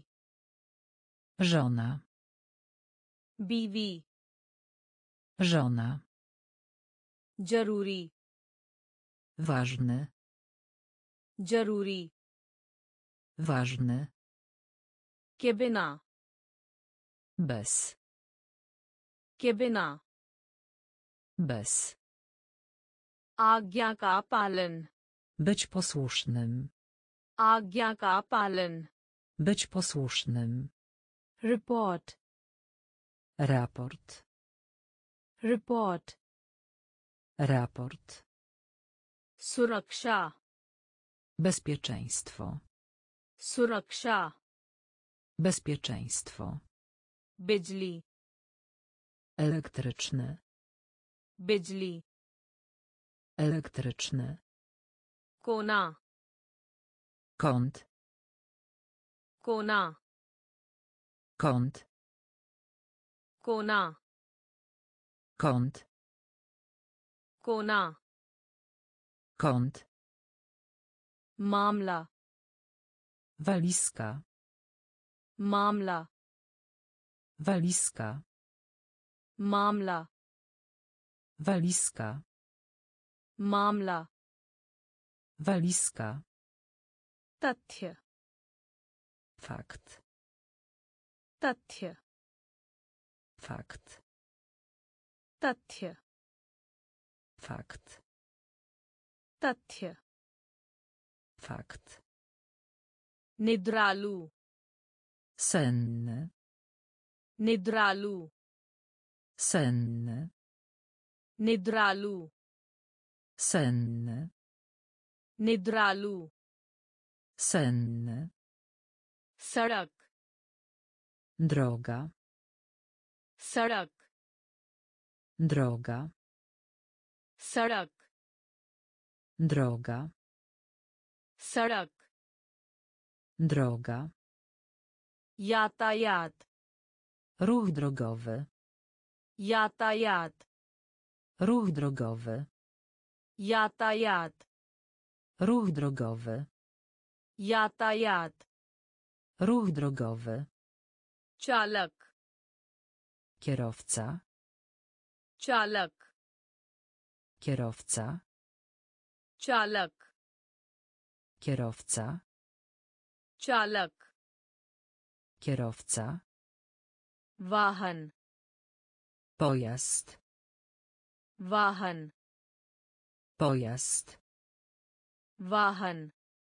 Żona. बीवी, Żona. जरूरी, Ważny. जरूरी, Ważny. के बिना, Bez. के बिना, Bez. आज्ञा का पालन, Być posłusznym. आज्ञा का पालन, Być posłusznym. report, Raport. report, Raport. सुरक्षा, Bezpieczeństwo. सुरक्षा, Bezpieczeństwo. बिजली, Elektryczny. बिजली, Elektryczny. कोना, Kąt. कोना, Kąt. कोना, Kąt. कोना, Kąt. मामला, Walizka. मामला, Walizka. मामला, Walizka. मामला, Walizka. तथ्य, Fakt. तथ्य, Fakt. तथ्य, Fakt. तथ्य, Fakt. निद्रालु, Senny. निद्रालु, Senny. निद्रालु, Senny. निद्रालु, Senny. सड़क, Droga. सड़क, Droga. सड़क, Droga. सड़क, Droga. यातायात, Ruch drogowy. यातायात, Ruch drogowy. यातायात, Ruch drogowy. यातायात, Ruch drogowy. चालक, Kierowca. चालक, Kierowca. चालक, Kierowca. चालक, Kierowca. वाहन, Pojazd. वाहन, Pojazd. वाहन,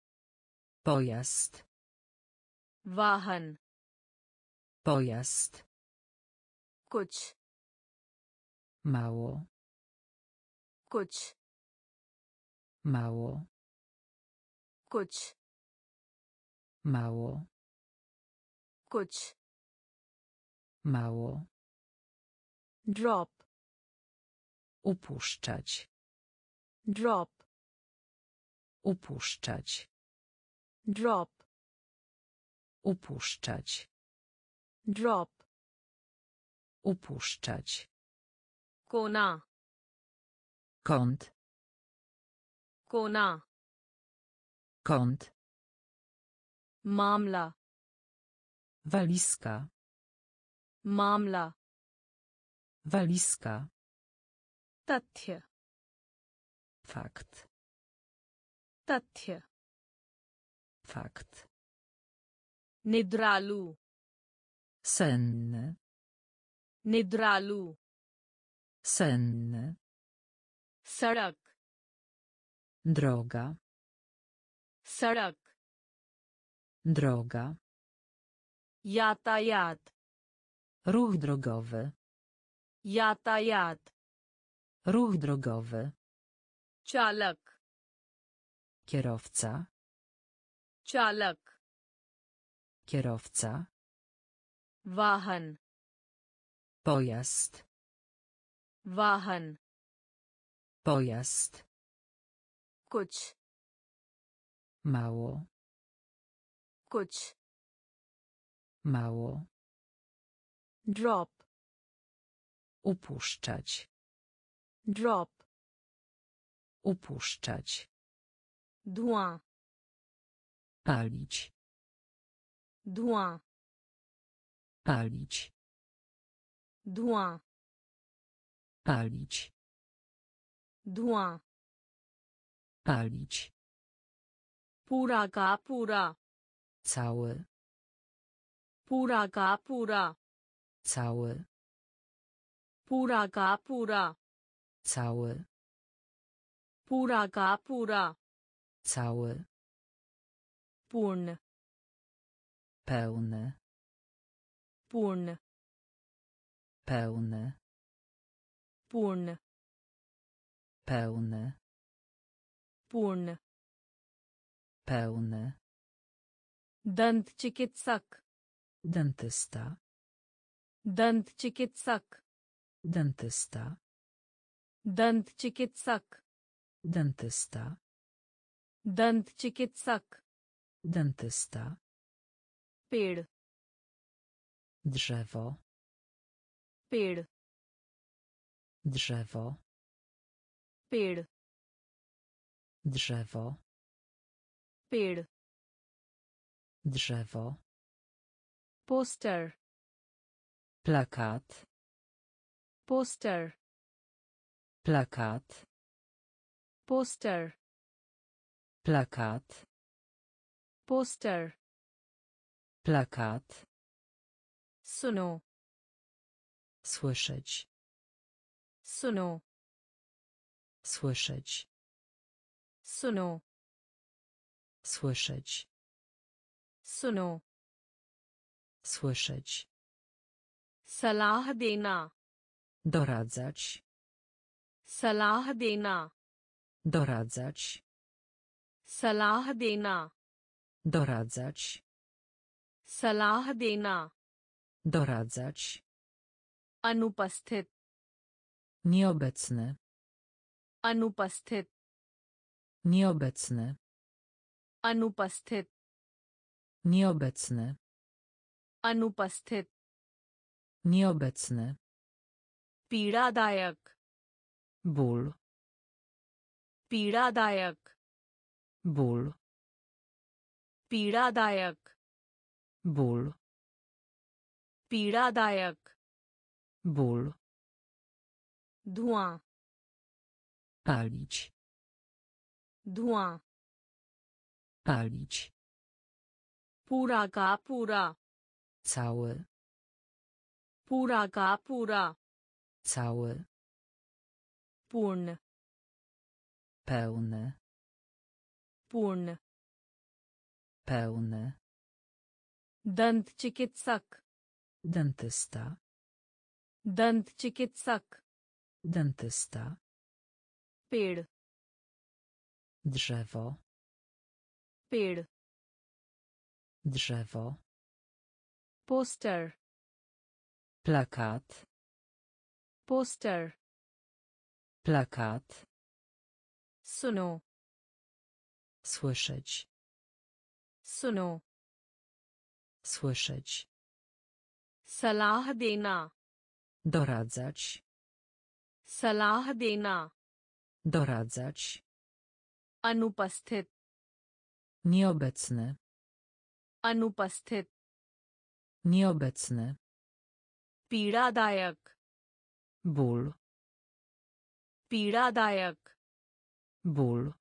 Pojazd. वाहन, Pojazd. कुछ, Mało. कुछ, Mało. कुछ, Mało. कुछ, Mało. drop, Upuszczać. drop, Upuszczać. drop, Upuszczać. drop, Upuszczać. कोना, Kąt. कोना, Kąt. मामला, Walizka. मामला, Walizka. तथ्य, Fakt. तथ्य Fakt. निद्रालु Senny. निद्रालु Senny. सड़क Droga. सड़क Droga. यातायात Ruch drogowy. यातायात Ruch drogowy. चालक Kierowca. चालक Kierowca. वाहन Pojazd. वाहन Pojazd. कुछ Mało. कुछ Mało. drop Upuszczać. drop Upuszczać. धुआं Palić. धुआं Palić. धुआं Palić. धुआं Palić. पूरा का पूरा Cały. पूरा का पूरा Cały. पूरा का पूरा Cały. पूरा का पूरा Cały. पूर्ण Pełny. पूर्ण Pełny. पूर्ण Pełny. पूर्ण Pełny. दंत चिकित्सक Dentysta. दंत चिकित्सक Dentysta. दंत चिकित्सक Dentysta. दंत चिकित्सक Dentysta. पेड़ Drzewo. पेड़ Drzewo. पेड़ Drzewo. पेड़ Drzewo. Poster Plakat. Poster Plakat. Poster Plakat. Poster Plakat. सुनो Słyszeć. सुनो Słyszeć. सुनो Słyszeć. सुनो Słyszeć. सलाह देना Doradzać. सलाह देना Doradzać. सलाह देना Doradzać. सलाह देना Doradzać. अनुपस्थित Nieobecny. अनुपस्थित Nieobecny. अनुपस्थित Nieobecny. अनुपस्थित Nieobecny. पीड़ादायक Ból. पीड़ादायक Ból. पीड़ादायक Ból. पीड़ादायक Ból. धुआं Palić. धुआं Palić. पूरा का पूरा Cały. पूरा का पूरा Cały. पूर्ण Pełny. पूर्ण Pełny. दंत चिकित्सक Dentysta. दंत चिकित्सक Dentysta. पेड़ Drzewo. पेड़ Drzewo. Poster Plakat. Poster Plakat. सुनो Słyszeć. सुनो Słyszeć. सलाह देना Doradzać. सलाह देना Doradzać. अनुपस्थित Nieobecny. अनुपस्थित Nieobecny. पीड़ादायक Ból. पीड़ादायक Ból.